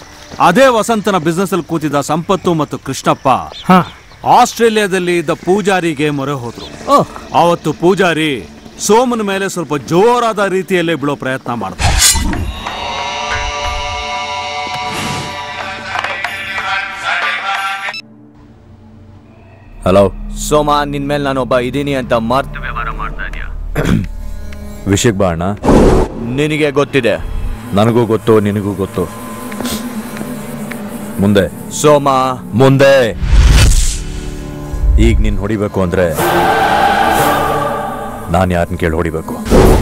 [SPEAKER 5] ಅದೇ ವಸಂತನ ಬಿಸ್ನೆಸ್ ಅಲ್ಲಿ ಕೂತಿದ್ದ ಸಂಪತ್ತು ಮತ್ತು ಕೃಷ್ಣಪ್ಪ ಆಸ್ಟ್ರೇಲಿಯಾದಲ್ಲಿ ಇದ್ದ ಪೂಜಾರಿಗೆ ಮೊರೆ ಹೋದ್ರು. ಅವತ್ತು ಪೂಜಾರಿ ಸೋಮನ ಮೇಲೆ ಸ್ವಲ್ಪ ಜೋರಾದ ರೀತಿಯಲ್ಲೇ ಬೀಳೋ ಪ್ರಯತ್ನ ಮಾಡ್ದ.
[SPEAKER 13] ಹಲೋ
[SPEAKER 7] ಸೋಮ, ನಿನ್ ಮೇಲೆ ನಾನೊಬ್ಬ ಇದೀನಿ ಅಂತ ಮರ್ತು ವ್ಯವಹಾರ ಮಾಡ್ತಾ ಇದೀಯ.
[SPEAKER 13] ವಿಷಯಕ್ಕೆ ಬಾ ಅಣ್ಣ.
[SPEAKER 7] ನಿನಗೆ ಗೊತ್ತಿದೆ.
[SPEAKER 13] ನನಗೂ ಗೊತ್ತು, ನಿನಗೂ ಗೊತ್ತು. ಮುಂದೆ
[SPEAKER 7] ಸೋಮ,
[SPEAKER 13] ಮುಂದೆ ಈಗ ನೀನ್ ಹೊಡಿಬೇಕು ಅಂದ್ರೆ ನಾನು ಯಾರನ್ನ ಕೇಳಿ ಹೊಡಿಬೇಕು?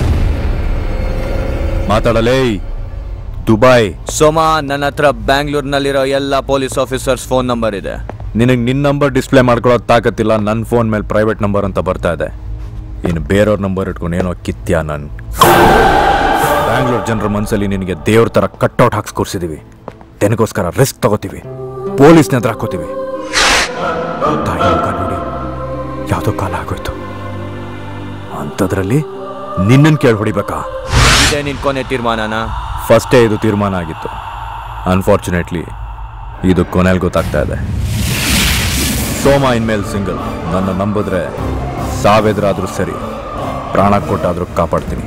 [SPEAKER 13] ಮಾತಾಡಲೇ. ದುಬೈ.
[SPEAKER 7] ಸೋಮ, ನನ್ನ ಹತ್ರ ಬ್ಯಾಂಗ್ಳೂರ್ನಲ್ಲಿರೋ ಎಲ್ಲ ಪೊಲೀಸ್ ಆಫೀಸರ್ಸ್ ಫೋನ್ ನಂಬರ್ ಇದೆ.
[SPEAKER 13] ನಿನಗೆ ನಿನ್ನ ನಂಬರ್ ಡಿಸ್ಪ್ಲೇ ಮಾಡ್ಕೊಳ್ಳೋದು ತಾಕತ್ತಿಲ್ಲ. ನನ್ನ ಫೋನ್ ಮೇಲೆ ಪ್ರೈವೇಟ್ ನಂಬರ್ ಅಂತ ಬರ್ತಾ ಇದೆ. ಇನ್ನು ಬೇರೆಯವ್ರ ನಂಬರ್ ಇಟ್ಕೊಂಡು ಏನೋ ಕಿತ್ಯಾ. ನಾನು ಬ್ಯಾಂಗ್ಳೂರ್ ಜನರ ಮನಸ್ಸಲ್ಲಿ ನಿನಗೆ ದೇವ್ರ ಥರ ಕಟ್ಔಟ್ ಹಾಕ್ಸ್ ಕೂರಿಸಿದೀವಿ. ತೆನಗೋಸ್ಕರ ರಿಸ್ಕ್ ತಗೋತೀವಿ, ಪೊಲೀಸ್ನ ಹತ್ರ ಹಾಕೋತೀವಿ. ತಾಯಿ ಮುಖ ನೋಡಿ ಯಾವುದೋ ಕಾಲ ಆಗೋಯ್ತು. ಅಂಥದ್ರಲ್ಲಿ ನಿನ್ನನ್ನು ಕೇಳಿ ಹೊಡಿಬೇಕಾ?
[SPEAKER 7] ಇದೇ ನಿನ್ ಕೊನೆ ತೀರ್ಮಾನನ?
[SPEAKER 13] ಫಸ್ಟೇ ಇದು ತೀರ್ಮಾನ ಆಗಿತ್ತು. ಅನ್ಫಾರ್ಚುನೇಟ್ಲಿ ಇದು ಕೊನೆಯಲ್ಲಿ ಗೊತ್ತಾಗ್ತಾ ಇದೆ. ಸೋಮ ಇನ್ಮೇಲೆ ಸಿಂಗಲ್. ನನ್ನ ನಂಬಿದ್ರೆ ಸಾವೆದ್ರಾದ್ರೂ ಸರಿ, ಪ್ರಾಣ ಕೊಟ್ಟಾದ್ರೂ ಕಾಪಾಡ್ತೀನಿ.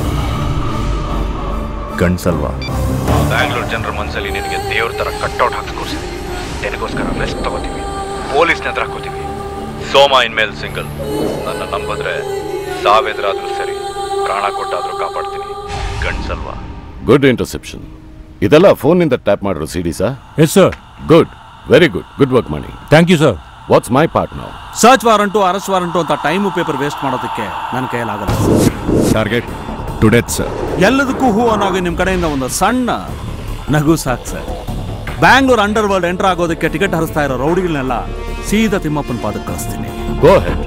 [SPEAKER 13] ಗಂಡ್ಸಲ್ವಾ? ಬ್ಯಾಂಗ್ಳೂರ್ ಜನರ ಮನಸ್ಸಲ್ಲಿ ನಿನಗೆ ದೇವ್ರ ಥರ ಕಟ್ಔಟ್ ಹಾಕಿ ಕೂರಿಸಿದ್ವಿ. ನಿನಗೋಸ್ಕರ ರೆಸ್ಟ್ ತಗೋತೀವಿ, ಪೊಲೀಸ್ನ ಹತ್ರ ಹಾಕೋತೀವಿ. ಸೋಮ ಇನ್ಮೇಲೆ ಸಿಂಗಲ್. ನನ್ನ ನಂಬಿದ್ರೆ ಸಾವೆದ್ರಾದ್ರೂ ಸರಿ, ಪ್ರಾಣ ಕೊಟ್ಟಾದ್ರೂ ಕಾಪಾಡ್ತೀನಿ. ಗಂಡ್ಸಲ್ವಾ?
[SPEAKER 3] Good intersection. ಇದೆಲ್ಲ ಫೋನ್ನಿಂದ ಟ್ಯಾಪ್ ಮಾಡಿರೋ CD sir?
[SPEAKER 5] Yes sir.
[SPEAKER 3] Good, very good. Good work ಮಾಡಿ.
[SPEAKER 5] Thank you sir.
[SPEAKER 3] What's my part now?
[SPEAKER 5] Search warrant, arrest warrant ಅಂತ ಟೈಮು ಪೇಪರ್ ವೇಸ್ಟ್ ಮಾಡೋದಕ್ಕೆ ನನ್ನ ಕೈಯಲ್ಲಾಗಲ್ಲ.
[SPEAKER 4] Target to death sir.
[SPEAKER 5] ಎಲ್ಲದಕ್ಕೂ ಹೂ ಅನ್ನೋಗೆ ನಿಮ್ಮ ಕಡೆಯಿಂದ ಒಂದು ಸಣ್ಣ ನಗು ಸಾಕು sir. Bangalore underworld enter ಆಗೋದಕ್ಕೆ ಟಿಕೆಟ್ ಹರಿಸ್ತಾ ಇರೋ ರೌಡಿಗಳನ್ನೆಲ್ಲ ಸೀದಾ ತಿಮ್ಮಪ್ಪನ ಪಾದಕ್ಕೆ ಕಳಿಸ್ತೀನಿ.
[SPEAKER 3] Go ahead.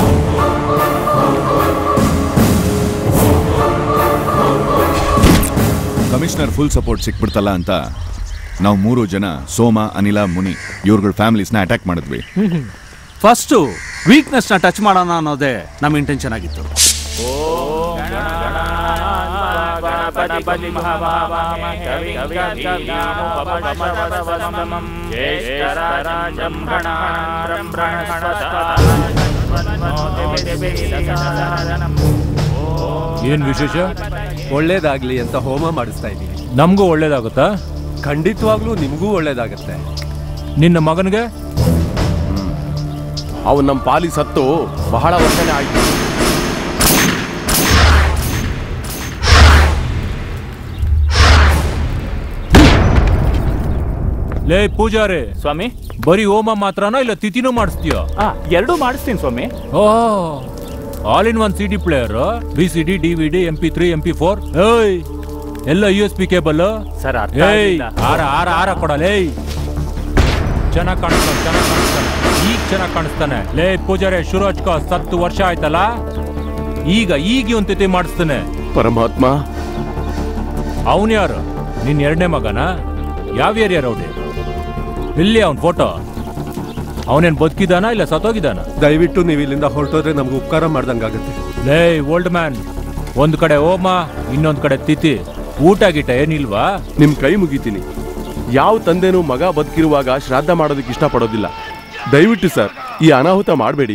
[SPEAKER 4] Commissioner full support ಸಿಕ್ಬಿಡ್ತಲ್ಲ ಅಂತ ನಾವು ಮೂರು ಜನ ಸೋಮ, ಅನಿಲ, ಮುನಿ ಇವ್ರಗಳ ಫ್ಯಾಮಿಲೀಸ್ನ ಅಟ್ಯಾಕ್ ಮಾಡಿದ್ವಿ.
[SPEAKER 5] ಫಸ್ಟು ವೀಕ್ನೆಸ್ನ ಟಚ್ ಮಾಡೋಣ ಅನ್ನೋದೇ ನಮ್ಮ ಇಂಟೆನ್ಷನ್ ಆಗಿತ್ತು.
[SPEAKER 21] ಏನ್ ವಿಶೇಷ?
[SPEAKER 14] ಒಳ್ಳೇದಾಗ್ಲಿ ಅಂತ ಹೋಮ ಮಾಡಿಸ್ತಾ ಇದ್ದೀವಿ.
[SPEAKER 21] ನಮಗೂ ಒಳ್ಳೇದಾಗುತ್ತಾ?
[SPEAKER 14] ಖಂಡಿತವಾಗ್ಲೂ ನಿಮಗೂ ಒಳ್ಳೇದಾಗತ್ತೆ.
[SPEAKER 21] ನಿನ್ನ ಮಗನಿಗೆ?
[SPEAKER 19] ಅವನು ನಮ್ಮ ಪಾಲಿ ಸತ್ತು ಬಹಳ ವರ್ಷನೇ ಆಯ್ತು.
[SPEAKER 21] ಲೇ ಪೂಜಾರಿ
[SPEAKER 13] ಸ್ವಾಮಿ,
[SPEAKER 21] ಬರೀ ಹೋಮ ಮಾತ್ರನಾ ಇಲ್ಲ ತಿಥಿನೂ ಮಾಡಿಸ್ತೀಯ?
[SPEAKER 13] ಎರಡೂ ಮಾಡಿಸ್ತೀನಿ ಸ್ವಾಮಿ.
[SPEAKER 21] Oh, all in one C D player, V C D, D V D, M P three, M P four. ಏಯ್, ಎಲ್ಲ U S P cable.
[SPEAKER 13] Sir,
[SPEAKER 21] ಏಯ್, ಆರ ಆರ ಆರ ಕೊಡಲೇ. ಚೆನ್ನಾಗಿ ಕಾಣಿಸ್ತಾನೆ, ಚೆನ್ನಾಗಿ ಕಾಣಿಸ್ತಾನೆ, ಈಗ ಚೆನ್ನಾಗಿ ಕಾಣಿಸ್ತಾನೆ. ಲೇ ಪೂಜಾರಿ, ಶುರು ಹಚ್ಕೋ. ಸತ್ತು ವರ್ಷ ಆಯ್ತಲ್ಲ, ಈಗ ಈಗ ಇವನ್ ತಿಥಿ ಮಾಡಿಸ್ತಾನೆ.
[SPEAKER 19] ಪರಮಾತ್ಮ.
[SPEAKER 21] ಅವನ್ ಯಾರು? ನಿನ್ ಎರಡನೇ ಮಗನ? ಯಾವ ಏರಿಯಾ ರೌಡಿ? ಇಲ್ಲಿ ಅವನ್ ಫೋಟೋ. ಅವನೇನ್ ಬದುಕಿದಾನ ಇಲ್ಲ ಸತ್ತೋಗಿದಾನ?
[SPEAKER 14] ದಯವಿಟ್ಟು ನೀವು ಇಲ್ಲಿಂದ ಹೊರಟೋದ್ರೆ ನಮ್ಗೆ ಉಪಕಾರ ಮಾಡ್ದಂಗಾಗುತ್ತೆ.
[SPEAKER 21] ಲೇ ಓಲ್ಡ್ ಮ್ಯಾನ್, ಒಂದ್ ಕಡೆ ಹೋಮ, ಇನ್ನೊಂದ್ ಕಡೆ ತಿಥಿ. ಊಟ ಗೀಟ ಏನಿಲ್ವಾ?
[SPEAKER 19] ನಿಮ್ ಕೈ ಮುಗಿತೀನಿ. ಯಾವ ತಂದೆನೂ ಮಗ ಬದುಕಿರುವಾಗ ಶ್ರಾದ್ದ ಮಾಡೋದಕ್ಕೆ ಇಷ್ಟಪಡೋದಿಲ್ಲ. ದಯವಿಟ್ಟು ಸರ್, ಈ ಅನಾಹುತ ಮಾಡಬೇಡಿ.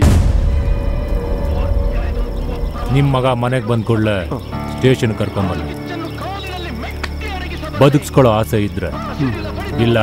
[SPEAKER 21] ನಿಮ್ ಮಗ ಮನೆಗೆ ಬಂದ್ ಕೂಡಲೇ ಸ್ಟೇಷನ್ ಕರ್ಕೊಂಬಲ್ಲ. ಬದುಕ್ಸ್ಕೊಳ್ಳೋ ಆಸೆ ಇದ್ರೆ. ಇಲ್ಲ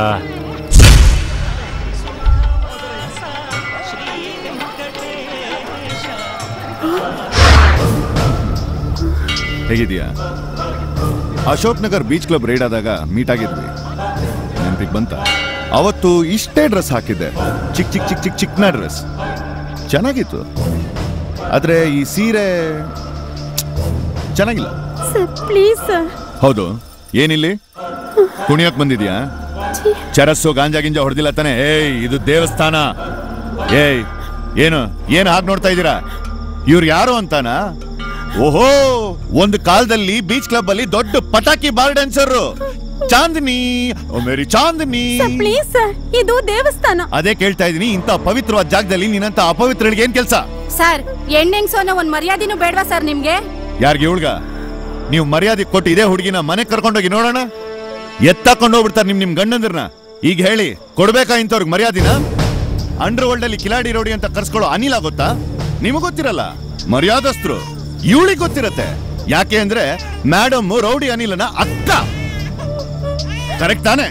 [SPEAKER 4] ಹೇಗಿದೆಯಾ? Ashok Nagar beach club raid ಆದಾಗ ಮೀಟ್ ಆಗಿದ್ವಿ, ನೆನಪಿಗೆ ಬಂತ? ಅವತ್ತು ಇಷ್ಟೇ ಡ್ರೆಸ್ ಹಾಕಿದ್ದೆ, ಚಿಕ್ ಚಿಕ್ ಚಿಕ್ ಚಿಕ್ ಚಿಕ್ನ ಡ್ರೆಸ್, ಚೆನ್ನಾಗಿತ್ತು. ಆದ್ರೆ ಈ ಸೀರೆ ಚೆನ್ನಾಗಿಲ್ಲ.
[SPEAKER 12] Please sir.
[SPEAKER 4] ಹೌದು, ಏನಿಲ್ಲಿ ಕುಣಿಯಕ್ ಬಂದಿದ್ಯಾ? ಚರಸ್ಸು ಗಾಂಜಾ ಗಿಂಜಾ ಹೊಡೆದಿಲ್ಲ ತಾನೆ? ಏಯ್, ಇದು ದೇವಸ್ಥಾನ. ಏಯ್, ಏನು ಏನು ಹಾಗೆ ನೋಡ್ತಾ ಇದ್ದೀರಾ? ಇವ್ರು ಯಾರು ಅಂತಾನ? ಓಹೋ, ಒಂದು ಕಾಲದಲ್ಲಿ ಬೀಚ್ ಕ್ಲಬ್ ಅಲ್ಲಿ ದೊಡ್ಡ ಪಟಾಕಿ ಬಾರ್ ಡ್ಯಾನ್ಸರ್ ಚಾಂದಿನಿ. ಓ ಮೇರಿ ಚಾಂದಿನಿ.
[SPEAKER 12] ಪ್ಲೀಸ್ ಸರ್, ಇದು ದೇವಸ್ಥಾನ.
[SPEAKER 4] ಅದೇ ಕೇಳ್ತಾ ಇದೀನಿ, ಇಂತ ಪವಿತ್ರವಾದ ಜಾಗದಲ್ಲಿ ನೀನಂತ ಅಪವಿತ್ರಳಿಗೆ ಏನ್ ಕೆಲಸ?
[SPEAKER 8] ಸರ್, ಹೆಣ್ಣೆಂಗ್ಸೋನ ಒಂದ್ ಮರ್ಯಾದಿನೂ ಬೇಡವಾ ಸರ್ ನಿಮ್ಗೆ?
[SPEAKER 4] ಯಾರಿಗೆ ಹುಡ್ಗ? ನೀವು ಮರ್ಯಾದೆ ಕೊಟ್ಟು ಇದೇ ಹುಡುಗಿನ ಮನೆ ಕರ್ಕೊಂಡೋಗಿ ನೋಡೋಣ. ಎತ್ತಾಕೊಂಡು ಹೋಗ್ಬಿಡ್ತಾರೆ ನಿಮ್ ನಿಮ್ ಗಂಡಂದ್ರನ್ನ. ಈಗ ಹೇಳಿ, ಕೊಡ್ಬೇಕಾ ಇಂಥವ್ರಿಗೆ ಮರ್ಯಾದಿನ? ಅಂಡರ್ ವರ್ಲ್ಡ್ ಅಲ್ಲಿ ಕಿಲಾಡಿ ರೌಡಿ ಅಂತ ಕರ್ಸ್ಕೊಳ್ಳೋ ಅನಿಲ ಗೊತ್ತಾ? ನಿಮಗ್ ಗೊತ್ತಿರಲ್ಲ, ಮರ್ಯಾದಸ್ಥರು. ಇವಳಿಗೆ ಗೊತ್ತಿರತ್ತೆ. ಯಾಕೆ ಅಂದ್ರೆ ಮೇಡಮ್ ರೌಡಿ ಅನಿಲನ ಅಕ್ಕ. ಕರೆಕ್ಟ್ ತಾನೆ?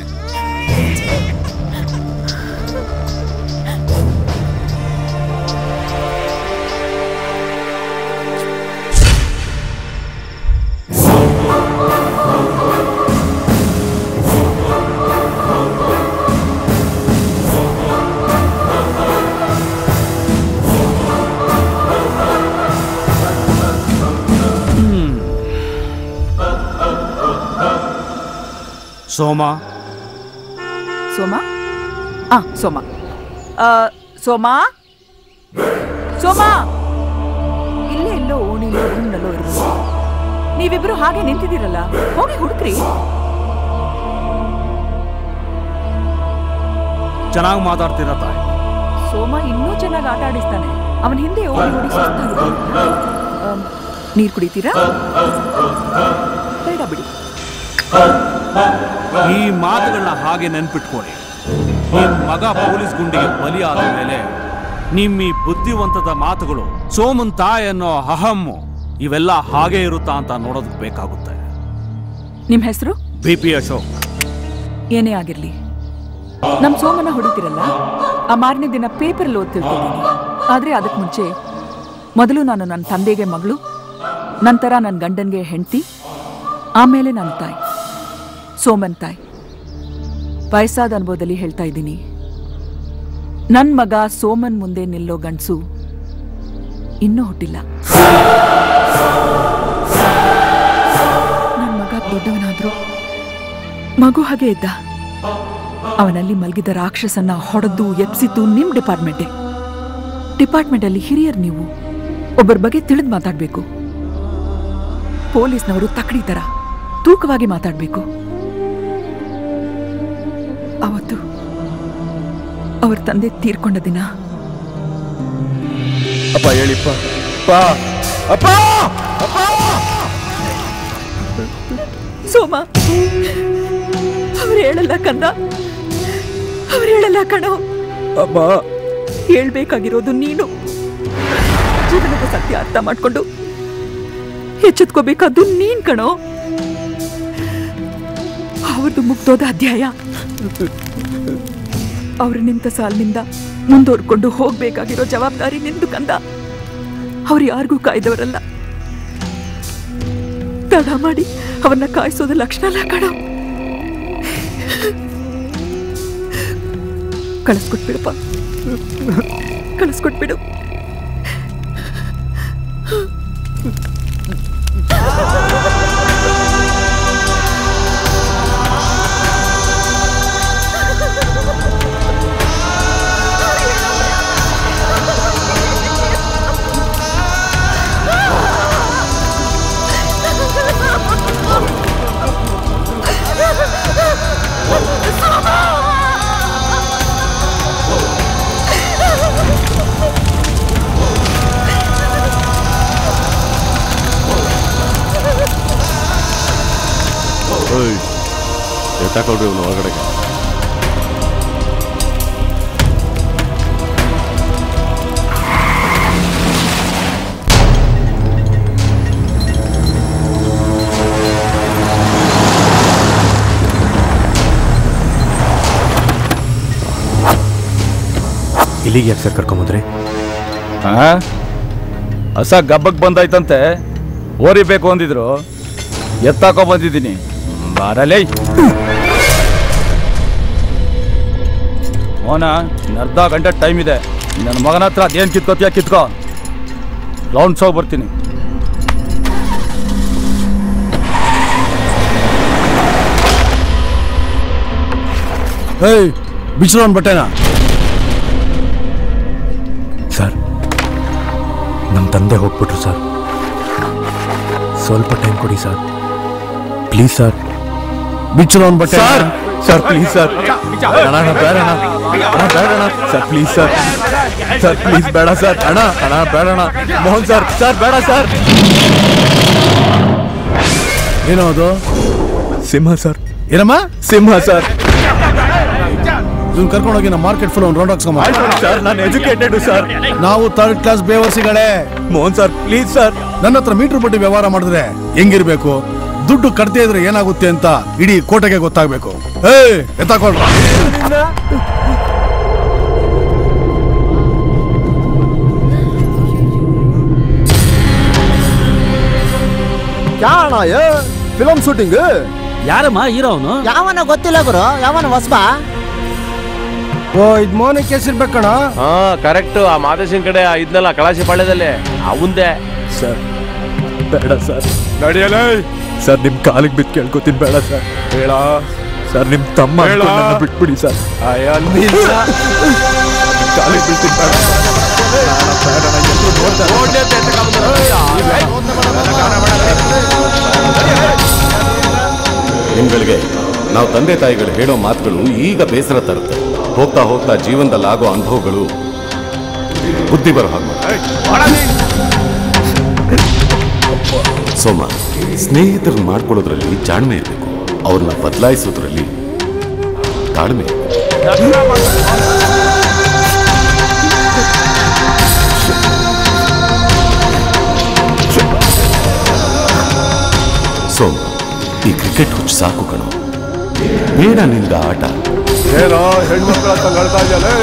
[SPEAKER 5] ಸೋಮ.
[SPEAKER 1] ಸೋಮ? ಆ ಸೋಮ. ಸೋಮ ಸೋಮ ಇಲ್ಲೇ ಎಲ್ಲೋ ಓಣಿಲೋ ರೂಮ್ನಲ್ಲೋ ಇರ್ಬೋದು. ನೀವಿಬ್ರು ಹಾಗೆ ನಿಂತಿದ್ದೀರಲ್ಲ, ಹೋಗಿ ಹುಡುಕ್ರಿ.
[SPEAKER 5] ಚೆನ್ನಾಗಿ ಮಾತಾಡ್ತೀರ ತಾಯಿ.
[SPEAKER 1] ಸೋಮ ಇನ್ನೂ ಚೆನ್ನಾಗಿ ಆಟ ಆಡಿಸ್ತಾನೆ. ಅವನ ಹಿಂದೆ ಓಡಿ ಓಡಿ ಸುಸ್ತಾಗಿದೆ. ನೀರು ಕುಡಿತೀರಾ? ಬೇಡ ಬಿಡಿ.
[SPEAKER 5] ಈ ಮಾತುಗಳನ್ನ ಹಾಗೆ ನೆನ್ಪಿಟ್ಕೊಳ್ಳಿ. ನಿನ್ ಮಗ ಪೊಲೀಸ್ ಗುಂಡಿಗೆ ಬಲಿಯಾದ ಮೇಲೆ ನಿಮ್ಮ ಈ ಬುದ್ಧಿವಂತದ ಮಾತುಗಳು ಸೋಮನ್ ತಾಯಿ ಅನ್ನೋ ಅಹಮ್ಮು ಇವೆಲ್ಲ ಹಾಗೆ ಇರುತ್ತಾ ಅಂತ ನೋಡೋದಕ್ಕೆ ಬೇಕಾಗುತ್ತೆ.
[SPEAKER 1] ನಿಮ್ ಹೆಸರು?
[SPEAKER 5] B P Ashok.
[SPEAKER 1] ಏನೇ ಆಗಿರ್ಲಿ, ನಮ್ ಸೋಮನ ಹೊಡಿತಿರಲ್ಲ, ಆ ಮಾರನೇ ದಿನ ಪೇಪರ್ ಓದ್ತಿರ್ತೀನಿ. ಆದ್ರೆ ಅದಕ್ಕೆ ಮುಂಚೆ ಮೊದಲು ನಾನು ನನ್ನ ತಂದೆಗೆ ಮಗಳು, ನಂತರ ನನ್ನ ಗಂಡನ್ಗೆ ಹೆಂಡತಿ, ಆಮೇಲೆ ನನ್ನ ತಾಯಿ, ಸೋಮನ್ ತಾಯಿ. ವಯಸ್ಸಾದ ಅನುಭವದಲ್ಲಿ ಹೇಳ್ತಾ ಇದ್ದೀನಿ, ನನ್ನ ಮಗ ಸೋಮನ್ ಮುಂದೆ ನಿಲ್ಲೋ ಗಂಡಸು ಇನ್ನೂ ಹುಟ್ಟಿಲ್ಲ. ನನ್ನ ಮಗ ದೊಡ್ಡವನಾದ್ರು ಮಗು ಹಾಗೆ ಇದ್ದ. ಅವನಲ್ಲಿ ಮಲಗಿದ ರಾಕ್ಷಸನ್ನ ಹೊಡೆದು ಎಪ್ಸಿತು ನಿಮ್ ಡಿಪಾರ್ಟ್ಮೆಂಟೇ. ಡಿಪಾರ್ಟ್ಮೆಂಟ್ ಅಲ್ಲಿ ಹಿರಿಯರು ನೀವು, ಒಬ್ಬರ ಬಗ್ಗೆ ತಿಳಿದು ಮಾತಾಡ್ಬೇಕು. ಪೊಲೀಸ್ನವರು ತಕ್ಕಡಿ ತರ ತೂಕವಾಗಿ ಮಾತಾಡ್ಬೇಕು. ಅವತ್ತು ಅವ್ರ ತಂದೆ ತೀರ್ಕೊಂಡ ದಿನ.
[SPEAKER 16] ಅಪ್ಪ ಹೇಳಿಪ್ಪ. ಅಪ್ಪ ಅಪ್ಪ
[SPEAKER 1] ಸೋಮ, ಅವ್ರು ಹೇಳಲ್ಲ ಕಂದ, ಅವ್ರು ಹೇಳಲ್ಲ ಕಣೋ.
[SPEAKER 16] ಅಮ್ಮ,
[SPEAKER 1] ಹೇಳ್ಬೇಕಾಗಿರೋದು ನೀನು. ಜೀವನದ ಸತ್ಯ ಅರ್ಥ ಮಾಡ್ಕೊಂಡು ಎಚ್ಚೆತ್ಕೋಬೇಕಾದ್ದು ನೀನ್ ಕಣೋ. ಅವ್ರದ್ದು ಮುಗ್ದೋದ ಅಧ್ಯಾಯ. ಅವ್ರು ನಿಂತ ಸಾಲಿನಿಂದ ಮುಂದುವರ್ಕೊಂಡು ಹೋಗ್ಬೇಕಾಗಿರೋ ಜವಾಬ್ದಾರಿ ನಿಂದು ಕಂದ. ಅವ್ರು ಯಾರಿಗೂ ಕಾಯ್ದವರಲ್ಲ. ತಡ ಮಾಡಿ ಅವನ್ನ ಕಾಯಿಸೋದು ಲಕ್ಷಣ ಅಲ್ಲ ಕಣೋ. ಕಳಿಸ್ಕೊಟ್ಬಿಡಪ್ಪ, ಕಳಿಸ್ಕೊಟ್ಬಿಡು.
[SPEAKER 3] ಎತ್ತಾಕೊಡ್ರಿ ಇವನು ಒಳಗಡೆಗೆ.
[SPEAKER 13] ಇಲ್ಲಿಗೆ ಯಾಕೆ ಸರ್ ಕರ್ಕೊಂಬಂದ್ರಿ?
[SPEAKER 10] ಹಸ ಗಬ್ಬಕ್ ಬಂದಾಯ್ತಂತೆ, ಓರಿಬೇಕು ಅಂದಿದ್ರು, ಎತ್ತಾಕೊ ಬಂದಿದ್ದೀನಿ. ಬಾರಲೇ ಮೋನ, ಅರ್ಧ ಗಂಟೆ ಟೈಮ್ ಇದೆ. ನನ್ನ ಮಗನ ಹತ್ರ ಅದೇನು ಕಿತ್ಕೋತೀಯ ಕಿತ್ಕೋ. ರೌಂಡ್ಸ್ ಹೋಗಿ ಬರ್ತೀನಿ.
[SPEAKER 11] ಏಯ್, ಬಿಚ್ರೋನ್ ಬಟ್ಟೆನಾ?
[SPEAKER 13] ಸರ್, ನಮ್ಮ ತಂದೆ ಹೋಗ್ಬಿಟ್ರು ಸರ್. ಸ್ವಲ್ಪ ಟೈಮ್ ಕೊಡಿ ಸರ್, ಪ್ಲೀಸ್ ಸರ್.
[SPEAKER 11] ಬಿಚ್ರೋನ್ ಬಟ್ಟೆ
[SPEAKER 16] ಸರ್. Sir please sir. ಅಣ್ಣ ಬೇಡಣ, ಅಣ್ಣ ಬೇಡಣ sir, please sir. Sir please ಬೇಡ ಸರ್. ಅಣ್ಣ ಅಣ್ಣ ಬೇಡಣ. ಮೋಹನ್ ಸರ್, ಸರ್ ಬೇಡ ಸರ್.
[SPEAKER 11] ಏನೋ ಅದು?
[SPEAKER 16] ಸಿಂಹ ಸರ್.
[SPEAKER 11] ಏನಮ್ಮ?
[SPEAKER 16] ಸಿಂಹ ಸರ್.
[SPEAKER 11] ಇವ್ನು ಕರ್ಕೊಂಡೋಗಿ ನಮ್ಮ ಮಾರ್ಕೆಟ್ ಫುಲ್ ಒಂದು ರೌಂಡ್ ಹಾಕ್ಸ್ಕೊಂಬ.
[SPEAKER 16] ಸರ್ ನಾನು ಎಜುಕೇಟೆಡ್ ಸರ್.
[SPEAKER 11] ನಾವು ಥರ್ಡ್ ಕ್ಲಾಸ್ ಬೇವರ್ಸಿಗಳೇ.
[SPEAKER 16] Mohan sir please sir.
[SPEAKER 11] ನನ್ನ ಹತ್ರ ಮೀಟರ್ ಬಡ್ಡಿ ವ್ಯವಹಾರ ಮಾಡಿದ್ರೆ ಹೆಂಗಿರ್ಬೇಕು, ದುಡ್ಡು ಕಟ್ದೇ ಇದ್ರೆ ಏನಾಗುತ್ತೆ ಅಂತ ಇಡೀ ಕೋಟೆಗೆ ಗೊತ್ತಾಗ್ಬೇಕು. ಏ ಎತ್ತಾಕೊಳ್ರ.
[SPEAKER 17] ಕ್ಯಾ ಅಣ್ಣ ಏ ಫಿಲಮ್ ಶೂಟಿಂಗ್?
[SPEAKER 22] ಯಾರಮ್ಮ ಹೀರೋನು?
[SPEAKER 17] ಯಾವನ ಗೊತ್ತಿಲ್ಲ ಗುರು, ಯಾವನ ಹೊಸಬ?
[SPEAKER 22] ಓ ಇದ್ ಮೋನಿ ಕೇಸ್ ಇರ್ಬೇಕಣ?
[SPEAKER 23] ಹಾ ಕರೆಕ್ಟ್. ಆ ಮಾದೇಶನ್ ಕಡೆ ಇದ್ನಲ್ಲ ಕಳಾಶಿ ಪಾಳ್ಯದಲ್ಲಿ ಅವಂದೇ.
[SPEAKER 16] ಸರ್ ಬೇಡ ಸರ್.
[SPEAKER 11] ನಡೆಯಲ್ಲ
[SPEAKER 16] ಸರ್, ನಿಮ್ ಕಾಲಿಗೆ ಬಿದ್ದು ಕೇಳ್ಕೊತೀನಿ, ಬೇಡ ಸರ್.
[SPEAKER 11] ಹೇಳ
[SPEAKER 16] ಸರ್, ನಿಮ್ ತಮ್ಮ ನನ್ನ ಬಿಟ್ಬಿಡಿ ಸರ್. ಕಾಲಿಗೆ ಬೀಳ್ತೀನಿ, ಬೇಡ.
[SPEAKER 3] ನಿಮ್ಗಳಿಗೆ ನಾವು ತಂದೆ ತಾಯಿಗಳು ಹೇಳೋ ಮಾತುಗಳು ಈಗ ಬೇಸರ ತರುತ್ತೆ. ಹೋಗ್ತಾ ಹೋಗ್ತಾ ಜೀವನದಲ್ಲಿ ಆಗೋ ಅನುಭವಗಳು ಬುದ್ಧಿ ಬರೋ ಹಾಗೆ ಮಾಡ್ತಾರೆ. ಸೋಮ, ಸ್ನೇಹಿತರನ್ನ ಮಾಡ್ಕೊಳ್ಳೋದ್ರಲ್ಲಿ ಜಾಣ್ಮೆ ಇರಬೇಕು, ಅವ್ರನ್ನ ಬದಲಾಯಿಸೋದ್ರಲ್ಲಿ ತಾಳ್ಮೆ. ಸೋಮ್, ಈ ಕ್ರಿಕೆಟ್ ಹುಚ್ಚು ಸಾಕು ಕಣೋ, ಬೇಡ ನಿಂದ ಆಟ.
[SPEAKER 14] ಏನೋ ಹೆಣ್ಮಕ್ಳ ತಂಗಾಳ್ತಾ ಇದೆಯಲ್ಲ,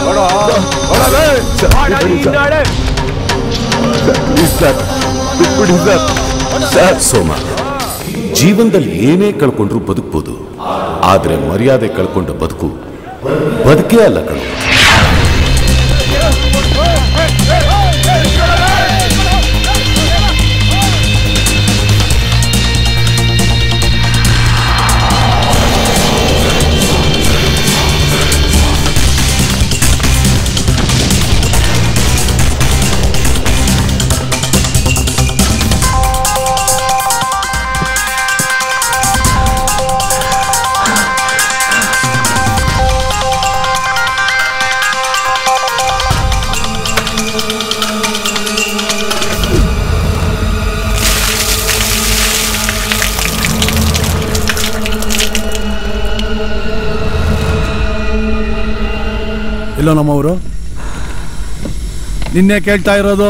[SPEAKER 3] ಸೋಮ, ಜೀವನದಲ್ಲಿ ಏನೇ ಕಳ್ಕೊಂಡ್ರು ಬದುಕ್ಬೋದು, ಆದ್ರೆ ಮರ್ಯಾದೆ ಕಳ್ಕೊಂಡ ಬದುಕು ಬದುಕೇ ಅಲ್ಲ ಕಣೋ.
[SPEAKER 11] ಇಲ್ಲ ನಮ್ಮವರು ನಿನ್ನೆ ಕೇಳ್ತಾ ಇರೋದು.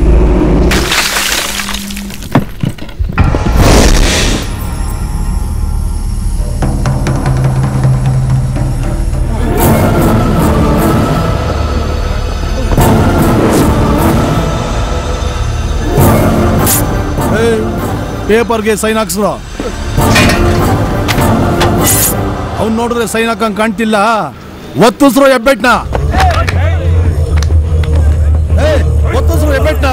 [SPEAKER 11] ಪೇಪರ್ಗೆ ಸೈನ್ ಹಾಕ್ಸ್ರು. ಅವ್ನು ನೋಡಿದ್ರೆ ಸೈನ್ ಹಾಕಂಗ್ ಕಾಣ್ತಿಲ್ಲ, ಒತ್ತಿಸ್ರು ಹೆಬ್ಬೆಟ್ನ, ಒತ್ತಿಸ್ರು ಹೆಬ್ಬೆಟ್ನ.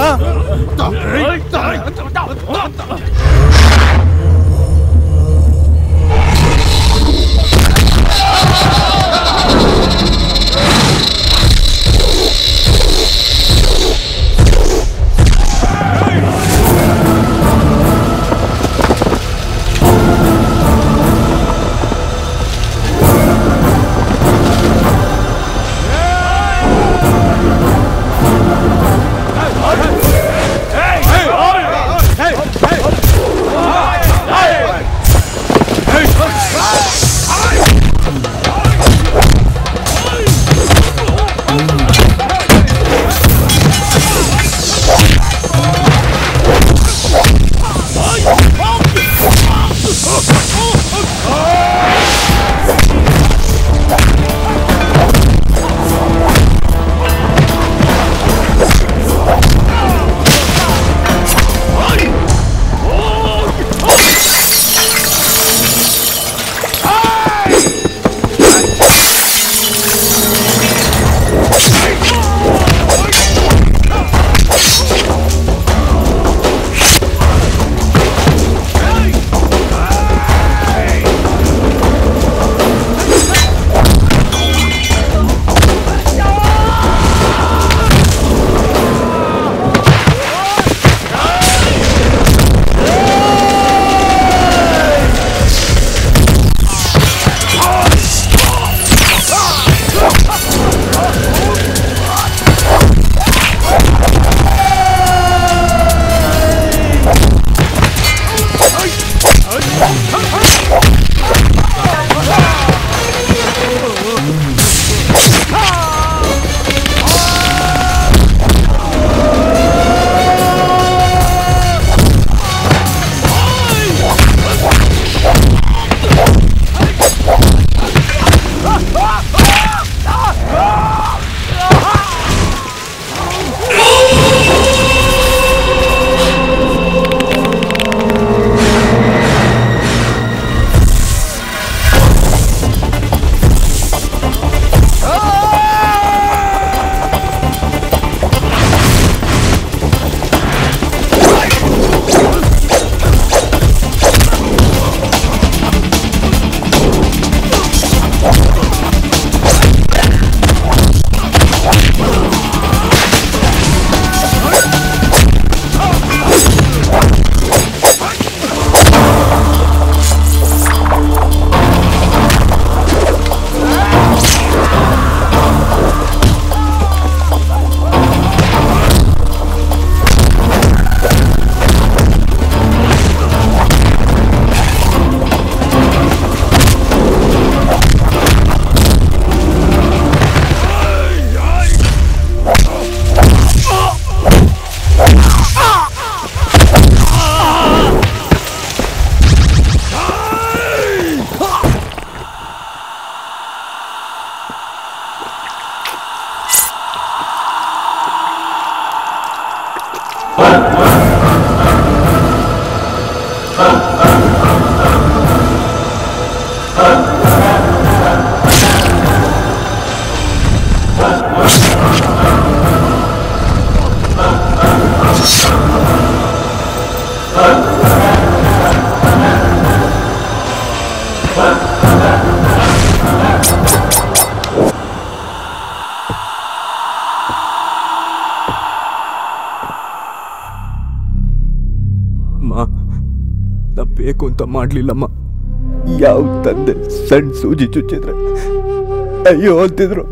[SPEAKER 16] ಮಾಡ್ಲಿಲ್ಲಮ್ಮ. ಯಾವ ತಂದೆ ಸಣ್ಣ ಸೂಜಿ ಚುಚ್ಚಿದ್ರೆ ಅಯ್ಯೋ ಅಂತಿದ್ರು,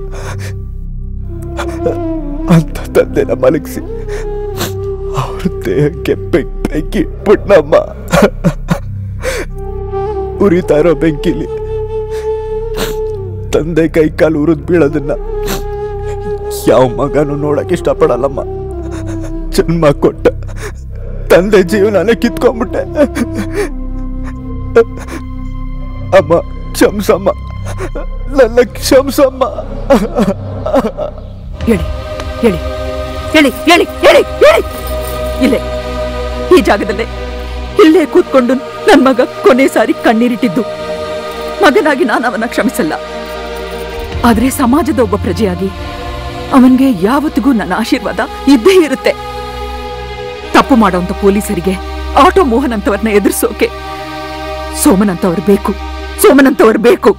[SPEAKER 16] ಅಂತ ತಂದೆನ ಮಲಗಿಸಿ ಅವ್ರ ದೇಹಕ್ಕೆ ಬೆಂಕಿ ಬೆಂಕಿ ಇಟ್ಬಿಟ್ನಮ್ಮ. ಉರಿತಾ ಇರೋ ಬೆಂಕಿಲಿ ತಂದೆ ಕೈ ಕಾಲು ಉರಿದ್ ಬೀಳೋದನ್ನ ಯಾವ ಮಗನೂ ನೋಡಕ್ ಇಷ್ಟಪಡಲ್ಲಮ್ಮ. ಜನ್ಮ ಕೊಟ್ಟ ತಂದೆ ಜೀವನನೇ ಕಿತ್ಕೊಂಡ್ಬಿಟ್ಟೆ. ಅಮ್ಮ ಕ್ಷಮ್ಸಮ್ಮ, ನನ್ನ ಕ್ಷಮ್ಸಮ್ಮ.
[SPEAKER 1] ಹೇಳಿ ಹೇಳಿ ಹೇಳಿ ಹೇಳಿ ಹೇಳಿ ಹೇಳಿ ಇಲ್ಲೇ ಈ ಜಾಗದಲ್ಲೇ ಇಲ್ಲೇ ಕೂತ್ಕೊಂಡು ನನ್ ಮಗ ಕೊನೆ ಸಾರಿ ಕಣ್ಣೀರಿಟ್ಟಿದ್ದು. ಮಗನಾಗಿ ನಾನು ಅವನ ಕ್ಷಮಿಸಲ್ಲ, ಆದ್ರೆ ಸಮಾಜದ ಒಬ್ಬ ಪ್ರಜೆಯಾಗಿ ಅವನ್ಗೆ ಯಾವತ್ತಿಗೂ ನನ್ನ ಆಶೀರ್ವಾದ ಇದ್ದೇ ಇರುತ್ತೆ. ತಪ್ಪು ಮಾಡೋಂಥ ಪೊಲೀಸರಿಗೆ ಆಟೋ ಮೋಹನ್ ಅಂತವ್ರನ್ನ ಎದುರಿಸೋಕೆ ಸೋಮನಂತವ್ರು ಬೇಕು, ಸೋಮನಂತವ್ರು ಬೇಕು.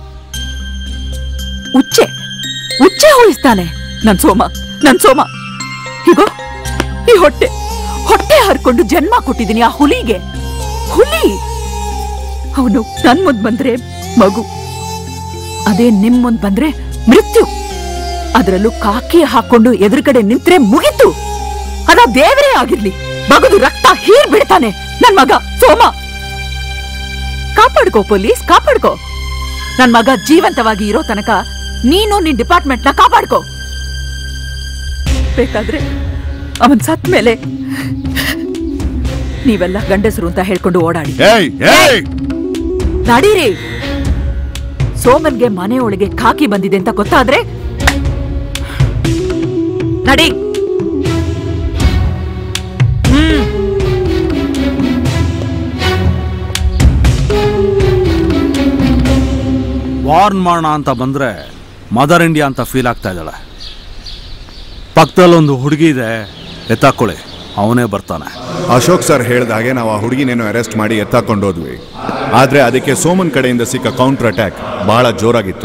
[SPEAKER 1] ಉಚ್ಚೆ ಉಚ್ಚೆ ಹೋಯಿಸ್ತಾನೆ ನನ್ ಸೋಮ, ನನ್ ಸೋಮ. ಹೀಗೋ ಈ ಹೊಟ್ಟೆ ಹೊಟ್ಟೆ ಹರ್ಕೊಂಡು ಜನ್ಮ ಕೊಟ್ಟಿದ್ದೀನಿ ಆ ಹುಲಿಗೆ. ಹುಲಿ ಅವನು ನನ್ ಮುಂದ್ ಬಂದ್ರೆ ಮಗು, ಅದೇ ನಿಮ್ ಮುಂದ್ ಬಂದ್ರೆ ಮೃತ್ಯು. ಅದರಲ್ಲೂ ಕಾಕಿ ಹಾಕೊಂಡು ಎದುರುಗಡೆ ನಿಂತ್ರೆ ಮುಗಿತು. ಅದ ದೇವರೇ ಆಗಿರ್ಲಿ, ಮಗದು ರಕ್ತ ಹೀರ್ ಬಿಡ್ತಾನೆ ನನ್ ಮಗ ಸೋಮ. ಕಾಪಾಡ್ಕೋ ಪೊಲೀಸ್, ಕಾಪಾಡ್ಕೋ. ನನ್ ಮಗ ಜೀವಂತವಾಗಿ ಇರೋ ತನಕ ನೀನು ನಿನ್ ಡಿಪಾರ್ಟ್ಮೆಂಟ್ ನ ಕಾಪಾಡ್ಕೋ. ಬೇಕಾದ್ರೆ ಅವನ್ ಸತ್ ಮೇಲೆ ನೀವೆಲ್ಲ ಗಂಡಸರು ಅಂತ ಹೇಳ್ಕೊಂಡು ಓಡಾಡಿ. ನಡೀರಿ. ಸೋಮನ್ಗೆ ಮನೆಯೊಳಗೆ ಕಾಕಿ ಬಂದಿದೆ ಅಂತ ಗೊತ್ತಾದ್ರೆ ನಡಿ. ಹ್ಮ್
[SPEAKER 5] ವಾರ್ನ್ ಮಾಡೋಣ ಅಂತ ಬಂದ್ರೆ ಮದರ್ ಇಂಡಿಯಾ ಅಂತ ಫೀಲ್ ಆಗ್ತಾ ಇದ್ದಾಳೆ. ಪಕ್ಕದಲ್ಲಿ ಒಂದು ಹುಡುಗಿ ಇದೆ, ಎತ್ತಾಕೊಳ್ಳಿ, ಅವನೇ ಬರ್ತಾನೆ.
[SPEAKER 4] ಅಶೋಕ್ ಸರ್ ಹೇಳಿದ ಹಾಗೆ ನಾವು ಆ ಹುಡುಗಿನೇನು ಅರೆಸ್ಟ್ ಮಾಡಿ ಎತ್ತಾಕೊಂಡು ಹೋದ್ವಿ. ಆದ್ರೆ ಅದಕ್ಕೆ ಸೋಮನ್ ಕಡೆಯಿಂದ ಸಿಕ್ಕ ಕೌಂಟರ್ ಅಟ್ಯಾಕ್ ಬಹಳ ಜೋರಾಗಿತ್ತು.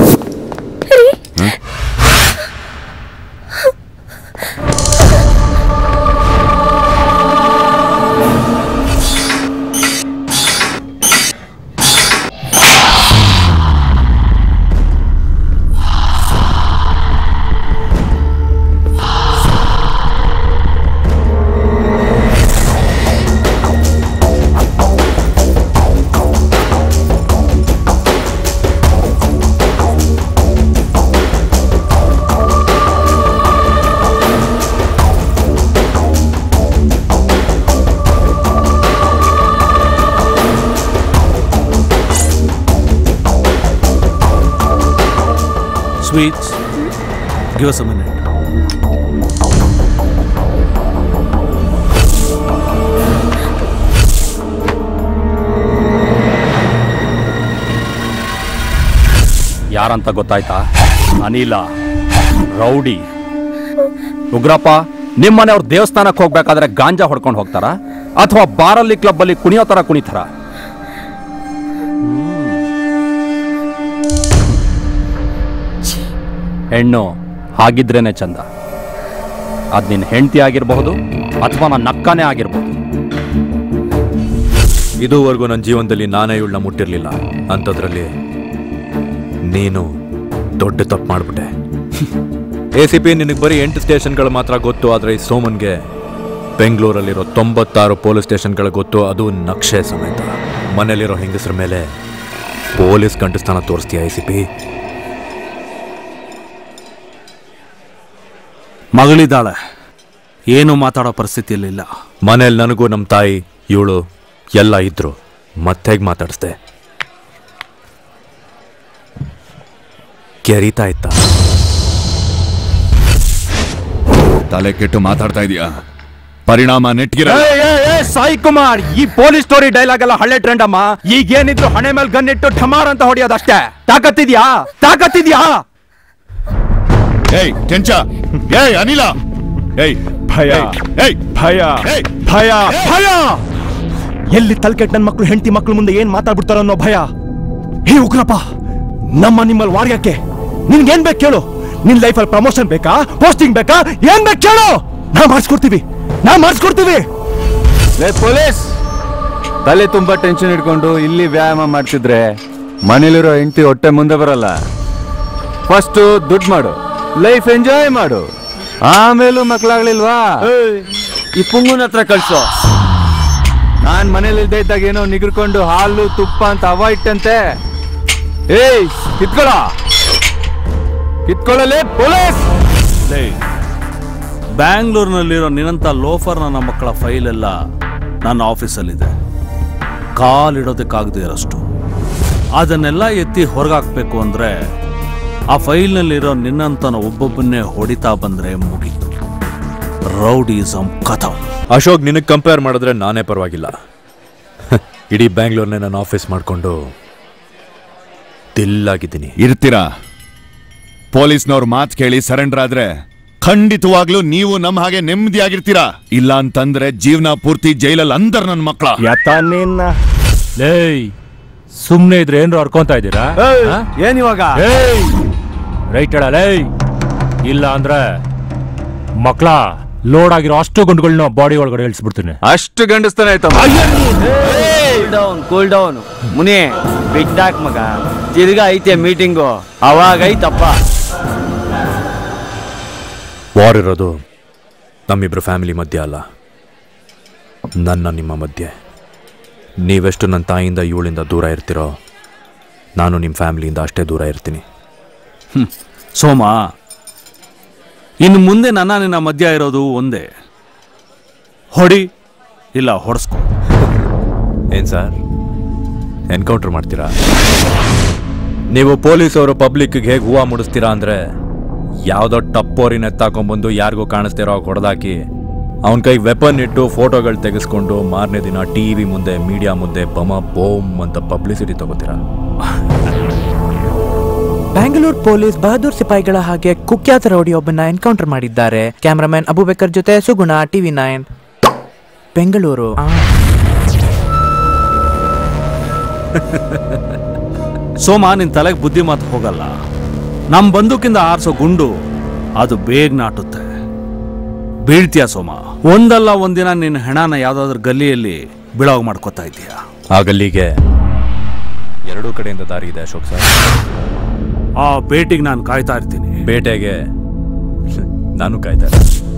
[SPEAKER 5] Sweets, give us a minute.
[SPEAKER 10] ಯಾರಂತ ಗೊತ್ತಾಯ್ತಾ? ಅನಿಲ, ರೌಡಿ. ಉಗ್ರಪ್ಪ, ನಿಮ್ಮನೆಯವ್ರ ದೇವಸ್ಥಾನಕ್ಕೆ ಹೋಗ್ಬೇಕಾದ್ರೆ ಗಾಂಜಾ ಹೊಡ್ಕೊಂಡು ಹೋಗ್ತಾರ ಅಥವಾ ಬಾರಲ್ಲಿ ಕ್ಲಬ್ ಅಲ್ಲಿ ಕುಣಿಯೋ ತರ ಕುಣಿತಾರ? ಹೆಣ್ಣು ಹಾಗಿದ್ರೇನೆ ಚಂದ. ಅದ್ ನಿನ್ ಹೆಂಡತಿ ಆಗಿರಬಹುದು ಅಥವಾ ನನ್ನ ನಕ್ಕನೇ ಆಗಿರ್ಬಹುದು.
[SPEAKER 13] ಇದುವರೆಗೂ ನನ್ನ ಜೀವನದಲ್ಲಿ ನಾನೇ ಇವಳನ್ನ ಮುಟ್ಟಿರ್ಲಿಲ್ಲ. ಅಂಥದ್ರಲ್ಲಿ ನೀನು ದೊಡ್ಡ ತಪ್ಪು ಮಾಡ್ಬಿಟ್ಟೆ. ಎ ಸಿ ಪಿ, ನಿನಗೆ ಬರೀ ಎಂಟು ಸ್ಟೇಷನ್ಗಳು ಮಾತ್ರ ಗೊತ್ತು, ಆದರೆ ಈ ಸೋಮನ್ಗೆ ಬೆಂಗಳೂರಲ್ಲಿರೋ ತೊಂಬತ್ತಾರು ಪೊಲೀಸ್ ಸ್ಟೇಷನ್ಗಳು ಗೊತ್ತು, ಅದು ನಕ್ಷೆ ಸಮೇತ. ಮನೇಲಿರೋ ಹೆಂಗಸರ ಮೇಲೆ ಪೊಲೀಸ್ ಕಂಠಸ್ಥಾನ ತೋರಿಸ್ತೀಯ ಎ ಸಿ ಪಿ?
[SPEAKER 5] ಮಗಳಿದ್ದಾಳೆ, ಏನು ಮಾತಾಡೋ ಪರಿಸ್ಥಿತಿಯಲ್ಲಿಲ್ಲ.
[SPEAKER 13] ಮನೇಲಿ ನನಗೂ ನಮ್ಮ ತಾಯಿ ಇವಳು ಎಲ್ಲ ಇದ್ರು, ಮತ್ತೆಗೆ ಮಾತಾಡಿಸ್ದೆ? ಕೆರೀತಾ ಇತ್ತ?
[SPEAKER 4] ತಲೆ ಕೆಟ್ಟು ಮಾತಾಡ್ತಾ ಇದೀಯಾ? ಪರಿಣಾಮ ನೆಟ್ಗಿರ.
[SPEAKER 10] ಸಾಯಿ ಕುಮಾರ್, ಈ ಪೊಲೀಸ್ ಸ್ಟೋರಿ ಡೈಲಾಗ್ ಎಲ್ಲ ಹಳ್ಳೆ ಟ್ರೆಂಡ್ ಅಮ್ಮ. ಈಗ ಏನಿದ್ರು ಹಣೆ ಮೇಲೆ ಗನ್ನಿಟ್ಟು ಢಮಾರ್ ಅಂತ ಹೊಡಿಯೋದಷ್ಟೇ. ತಾಕತ್ತಿದ್ಯಾ? ತಾಕತ್ತಿದ್ಯಾ?
[SPEAKER 4] ಏಯ್ ಕೆಂಚ, ಏಯ್ ಅನಿಲ, ಏಯ್
[SPEAKER 10] ಭಯ,
[SPEAKER 4] ಏಯ್
[SPEAKER 10] ಭಯ, ಭಯ, ಭಯ. ಎಲ್ಲಿ ತಲ್ಕೆಟ್ ನನ್ನ ಮಕ್ಕಳು ಹೆಂಡತಿ ಮಕ್ಕಳು ಮುಂದೆ ಏನ್ ಮಾತಾಡ್ಬಿಡ್ತಾರ ಅನ್ನೋ ಭಯ. ಹೇ ಉಗ್ರಪ್ಪ, ನಮ್ಮ ನಿಮ್ಮಲ್ಲಿ ವಾರ್ಯಕ್ಕೆ ನಿನ್ಗೇನ್ ಬೇಕು ಕೇಳು. ನಿನ್ ಲೈಫಲ್ಲಿ ಪ್ರಮೋಷನ್ ಬೇಕಾ, ಪೋಸ್ಟಿಂಗ್ ಬೇಕಾ, ಏನ್ ಬೇಕು ಕೇಳು, ನಾ ಮಾಡಿಸ್ಕೊಡ್ತೀವಿ, ನಾ ಮಾಡಿಸ್ಕೊಡ್ತೀವಿ.
[SPEAKER 23] ಪೊಲೀಸ್
[SPEAKER 6] ತಲೆ ತುಂಬಾ ಟೆನ್ಷನ್ ಇಟ್ಕೊಂಡು ಇಲ್ಲಿ ವ್ಯಾಯಾಮ ಮಾಡ್ತಿದ್ರೆ ಮನೇಲಿರೋ ಹೆಂಡತಿ ಹೊಟ್ಟೆ ಮುಂದೆ ಬರಲ್ಲ. ಫಸ್ಟ್ ದುಡ್ಡು ಮಾಡು, ಲೈಫ್ ಎಂಜಾಯ್ ಮಾಡು, ಆಮೇಲೂ ಮಕ್ಳಾಗ್ಲಿಲ್ವಾ ಈ ಪುಂಗುನ ಹತ್ರ ಕಳ್ಸೋ. ನಾನ್ ಮನೇಲಿ ಇಲ್ದೇ ಇದ್ದಾಗ ಏನೋ ನಿಗರ್ಕೊಂಡು ಹಾಲು ತುಪ್ಪ ಅಂತ ಅವ ಇಟ್ಟಂತೆ. ಏಯ್ ಕಿತ್ಕೊಳ ಕಿತ್ಕೊಳ್ಳಲೇ ಪೊಲೀಸ್.
[SPEAKER 5] ಬ್ಯಾಂಗ್ಳೂರ್ನಲ್ಲಿರೋ ನಿನ್ನಂತ ಲೋಫರ್ ನನ್ನ ಮಕ್ಕಳ ಫೈಲ್ ಎಲ್ಲ ನನ್ನ ಆಫೀಸಲ್ಲಿದೆ. ಕಾಲಿಡೋದಕ್ಕಾಗದೇ ಇರೋಷ್ಟು. ಅದನ್ನೆಲ್ಲ ಎತ್ತಿ ಹೊರಗಾಕ್ಬೇಕು ಅಂದ್ರೆ ಆ ಫೈಲ್ನಲ್ಲಿರೋ ನಿನ್ನಂತನ ಒಬ್ಬೊಬ್ಬನ್ನೇ ಹೊಡಿತಾ ಬಂದ್ರೆ ಮುಗೀತು. ರೌಡಿಸಮ್ ಕಥಾ.
[SPEAKER 13] ಅಶೋಕ್, ನಿನಗೆ ಕಂಪೇರ್ ಮಾಡಿದ್ರೆ ನಾನೇ ಪರವಾಗಿಲ್ಲ. ಇಡೀ ಬ್ಯಾಂಗ್ಳೂರ್ನೇ ನಾನು ಆಫೀಸ್ ಮಾಡಿಕೊಂಡು ದಿಲ್ಲಾಗಿದ್ದೀನಿ.
[SPEAKER 4] ಇರ್ತೀರಾ? ಪೊಲೀಸ್ನವ್ರ ಮಾತು ಕೇಳಿ ಸರೆಂಡರ್ ಆದ್ರೆ ಖಂಡಿತವಾಗ್ಲೂ ನೀವು ನಮ್ಮ ಹಾಗೆ ನೆಮ್ಮದಿಯಾಗಿರ್ತೀರಾ. ಇಲ್ಲ ಅಂತಂದ್ರೆ ಜೀವನ ಪೂರ್ತಿ ಜೈಲಲ್ಲಿ ಅಂದರ್ ನನ್ನ ಮಕ್ಕಳ.
[SPEAKER 21] ಲೇಯ್, ಸುಮ್ನೆ ಇದ್ರೆ ಏನ್ರು ಅರ್ಕೊಂತ ಇದ್ದೀರಾ?
[SPEAKER 6] ಏನ್ ಇವಾಗ
[SPEAKER 21] ರೈಟ್ ಹೇಳ ಲೇ, ಇಲ್ಲ ಅಂದ್ರೆ ಮಕ್ಳ ಲೋಡ್ ಆಗಿರೋ ಅಷ್ಟು ಗುಂಡುಗಳನ್ನ ಬಾಡಿ ಒಳಗಡೆ ಇಳಿಸ್ಬಿಡ್ತೀನಿ.
[SPEAKER 6] ಅಷ್ಟು ಗಂಡಸ್ತಾನೆ ಆಯ್ತಮ್ಮ.
[SPEAKER 17] Cool down cool down Muni, ಬಿಟ್ಟಾಕ್ ಮಗ. ತಿರ್ಗಾ ಐತೆ ಮೀಟಿಂಗು, ಅವಾಗ ಐತಪ್ಪ.
[SPEAKER 13] ವಾರ್ ಇರೋದು ನಮ್ಮಿಬ್ರು ಫ್ಯಾಮಿಲಿ ಮಧ್ಯೆ ಅಲ್ಲ, ನನ್ನ ನಿಮ್ಮ ಮಧ್ಯೆ. ನೀವೆಷ್ಟು ನನ್ನ ತಾಯಿಯಿಂದ ಇವಳಿಂದ ದೂರ ಇರ್ತೀರೋ, ನಾನು ನಿಮ್ಮ ಫ್ಯಾಮಿಲಿಯಿಂದ ಅಷ್ಟೇ ದೂರ ಇರ್ತೀನಿ.
[SPEAKER 5] ಸೋಮ, ಇನ್ನು ಮುಂದೆ ನನ್ನ ನಿನ್ನ ಮಧ್ಯ ಇರೋದು ಒಂದೇ, ಹೊಡಿ ಇಲ್ಲ ಹೊಡೆಸ್ಕೊ.
[SPEAKER 13] ಏನ್ ಸರ್, ಎನ್ಕೌಂಟರ್ ಮಾಡ್ತೀರಾ? ನೀವು ಪೊಲೀಸವರು ಪಬ್ಲಿಕ್ಗೆ ಹೇಗೆ ಹೂವು ಮುಡಿಸ್ತೀರಾ ಅಂದ್ರೆ, ಯಾವುದೋ ಟಪ್ಪೋರಿನ ಎತ್ತಾಕೊಂಡ್ಬಂದು ಯಾರಿಗೂ ಕಾಣಿಸ್ತಿರೋ ಹೊಡೆದಾಕಿ ಅವನ ಕೈಗೆ ವೆಪನ್ ಇಟ್ಟು ಫೋಟೋಗಳು ತೆಗೆಸ್ಕೊಂಡು ಮಾರನೇ ದಿನ ಟಿ ವಿ ಮುಂದೆ ಮೀಡಿಯಾ ಮುಂದೆ ಬಮ ಬೋಮ್ ಅಂತ ಪಬ್ಲಿಸಿಟಿ ತಗೋತೀರಾ?
[SPEAKER 9] ಬ್ಯಾಂಗ್ಳೂರ್ ಪೊಲೀಸ್ ಬಹದ್ದೂರ್ ಸಿಪಾಯಿಗಳ ಹಾಗೆ ಕುಖ್ಯಾತ ರೌಡಿ ಒಬ್ಬನ ಎನ್ಕೌಂಟರ್ ಮಾಡಿದ್ದಾರೆ. ಕ್ಯಾಮರಾಮನ್ ಅಬುಬೇಕರ್ ಜೊತೆ ಸುಗುಣ, ಟಿವಿ ನೈನ್, ಬೆಂಗಳೂರು.
[SPEAKER 5] ಸೋಮ, ನಿನ್ ತಲೆಗೆ ಬುದ್ಧಿ ಮಾತು ಹೋಗಲ್ಲ. ನಮ್ ಬಂದೂಕಿಂದ ಆರಿಸೋ ಗುಂಡು ಅದು ಬೇಗ ನಾಟುತ್ತೆ, ಬೀಳ್ತೀಯ ಸೋಮ. ಒಂದಲ್ಲ ಒಂದಿನ ನಿನ್ನ ಹೆಣನ ಯಾವ್ದಾದ್ರು ಗಲ್ಲಿಯಲ್ಲಿ ಬಿಳಾವ್ ಮಾಡ್ಕೋತಾ ಇದೀಯ.
[SPEAKER 13] ಆ ಗಲ್ಲಿಗೆ ಎರಡೂ ಕಡೆಯಿಂದ ದಾರಿ ಇದೆ ಅಶೋಕ್ ಸರ್.
[SPEAKER 5] ಆ ಬೇಟೆಗೆ ನಾನು ಕಾಯ್ತಾ ಇರ್ತೀನಿ.
[SPEAKER 13] ಬೇಟೆಗೆ ನಾನು ಕಾಯ್ತಾ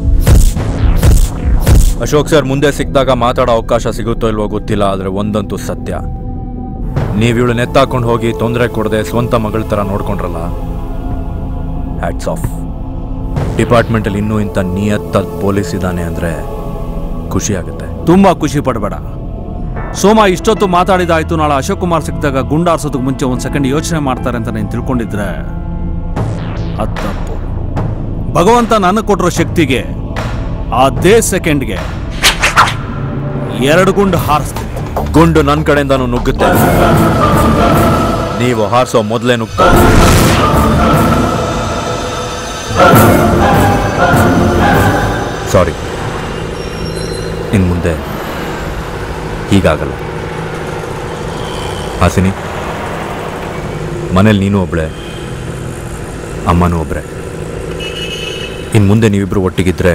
[SPEAKER 13] ಅಶೋಕ್ ಸರ್, ಮುಂದೆ ಸಿಕ್ಕಿದಾಗ ಮಾತಾಡೋ ಅವಕಾಶ ಸಿಗುತ್ತೋ ಇಲ್ವೋ ಗೊತ್ತಿಲ್ಲ, ಆದ್ರೆ ಒಂದಂತೂ ಸತ್ಯ, ನೀವು ಇವಳು ನೆತ್ತಾಕೊಂಡು ಹೋಗಿ ತೊಂದರೆ ಕೊಡದೆ ಸ್ವಂತ ಮಗಳ ತರ ನೋಡ್ಕೊಂಡ್ರಲ್ಲ, ಹ್ಯಾಟ್ಸ್ ಆಫ್. ಡಿಪಾರ್ಟ್ಮೆಂಟಲ್ಲಿ ಇನ್ನೂ ಇಂಥ ನಿಯತ್ತ ಪೊಲೀಸ್ ಇದ್ದಾನೆ ಅಂದ್ರೆ ಖುಷಿ ಆಗುತ್ತೆ.
[SPEAKER 5] ತುಂಬಾ ಖುಷಿ ಪಡಬೇಡ ಸೋಮ. ಇಷ್ಟೊತ್ತು ಮಾತಾಡಿದಾಯ್ತು, ನಾಳೆ ಅಶೋಕ್ ಕುಮಾರ್ ಸಿಕ್ಕಿದಾಗ ಗುಂಡಾರ್ಸೋದಕ್ಕೆ ಮುಂಚೆ ಒಂದ್ ಸೆಕೆಂಡ್ ಯೋಚನೆ ಮಾಡ್ತಾರೆ ಅಂತ ನೀನು ತಿಳ್ಕೊಂಡಿದ್ರೆ ಅದು ತಪ್ಪು. ಭಗವಂತ ನನಗೆ ಕೊಟ್ಟಿರೋ ಶಕ್ತಿಗೆ ಅದೇ ಸೆಕೆಂಡ್ಗೆ ಎರಡು ಗುಂಡು ಹಾರಿಸ್ತೀನಿ.
[SPEAKER 13] ಗುಂಡು ನನ್ನ ಕಡೆಯಿಂದಾನು ನುಗ್ಗುತ್ತೆ, ನೀವು ಹಾರಿಸೋ ಮೊದಲೇ ನುಗ್ತ. ಸಾರಿ, ಇನ್ನು ಮುಂದೆ ಹೀಗಾಗಲ್ಲ. ಹಾಸಿನಿ, ಮನೇಲಿ ನೀನು ಒಬ್ಳೆ, ಅಮ್ಮನೂ ಒಬ್ರೆ. ಇನ್ನು ಮುಂದೆ ನೀವಿಬ್ರು ಒಟ್ಟಿಗಿದ್ರೆ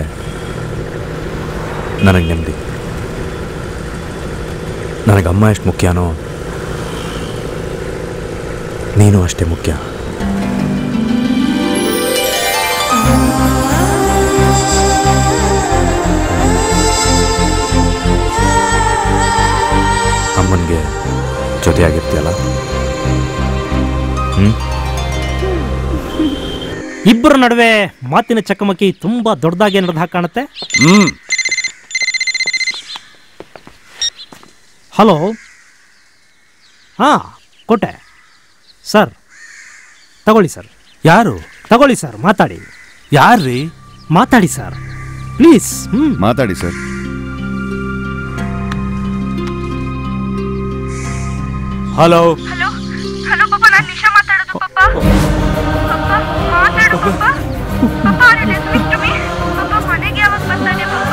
[SPEAKER 13] ನನಗೆ ನೆಮ್ಮದಿ. ನನಗೆ ಅಮ್ಮ ಎಷ್ಟು ಮುಖ್ಯನೋ ನೀನು ಅಷ್ಟೇ ಮುಖ್ಯ. ಅಮ್ಮನಿಗೆ ಜೊತೆಯಾಗಿರ್ತೀಯಲ್ಲ? ಹ್ಮ್.
[SPEAKER 2] ಇಬ್ಬರ ನಡುವೆ ಮಾತಿನ ಚಕಮಕಿ ತುಂಬಾ ದೊಡ್ಡದಾಗಿ ನಡೆದ ಕಾಣುತ್ತೆ.
[SPEAKER 5] ಹ್ಮ್.
[SPEAKER 2] ಹಲೋ. ಹಾ, ಕೊಟ್ಟೆ ಸರ್. ತಗೊಳ್ಳಿ ಸರ್.
[SPEAKER 5] ಯಾರು?
[SPEAKER 2] ತಗೊಳ್ಳಿ ಸರ್, ಮಾತಾಡಿ.
[SPEAKER 5] ಯಾರ್ರೀ?
[SPEAKER 2] ಮಾತಾಡಿ ಸರ್ ಪ್ಲೀಸ್. ಹ್ಮ್,
[SPEAKER 4] ಮಾತಾಡಿ ಸರ್.
[SPEAKER 5] ಹಲೋ.
[SPEAKER 15] ಹಲೋ ಹಲೋ ಪಾಪ, ನಾನು ನಿಶಾ ಮಾತಾಡೋದು. ಪಾಪ ಪಾಪ ಮಾತಾಡು ಪಾಪ. ಪಾಪ ಅರೆ ಸ್ಪೀಕ್ ಟು ಮೀ. ಪಾಪ ಮನೆಗೆ ಯಾವಾಗ ಬರ್ತಾನೆ ಪಾಪ?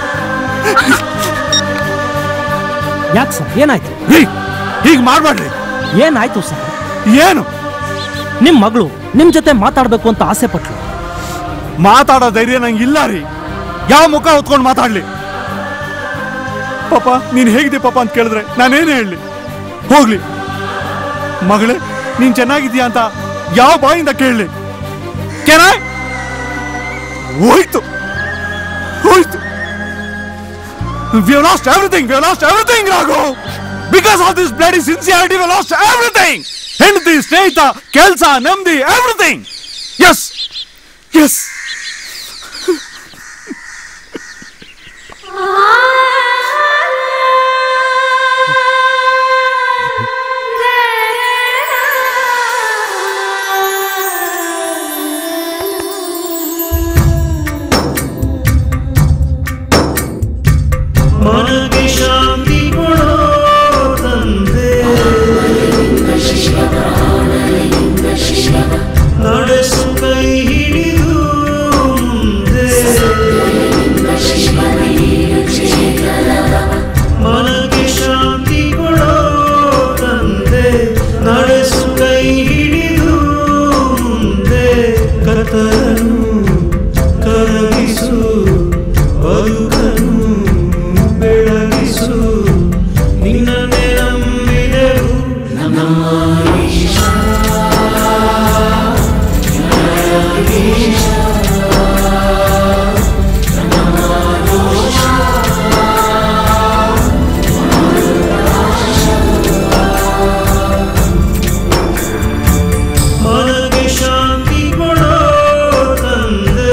[SPEAKER 2] ಯಾಕೆ ಸರ್, ಏನಾಯ್ತು?
[SPEAKER 5] ಹೀಗೆ ಮಾಡ್ಬೇಡ್ರಿ.
[SPEAKER 2] ಏನಾಯ್ತು ಸರ್?
[SPEAKER 5] ಏನು?
[SPEAKER 2] ನಿಮ್ ಮಗಳು ನಿಮ್ ಜೊತೆ ಮಾತಾಡ್ಬೇಕು ಅಂತ ಆಸೆ ಪಟ್ಲು.
[SPEAKER 5] ಮಾತಾಡೋ ಧೈರ್ಯ ನಂಗೆ ಇಲ್ಲ ರೀ. ಯಾವ ಮುಖ ಹೊತ್ಕೊಂಡು ಮಾತಾಡ್ಲಿ?
[SPEAKER 10] ಪಾಪ ನೀನ್ ಹೇಗಿದೆ ಪಾಪ ಅಂತ ಕೇಳಿದ್ರೆ ನಾನೇನು ಹೇಳಲಿ? ಹೋಗ್ಲಿ ಮಗಳೇ, ನೀನ್ ಚೆನ್ನಾಗಿದ್ಯಾ ಅಂತ ಯಾವ ಬಾಯಿಂದ ಕೇಳಲಿ? ಕೆನ ಹೋಯ್ತು ಹೋಯ್ತು. We have lost everything. We have lost everything, Raghu. Because of this bloody sincerity, we have lost everything. ಹೆಂಡತಿ, ಸ್ನೇಹಿತ, ಕೆಲಸ, ನೆಮ್ಮದಿ, everything. Yes, yes.
[SPEAKER 7] ಮನಗೆ ಶಾಂತಿ ಕೊಡೋ ತಂದೆ, ನಡೆಸು ಕೈ ಹಿಡಿದು ಮುಂದೆ. ಮನಗೆ ಶಾಂತಿ ಕೊಡೋ ತಂದೆ, ನಡೆಸು ಕೈ ಹಿಡಿದು ಮುಂದೆ. ಕತ್ತಲನ್ನು ಕರಗಿಸು, ಬದುಕನು ಬೆಳಗಿಸು, ನಿನ್ನನ್ನೇ ನಂಬಿದೆವು ನಮ್ಮ ಈಶ. ಮನಗೆ ಶಾಂತಿ ಕೊಡೋ ತಂದೆ,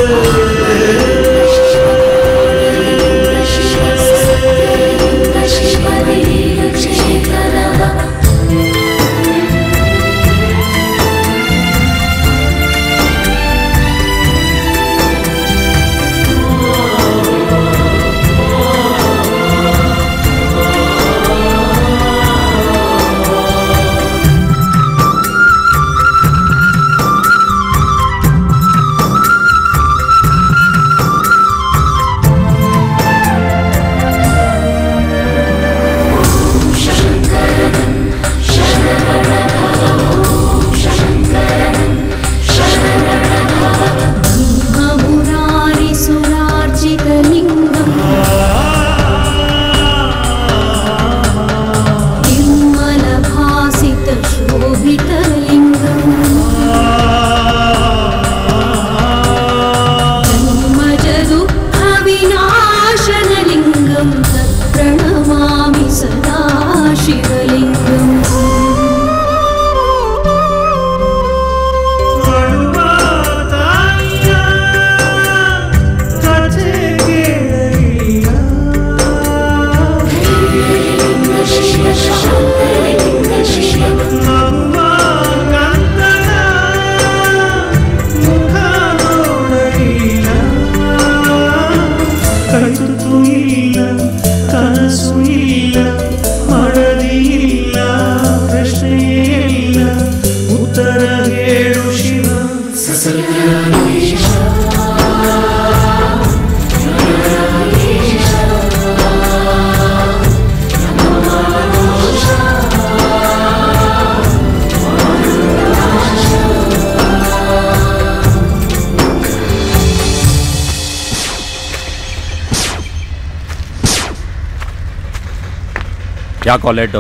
[SPEAKER 13] ಯಾಕೋ ಲೇಟು?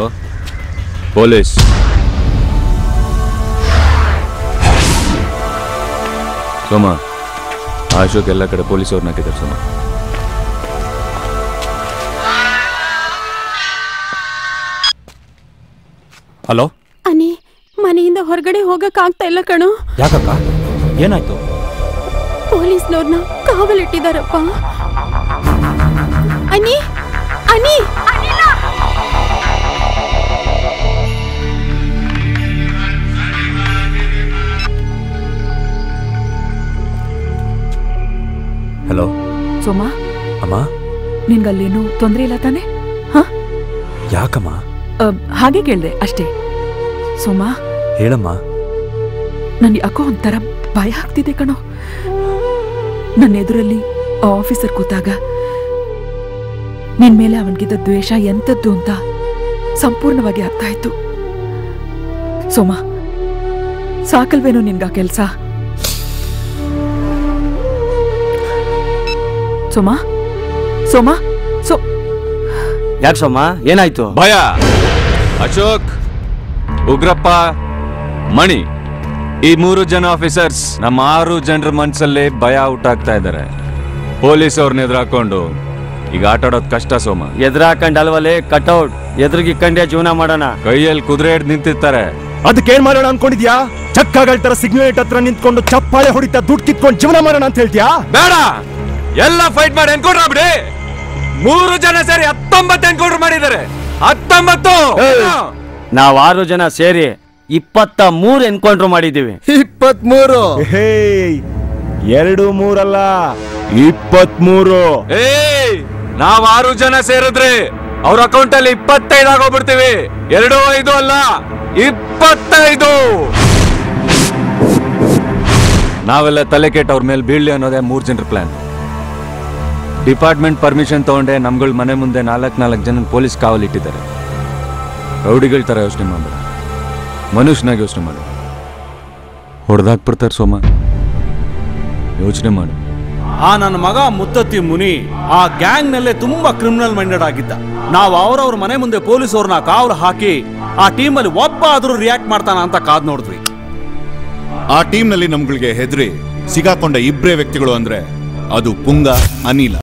[SPEAKER 13] ಪೊಲೀಸ್.
[SPEAKER 6] ಸೋಮ, ಅಶೋಕ್ ಎಲ್ಲ ಕಡೆ ಪೊಲೀಸ್ ಅವ್ರನ್ನ ಹಾಕಿದ್ದಾರೆ ಸೋಮ.
[SPEAKER 13] ಹಲೋ
[SPEAKER 12] ಅನಿ, ಮನೆಯಿಂದ ಹೊರಗಡೆ ಹೋಗಕ್ ಆಗ್ತಾ ಇಲ್ಲ ಕಣೋ.
[SPEAKER 13] ಯಾಕಕ್ಕ, ಏನಾಯ್ತು?
[SPEAKER 12] ಪೊಲೀಸ್ನವ್ರನ್ನ ಕಾವಲಿಟ್ಟಿದಾರಪ್ಪ. ಅನಿ ಅನಿ
[SPEAKER 13] ಹಲೋ
[SPEAKER 1] ಸೋಮ,
[SPEAKER 13] ಅಮ್ಮ,
[SPEAKER 1] ನಿನ್ಗಲ್ಲೇನು ತೊಂದರೆ ಇಲ್ಲ ತಾನೆ? ಹ?
[SPEAKER 13] ಯಾಕಮ್ಮ?
[SPEAKER 1] ಹಾಗೆ ಕೇಳ್ದೆ ಅಷ್ಟೇ. ಸೋಮ,
[SPEAKER 13] ಹೇಳಮ್ಮ.
[SPEAKER 1] ನನ್ ಯಾಕೋ ಒಂಥರ ಭಯ ಆಗ್ತಿದೆ ಕಣೋ. ನನ್ನ ಎದುರಲ್ಲಿ ಆ ಆಫೀಸರ್ ಕೂತಾಗ ನಿನ್ ಮೇಲೆ ಅವನಿಗಿದ್ದ ದ್ವೇಷ ಎಂತದ್ದು ಅಂತ ಸಂಪೂರ್ಣವಾಗಿ ಅರ್ಥ ಆಯ್ತು. ಸೋಮ, ಸಾಕಲ್ವೇನೋ ನಿನ್ಗ ಕೆಲ್ಸ? ಸೋಮ, ಸೋಮ, ಸೋ
[SPEAKER 17] ಯಾಕೆ ಸೋಮ ಏನಾಯ್ತು?
[SPEAKER 4] ಭಯ. ಅಶೋಕ್, ಉಗ್ರಪ್ಪ, ಮಣಿ ಈ ಮೂರು ಜನ ಆಫೀಸರ್ಸ್ ನಮ್ಮ ಆರು ಜನರ ಮನ್ಸಲ್ಲಿ ಭಯ ಹುಟ್ಟಾಗ್ತಾ ಇದ್ದಾರೆ. ಪೊಲೀಸ್ ಅವ್ರನ್ನ ಎದುರಾಕೊಂಡು ಈಗ ಆಟ ಆಡೋದ್ ಕಷ್ಟ ಸೋಮ.
[SPEAKER 17] ಎದುರಾಕಂಡ್ ಅಲ್ವಲ್ಲೇ ಕಟ್ಔಟ್ ಎದುರಿಗಿಕ್ಕಂಡೆ ಜೀವನ ಮಾಡೋಣ.
[SPEAKER 4] ಕೈಯಲ್ಲಿ ಕುದುರೆ ಹಿಡ್ದು ನಿಂತಿರ್ತಾರೆ.
[SPEAKER 10] ಅದಕ್ಕೇನ್ ಮಾಡೋಣ ಅನ್ಕೊಂಡಿದ್ಯಾ? ಚಕ್ಕಗಳ ತರ ಸಿಗ್ನಲ್ ಹತ್ರ ನಿಂತ್ಕೊಂಡು ಚಪ್ಪಾಳೆ ಹೊಡಿತಾ ದುಡ್ಡು ಕಿತ್ಕೊಂಡು ಜೀವನ ಮಾಡೋಣ ಅಂತ ಹೇಳ್ತೀಯಾ?
[SPEAKER 4] ಬೇಡ, ಎಲ್ಲ ಫೈಟ್ ಮಾಡಿ ಎನ್ಕೌಂಟರ್ ಆಗ್ಬಿಡಿ. ಮೂರು ಜನ ಸೇರಿ ಹತ್ತೊಂಬತ್ತು ಎನ್ಕೌಂಟರ್ ಮಾಡಿದ್ದಾರೆ. ಹತ್ತೊಂಬತ್ತು.
[SPEAKER 17] ನಾವ್ ಆರು ಜನ ಸೇರಿ ಇಪ್ಪತ್ತ ಮೂರು ಎನ್ಕೌಂಟರ್ ಮಾಡಿದೀವಿ.
[SPEAKER 10] ಇಪ್ಪತ್ ಮೂರು ಎರಡು ಮೂರಲ್ಲ, ಇಪ್ಪತ್ಮೂರು.
[SPEAKER 4] ಏಯ್, ನಾವ್ ಆರು ಜನ ಸೇರಿದ್ರೆ ಅವ್ರ ಅಕೌಂಟ್ ಅಲ್ಲಿ ಇಪ್ಪತ್ತೈದು ಆಗೋಗ್ಬಿಡ್ತೀವಿ. ಎರಡು ಐದು ಅಲ್ಲ, ಇಪ್ಪತ್ತೈದು. ನಾವೆಲ್ಲ ತಲೆ ಕೆಟ್ಟ ಅವ್ರ ಮೇಲೆ ಬೀಳ್ಲಿ ಅನ್ನೋದೇ ಮೂರ್ ಜನರ ಪ್ಲಾನ್. ಡಿಪಾರ್ಟ್ಮೆಂಟ್ ಪರ್ಮಿಷನ್ ತಗೊಂಡೆ ನಮ್ಗಳ ಮನೆ ಮುಂದೆ ನಾಲ್ಕು ನಾಲ್ಕು ಜನ ಪೊಲೀಸ್ ಕಾವಲಿಟ್ಟಿದ್ದಾರೆ. ರೌಡಿಗಳ ತರ ಯೋಚನೆ ಮಾಡ್ಬೇಡ, ಮನುಷ್ಯನಾಗಿ ಯೋಚನೆ ಮಾಡು. ಹೊಡೆದಾಕ್ಬಿಡ್ತಾರೆ ಸೋಮ, ಯೋಚನೆ ಮಾಡು.
[SPEAKER 5] ಆ ನನ್ನ ಮಗ ಮುತ್ತತ್ತಿ ಮುನಿ ಆ ಗ್ಯಾಂಗ್ ನಲ್ಲೇ ತುಂಬಾ ಕ್ರಿಮಿನಲ್ ಮೈಂಡೆಡ್ ಆಗಿದ್ದ. ನಾವು ಅವರವ್ರ ಮನೆ ಮುಂದೆ ಪೊಲೀಸವ್ರನ್ನ ಕಾವಲು ಹಾಕಿ ಆ ಟೀಮ್ ಅಲ್ಲಿ ಒಬ್ಬ ಆದ್ರೂ ರಿಯಾಕ್ಟ್ ಮಾಡ್ತಾನ ಅಂತ ಕಾದ್ ನೋಡಿದ್ವಿ.
[SPEAKER 4] ಆ ಟೀಮ್ ನಲ್ಲಿ ನಮ್ಗಳಿಗೆ ಹೆದರಿ ಸಿಗಾಕೊಂಡ ಇಬ್ಬರೇ ವ್ಯಕ್ತಿಗಳು ಅಂದ್ರೆ ಅದು ಪುಂಗ, ಅನಿಲ.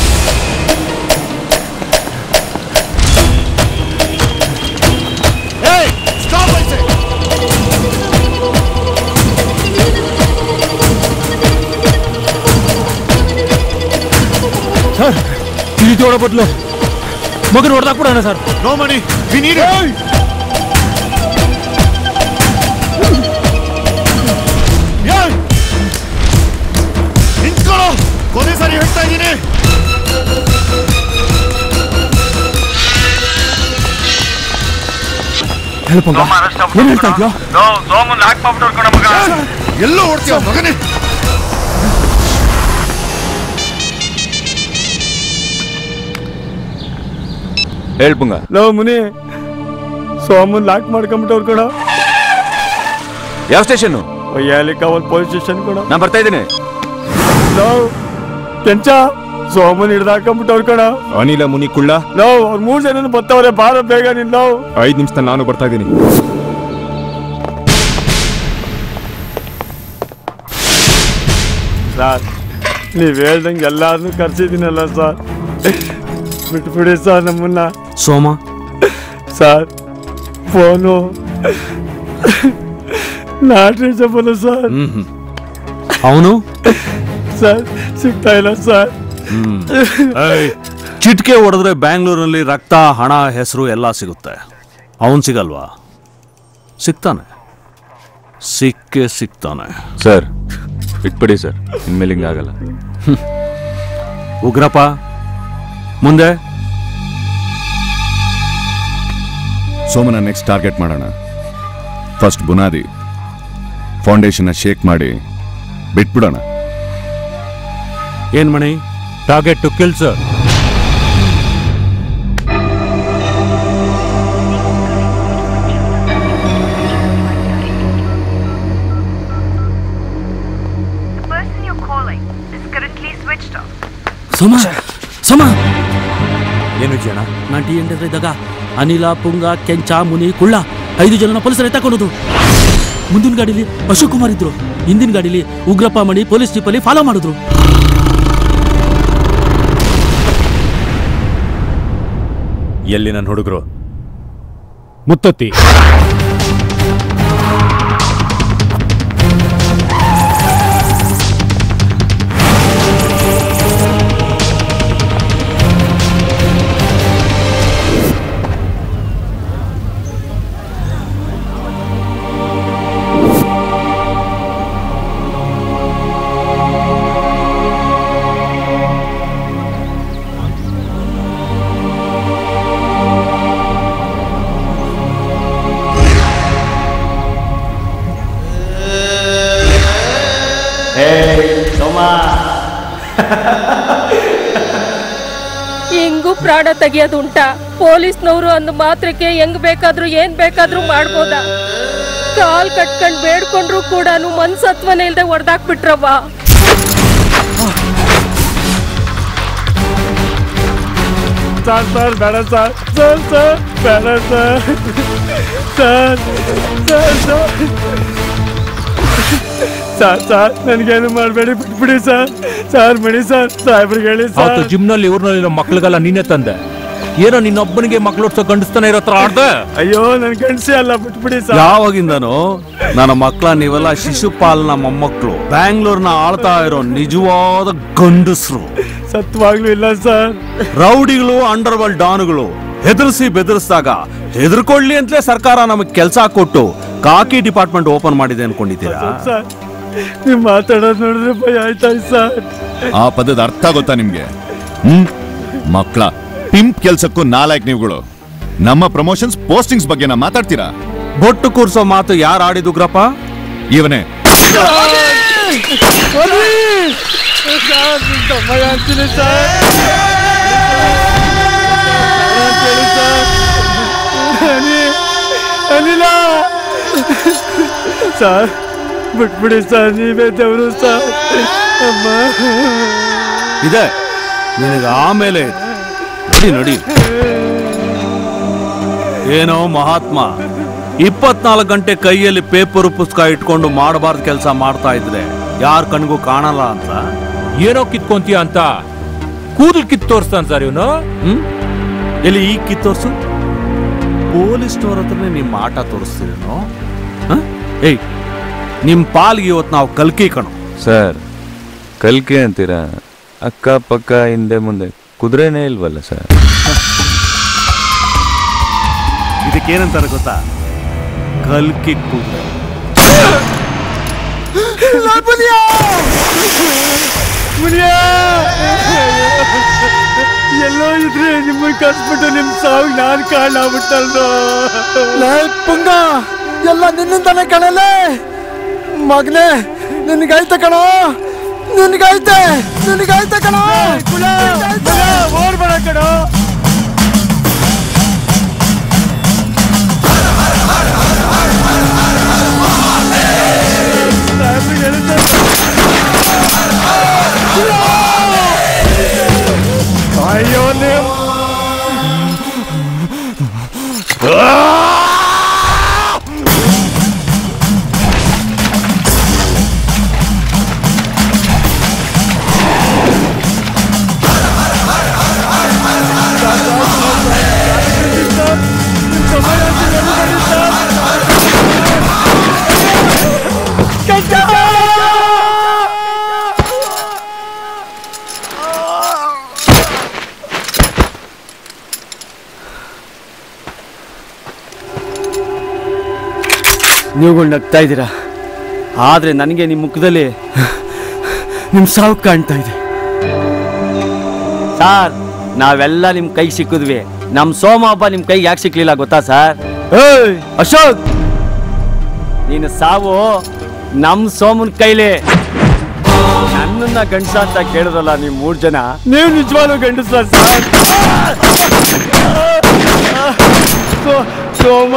[SPEAKER 10] ಸರ್, ಇದು ಹೊಡ ಬದಲು ಮಗನ ಹೊಡೆದಾಕ್ಬಿಡೋಣ sir.
[SPEAKER 4] No money, we need it. ನಿಂತ್ಕೊಳ್ಳೋ, ಕೊನೆ ಸಾರಿ ಹೇಳ್ತಾ ಇದ್ದೀನಿ.
[SPEAKER 10] ಹೇಳಪ್ಪ, ಏನ್ ಹೇಳ್ತಾ ಇದ್ಯೋ?
[SPEAKER 4] ಎಲ್ಲೋ ಓಡ್ತೀಯ ಮಗನೇ. ಹೇಳ್ಪುಂಗ.
[SPEAKER 22] ಲೋ ಮುನಿ, ಸೋಮನ್ ಲಾಕ್ ಮಾಡ್ಕೊಂಬಿಟ್ಟವ್ರು ಕಣ.
[SPEAKER 4] ಯಾವ ಸ್ಟೇಷನ್?
[SPEAKER 22] ಯಾಲಿಕಾವಲ್ ಪೊಲೀಸ್ ಸ್ಟೇಷನ್ ಕಣ.
[SPEAKER 4] ನಾ ಬರ್ತಾ ಇದ್ದೀನಿ.
[SPEAKER 22] ಲೋ ಕೆಂಚ, ಸೋಮನ್ ಹಿಡ್ದಾಕೊಂಬಿಟ್ಟವ್ರು ಕಣ.
[SPEAKER 10] ಅನಿಲ, ಮುನಿ, ಕುಳ್ಳ.
[SPEAKER 22] ಲೋ ಅವ್ರ ಮೂರ್ ಜನ ಬರ್ತಾವ್ರೆ, ಬಾರ ಬೇಗ ನಿನ್. ಲೋ
[SPEAKER 10] ಐದ್ ನಿಮಿಷ ನಾನು ಬರ್ತಾ ಇದ್ದೀನಿ.
[SPEAKER 22] ಸರ್, ನೀವ್ ಹೇಳ್ದಂಗೆ ಎಲ್ಲಾರನ್ನೂ ಕರ್ಸಿದ್ದೀನಲ್ಲ ಸರ್, ಬಿಟ್ಬಿಡಿ ಸರ್ ನಮ್ಮನ್ನ.
[SPEAKER 5] Soma
[SPEAKER 22] sir, phone not reachable sir.
[SPEAKER 5] ಅವನು
[SPEAKER 22] ಸರ್ ಸಿಗ್ತಾ ಇಲ್ಲ ಸರ್.
[SPEAKER 5] ಚಿಟ್ಕೆ ಹೊಡೆದ್ರೆ ಬ್ಯಾಂಗ್ಳೂರಲ್ಲಿ ರಕ್ತ, ಹಣ, ಹೆಸರು ಎಲ್ಲ ಸಿಗುತ್ತೆ. ಅವನ್ ಸಿಗಲ್ವಾ? ಸಿಗ್ತಾನೆ, ಸಿಕ್ಕೇ ಸಿಗ್ತಾನೆ.
[SPEAKER 4] ಸರ್ ಬಿಟ್ಬಿಡಿ ಸರ್, ಇನ್ಮೇಲೆ ಹಿಂಗಾಗಲ್ಲ.
[SPEAKER 5] ಉಗ್ರಪ್ಪ ಮುಂದೆ.
[SPEAKER 4] ಸೋಮನ ನೆಕ್ಸ್ಟ್ ಟಾರ್ಗೆಟ್ ಮಾಡೋಣ. ಫಸ್ಟ್ ಬುನಾದಿ ಫೌಂಡೇಶನ್ ಶೇಕ್ ಮಾಡಿ ಬಿಟ್ಬಿಡೋಣ.
[SPEAKER 5] ಏನ್ Mani?
[SPEAKER 21] Target to kill sir.
[SPEAKER 2] Soma, Soma,
[SPEAKER 13] ಏನು ವಿಜಯಣ್ಣ?
[SPEAKER 2] ನಾನು ಟಿ ಎಂಡ್ ಇದ್ದಾಗ ಅನಿಲ, ಪುಂಗ, ಕೆಂಚ, ಮುನಿ, ಕುಳ್ಳ ಐದು ಜನ ಪೊಲೀಸರು ಎತ್ತಾಕೊಂಡದು. ಮುಂದಿನ ಗಾಡಿಲಿ ಅಶೋಕ್ ಕುಮಾರ್ ಇದ್ರು, ಹಿಂದಿನ ಗಾಡಿಲಿ ಉಗ್ರಪ್ಪ, ಮಣಿ ಪೊಲೀಸ್ ಜೀಪಲ್ಲಿ ಫಾಲೋ ಮಾಡಿದ್ರು.
[SPEAKER 13] ಎಲ್ಲಿ ನನ್ನ ಹುಡುಗರು?
[SPEAKER 10] ಮುತ್ತತ್ತಿ.
[SPEAKER 8] ಹೆಂಗೂ ಪ್ರಾಣ ತೆಗಿಯೋದುಂಟಾ? ಪೊಲೀಸ್ನವರು ಅಂದ ಮಾತ್ರಕ್ಕೆ ಹೆಂಗ್ ಬೇಕಾದ್ರೂ ಏನ್ ಬೇಕಾದ್ರೂ ಮಾಡ್ಬೋದಾ? ಕಾಲ್ ಕಟ್ಕೊಂಡ್ ಬೇಡ್ಕೊಂಡ್ರು ಕೂಡ ಮನ್ಸತ್ವನೇ ಇಲ್ದೆ ಹೊಡೆದಾಕ್ಬಿಟ್ರವ್ವ.
[SPEAKER 22] ಸರ್ ಸರ್ ಬೇಡ ಸರ್ ಸರ್ ಸರ್ ಬೇಡ sir sir sir sir sir ನನಗೇನು ಮಾಡಬೇಡಿ ಬಿಟ್ಬಿಡಿ ಸರ್ ಸರ್ ಬಿಡಿ ಸರ್ ಸಾಹೇಬ್ರಿಗೆ ಹೇಳಿ
[SPEAKER 21] ಅವತ್ತು
[SPEAKER 22] ಸರ್
[SPEAKER 21] ಜಿಮ್ನಲ್ಲಿ ಊರ್ನಲ್ಲಿ ನಮ್ಮ ಮಕ್ಳಿಗೆಲ್ಲ ನೀನೇ ತಂದೆ ಏನೋ ನಿನ್ನೊಬ್ಬನಿಗೆ ಮಕ್ಳೋಡ್ಸೋ ಗಂಡಸ್ತಾನೆ ಇರೋ ಹತ್ರ ಆಡ್ದೆ
[SPEAKER 22] ಅಯ್ಯೋ ನನ್ ಗಂಡಸಿ ಅಲ್ಲ ಬಿಟ್ಬಿಡಿ ಸರ್
[SPEAKER 5] ಯಾವಾಗಿಂದನೋ ನನ್ನ ಮಕ್ಕಳ ನೀವೆಲ್ಲ ಶಿಶುಪಾಲನ ಮೊಮ್ಮಕ್ಕಳು ಬ್ಯಾಂಗ್ಳೂರ್ನ ಆಳ್ತಾ ಇರೋ ನಿಜವಾದ ಗಂಡಸ್ರು
[SPEAKER 22] ಸತ್ವಾಗ್ಲೂ ಇಲ್ಲ ಸರ್
[SPEAKER 5] ರೌಡಿಗಳು ಅಂಡರ್ ವರ್ಲ್ಡ್ ಡಾನ್ಗಳು ಹೆದರ್ಸಿ ಬೆದರ್ಸಿದಾಗ ಹೆದರ್ಕೊಳ್ಳಿ ಅಂತಲೇ ಸರ್ಕಾರ ನಮಗೆ ಕೆಲಸ ಕೊಟ್ಟು ಕಾಕಿ ಡಿಪಾರ್ಟ್ಮೆಂಟ್ ಓಪನ್ ಮಾಡಿದೆ ಅನ್ಕೊಂಡಿದ್ದೀರಾ
[SPEAKER 22] ಸರ್ ನೀವು ಮಾತಾಡೋದು ನೋಡಿದ್ರೆ ಭಯ ಆಯ್ತಾ ಸರ್
[SPEAKER 4] ಆ ಪದದ ಅರ್ಥ ಗೊತ್ತಾ ನಿಮ್ಗೆ ಹ್ಮ್ ಮಕ್ಕಳ ಪಿಂಪ್ ಕೆಲ್ಸಕ್ಕೂ ನಾಲ್ಕು ನೀವುಗಳು ನಮ್ಮ ಪ್ರಮೋಷನ್ಸ್ ಪೋಸ್ಟಿಂಗ್ಸ್ ಬಗ್ಗೆ ನಾ ಮಾತಾಡ್ತೀರಾ
[SPEAKER 5] ಬೊಟ್ಟು ಕೂರ್ಸೋ ಮಾತು ಯಾರು ಆಡಿದು ಗ್ರಪ್ಪ
[SPEAKER 4] ಇವನೇ
[SPEAKER 22] ಭಯ ಅಂತೀನಿ ಸರ್ ಅನಿಲ ಸರ್ ಬಿಟ್ಬಿಡಿ ಸರ್ ನೀವೇ ದೇವರು ಸರ್ ಅಮ್ಮ
[SPEAKER 5] ಇದೆ ನಿನಗೆ ಆಮೇಲೆ ನಡಿ ನಡಿ ಏನೋ ಮಹಾತ್ಮ ಇಪ್ಪತ್ನಾಲ್ಕು ಗಂಟೆ ಕೈಯಲ್ಲಿ ಪೇಪರ್ ಪುಸ್ತಕ ಇಟ್ಕೊಂಡು ಮಾಡಬಾರ್ದು ಕೆಲಸ ಮಾಡ್ತಾ ಇದ್ರೆ ಯಾರ ಕಣ್ಗೂ ಕಾಣಲ್ಲ ಅಂತ
[SPEAKER 21] ಏನೋ ಕಿತ್ಕೊಂತೀಯ ಅಂತ ಕೂದಲು ಕಿತ್ ತೋರಿಸ್ತಾನೆ ಸರ್ ಇವನು
[SPEAKER 5] ಹ್ಮ್ ಎಲ್ಲಿ ಈಗ ಕಿತ್ತೋರ್ಸು ಪೊಲೀಸ್ನವ್ರ ಹತ್ರನೇ ನಿಮ್ಮ ಆಟ ತೋರಿಸ್ತೀರೇನೋ ಏಯ್ ನಿಮ್ಮ ಪಾಲ್ಗೆ ಇವತ್ತು ನಾವು ಕಲ್ಕಿ ಕಣೋ
[SPEAKER 6] ಸರ್ ಕಲ್ಕೆ ಅಂತೀರಾ ಅಕ್ಕ ಪಕ್ಕ ಹಿಂದೆ ಮುಂದೆ ಕುದುರೆನೇ ಇಲ್ವಲ್ಲ ಸರ್
[SPEAKER 5] ಇದಕ್ಕೇನಂತಾರೆ ಗೊತ್ತಾ ಕಲ್ಕಿ ಕುದುರೆ
[SPEAKER 22] ಎಲ್ಲೋ ಇದ್ರೆ ನಿಮ್ಮನ್ನ ಕರ್ಸ್ಬಿಟ್ಟು ನಿಮ್ ಸಾವು ನಾನ್ ಕಾಣಾಗ್ಬಿಟ್ಟಲ್ದು
[SPEAKER 18] ಪುಂಗ ಎಲ್ಲ ನಿನ್ನಿಂದಾನೆ ಕಣಲೆ ಮಗನೇ ನಿನ್ಗಾಯ್ತ ಕಣೋ ನಿನ್ಗಾಯ್ತೆ ನಿನ್ಗಾಯ್ತ ಕಣೋ
[SPEAKER 22] ಓಡ್ಬೇಡ ಕಣೋ ಅಯ್ಯೋ ನೀವು
[SPEAKER 17] ನೀವುಗಳು ನಗ್ತಾ ಇದ್ದೀರಾ ಆದ್ರೆ ನನಗೆ ನಿಮ್ಮ ಮುಖದಲ್ಲಿ ನಿಮ್ಮ ಸಾವು ಕಾಣ್ತಾ ಇದೆ ಸಾರ್ ನಾವೆಲ್ಲ ನಿಮ್ಮ ಕೈಗೆ ಸಿಕ್ಕಿದ್ವಿ ನಮ್ಮ ಸೋಮ ಹಬ್ಬ ನಿಮ್ಮ ಕೈಗೆ ಯಾಕೆ ಸಿಕ್ಲಿಲ್ಲ ಗೊತ್ತಾ ಸರ್ ಏಯ್ ಅಶೋಕ್ ನೀನು ಸಾವು ನಮ್ಮ ಸೋಮನ್ ಕೈಲಿ ನನ್ನನ್ನ ಗಂಡಸ ಅಂತ ಕೇಳಿದ್ರಲ್ಲ ನೀವು ಮೂರು ಜನ ನೀವು ನಿಜವಾಗ್ಲೂ ಗಂಡಸ ಸರ್
[SPEAKER 22] ಸೋಮ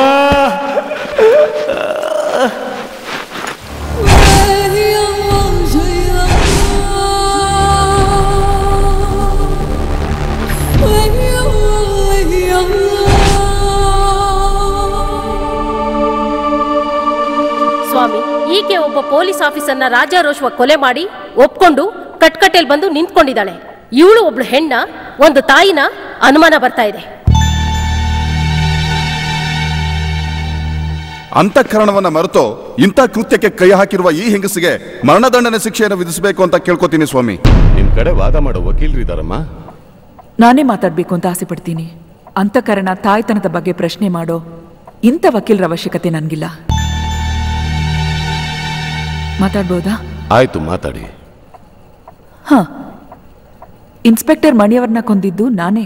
[SPEAKER 19] ಸ್ವಾಮಿ ಈಕೆ ಒಬ್ಬ ಪೊಲೀಸ್ ಆಫೀಸರ್ನ ರಾಜಾರೋಷವಾಗಿ ಕೊಲೆ ಮಾಡಿ ಒಪ್ಕೊಂಡು ಕಟ್ಕಟ್ಟೆಲ್ ಬಂದು ನಿಂತ್ಕೊಂಡಿದ್ದಾಳೆ ಇವಳು ಒಬ್ಳು ಹೆಣ್ಣ ಒಂದು ತಾಯಿನ ಅನುಮಾನ ಬರ್ತಾ ಇದೆ
[SPEAKER 20] ಅಂತಃಕರಣವನ್ನ ಮರೆತು ಇಂಥ ಕೃತ್ಯಕ್ಕೆ ಕೈ ಹಾಕಿರುವ ಈ ಹೆಂಗಸಿಗೆ ಮರಣದಂಡನೆ ಶಿಕ್ಷೆಯನ್ನು ವಿಧಿಸಬೇಕು ಅಂತ ಕೇಳ್ಕೊತೀನಿ ಸ್ವಾಮಿ.
[SPEAKER 3] ನಿಮ್ ಕಡೆ ವಾದ ಮಾಡೋ ವಕೀಲರಿದಾರಮ್ಮ.
[SPEAKER 1] ನಾನೇ ಮಾತಾಡ್ಬೇಕು ಅಂತ ಆಸೆ ಪಡ್ತೀನಿ. ಅಂತಃಕರಣ ತಾಯ್ತನದ ಬಗ್ಗೆ ಪ್ರಶ್ನೆ ಮಾಡೋ ಇಂಥ ವಕೀಲರ ಅವಶ್ಯಕತೆ ನನ್ಗಿಲ್ಲ. ಮಾತಾಡ್ಬೋದಾ?
[SPEAKER 3] ಆಯ್ತು, ಮಾತಾಡಿ.
[SPEAKER 1] ಹ ಇನ್ಸ್ಪೆಕ್ಟರ್ ಮಣಿಯವರನ್ನ ಕೊಂದಿದ್ದು ನಾನೇ.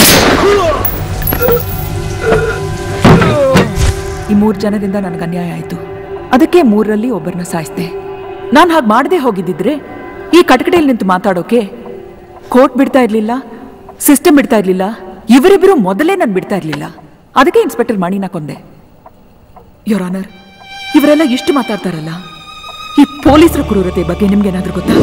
[SPEAKER 1] ಈ ಮೂರು ಜನದಿಂದ ನನಗೆ ಅನ್ಯಾಯ ಆಯ್ತು. ಅದಕ್ಕೆ ಮೂರರಲ್ಲಿ ಒಬ್ಬರನ್ನ ಸಾಯಿಸ್ದೆ. ನಾನು ಹಾಗೆ ಮಾಡದೆ ಹೋಗಿದ್ದಿದ್ರೆ ಈ ಕಟಕಡೆಯಲ್ಲಿ ನಿಂತು ಮಾತಾಡೋಕೆ ಕೋರ್ಟ್ ಬಿಡ್ತಾ ಇರ್ಲಿಲ್ಲ, ಸಿಸ್ಟಮ್ ಬಿಡ್ತಾ ಇರ್ಲಿಲ್ಲ, ಇವರಿಬ್ಬರು ಮೊದಲೇ ನಾನು ಬಿಡ್ತಾ ಇರ್ಲಿಲ್ಲ. ಅದಕ್ಕೆ ಇನ್ಸ್ಪೆಕ್ಟರ್ ಮಣಿನ ಕೊಂದೆ. ಯೋರ್ ಆನರ್, ಇವರೆಲ್ಲ ಇಷ್ಟು ಮಾತಾಡ್ತಾರಲ್ಲ, ಈ ಪೊಲೀಸರ ಕ್ರೂರತೆ ಬಗ್ಗೆ ನಿಮ್ಗೇನಾದ್ರೂ ಗೊತ್ತಾ?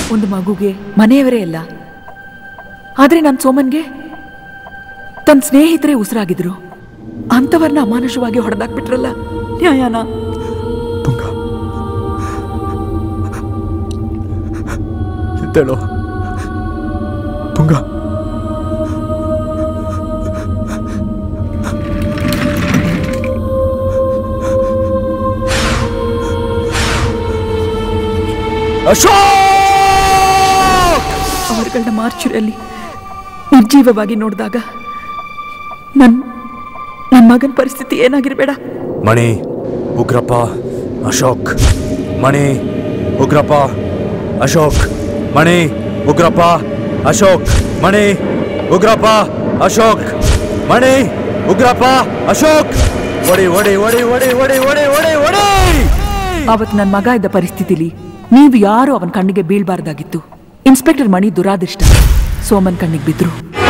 [SPEAKER 1] ಒಂದು ಮಗುಗೆ ಮನೆಯವರೇ ಅಲ್ಲ. ಆದ್ರೆ ನನ್ನ ಸೋಮನ್ಗೆ ತನ್ನ ಸ್ನೇಹಿತರೇ ಉಸಿರಾಗಿದ್ರು. ಅಂಥವ್ರನ್ನ ಅಮಾನುಷವಾಗಿ ಹೊಡೆದಾಕ್ಬಿಟ್ರಲ್ಲ, ನ್ಯಾಯನ?
[SPEAKER 10] ಎದ್ದೇಳೋ ತುಂಗ.
[SPEAKER 1] ಅವರುಗಳನ್ನ ಮಾರ್ಚುರಿಯಲ್ಲಿ ನಿರ್ಜೀವವಾಗಿ ನೋಡಿದಾಗ ನನ್ ನನ್ನ ಮಗನ ಪರಿಸ್ಥಿತಿ ಏನಾಗಿರ್ಬೇಡ.
[SPEAKER 13] ಮಣಿ, ಉಗ್ರಪ್ಪ, ಅಶೋಕ್. ಮಣಿ, ಉಗ್ರಪ್ಪ, ಅಶೋಕ್. ಮಣಿ, ಉಗ್ರಪ್ಪ, ಅಶೋಕ್. ಮಣಿ, ಉಗ್ರಪ್ಪ, ಅಶೋಕ್. ಮಣಿ, ಉಗ್ರಪ್ಪ, ಅಶೋಕ್. ಒಡಿ ಒಡಿ ಒಡಿ ಒಡಿ ಒಡಿ ಒಡಿ ಒಡಿ ಒಡಿ.
[SPEAKER 1] ಅವತ್ತು ನನ್ನ ಮಗ ಇದ್ದ ಪರಿಸ್ಥಿತಿಲಿ ನೀವು ಯಾರು ಅವನ ಕಣ್ಣಿಗೆ ಬೀಳ್ಬಾರ್ದಾಗಿತ್ತು. ಇನ್ಸ್ಪೆಕ್ಟರ್ ಮಣಿ ದುರಾದೃಷ್ಟ ಸೋಮನ್ ಕಣ್ಣಿಗೆ ಬಿದ್ರು.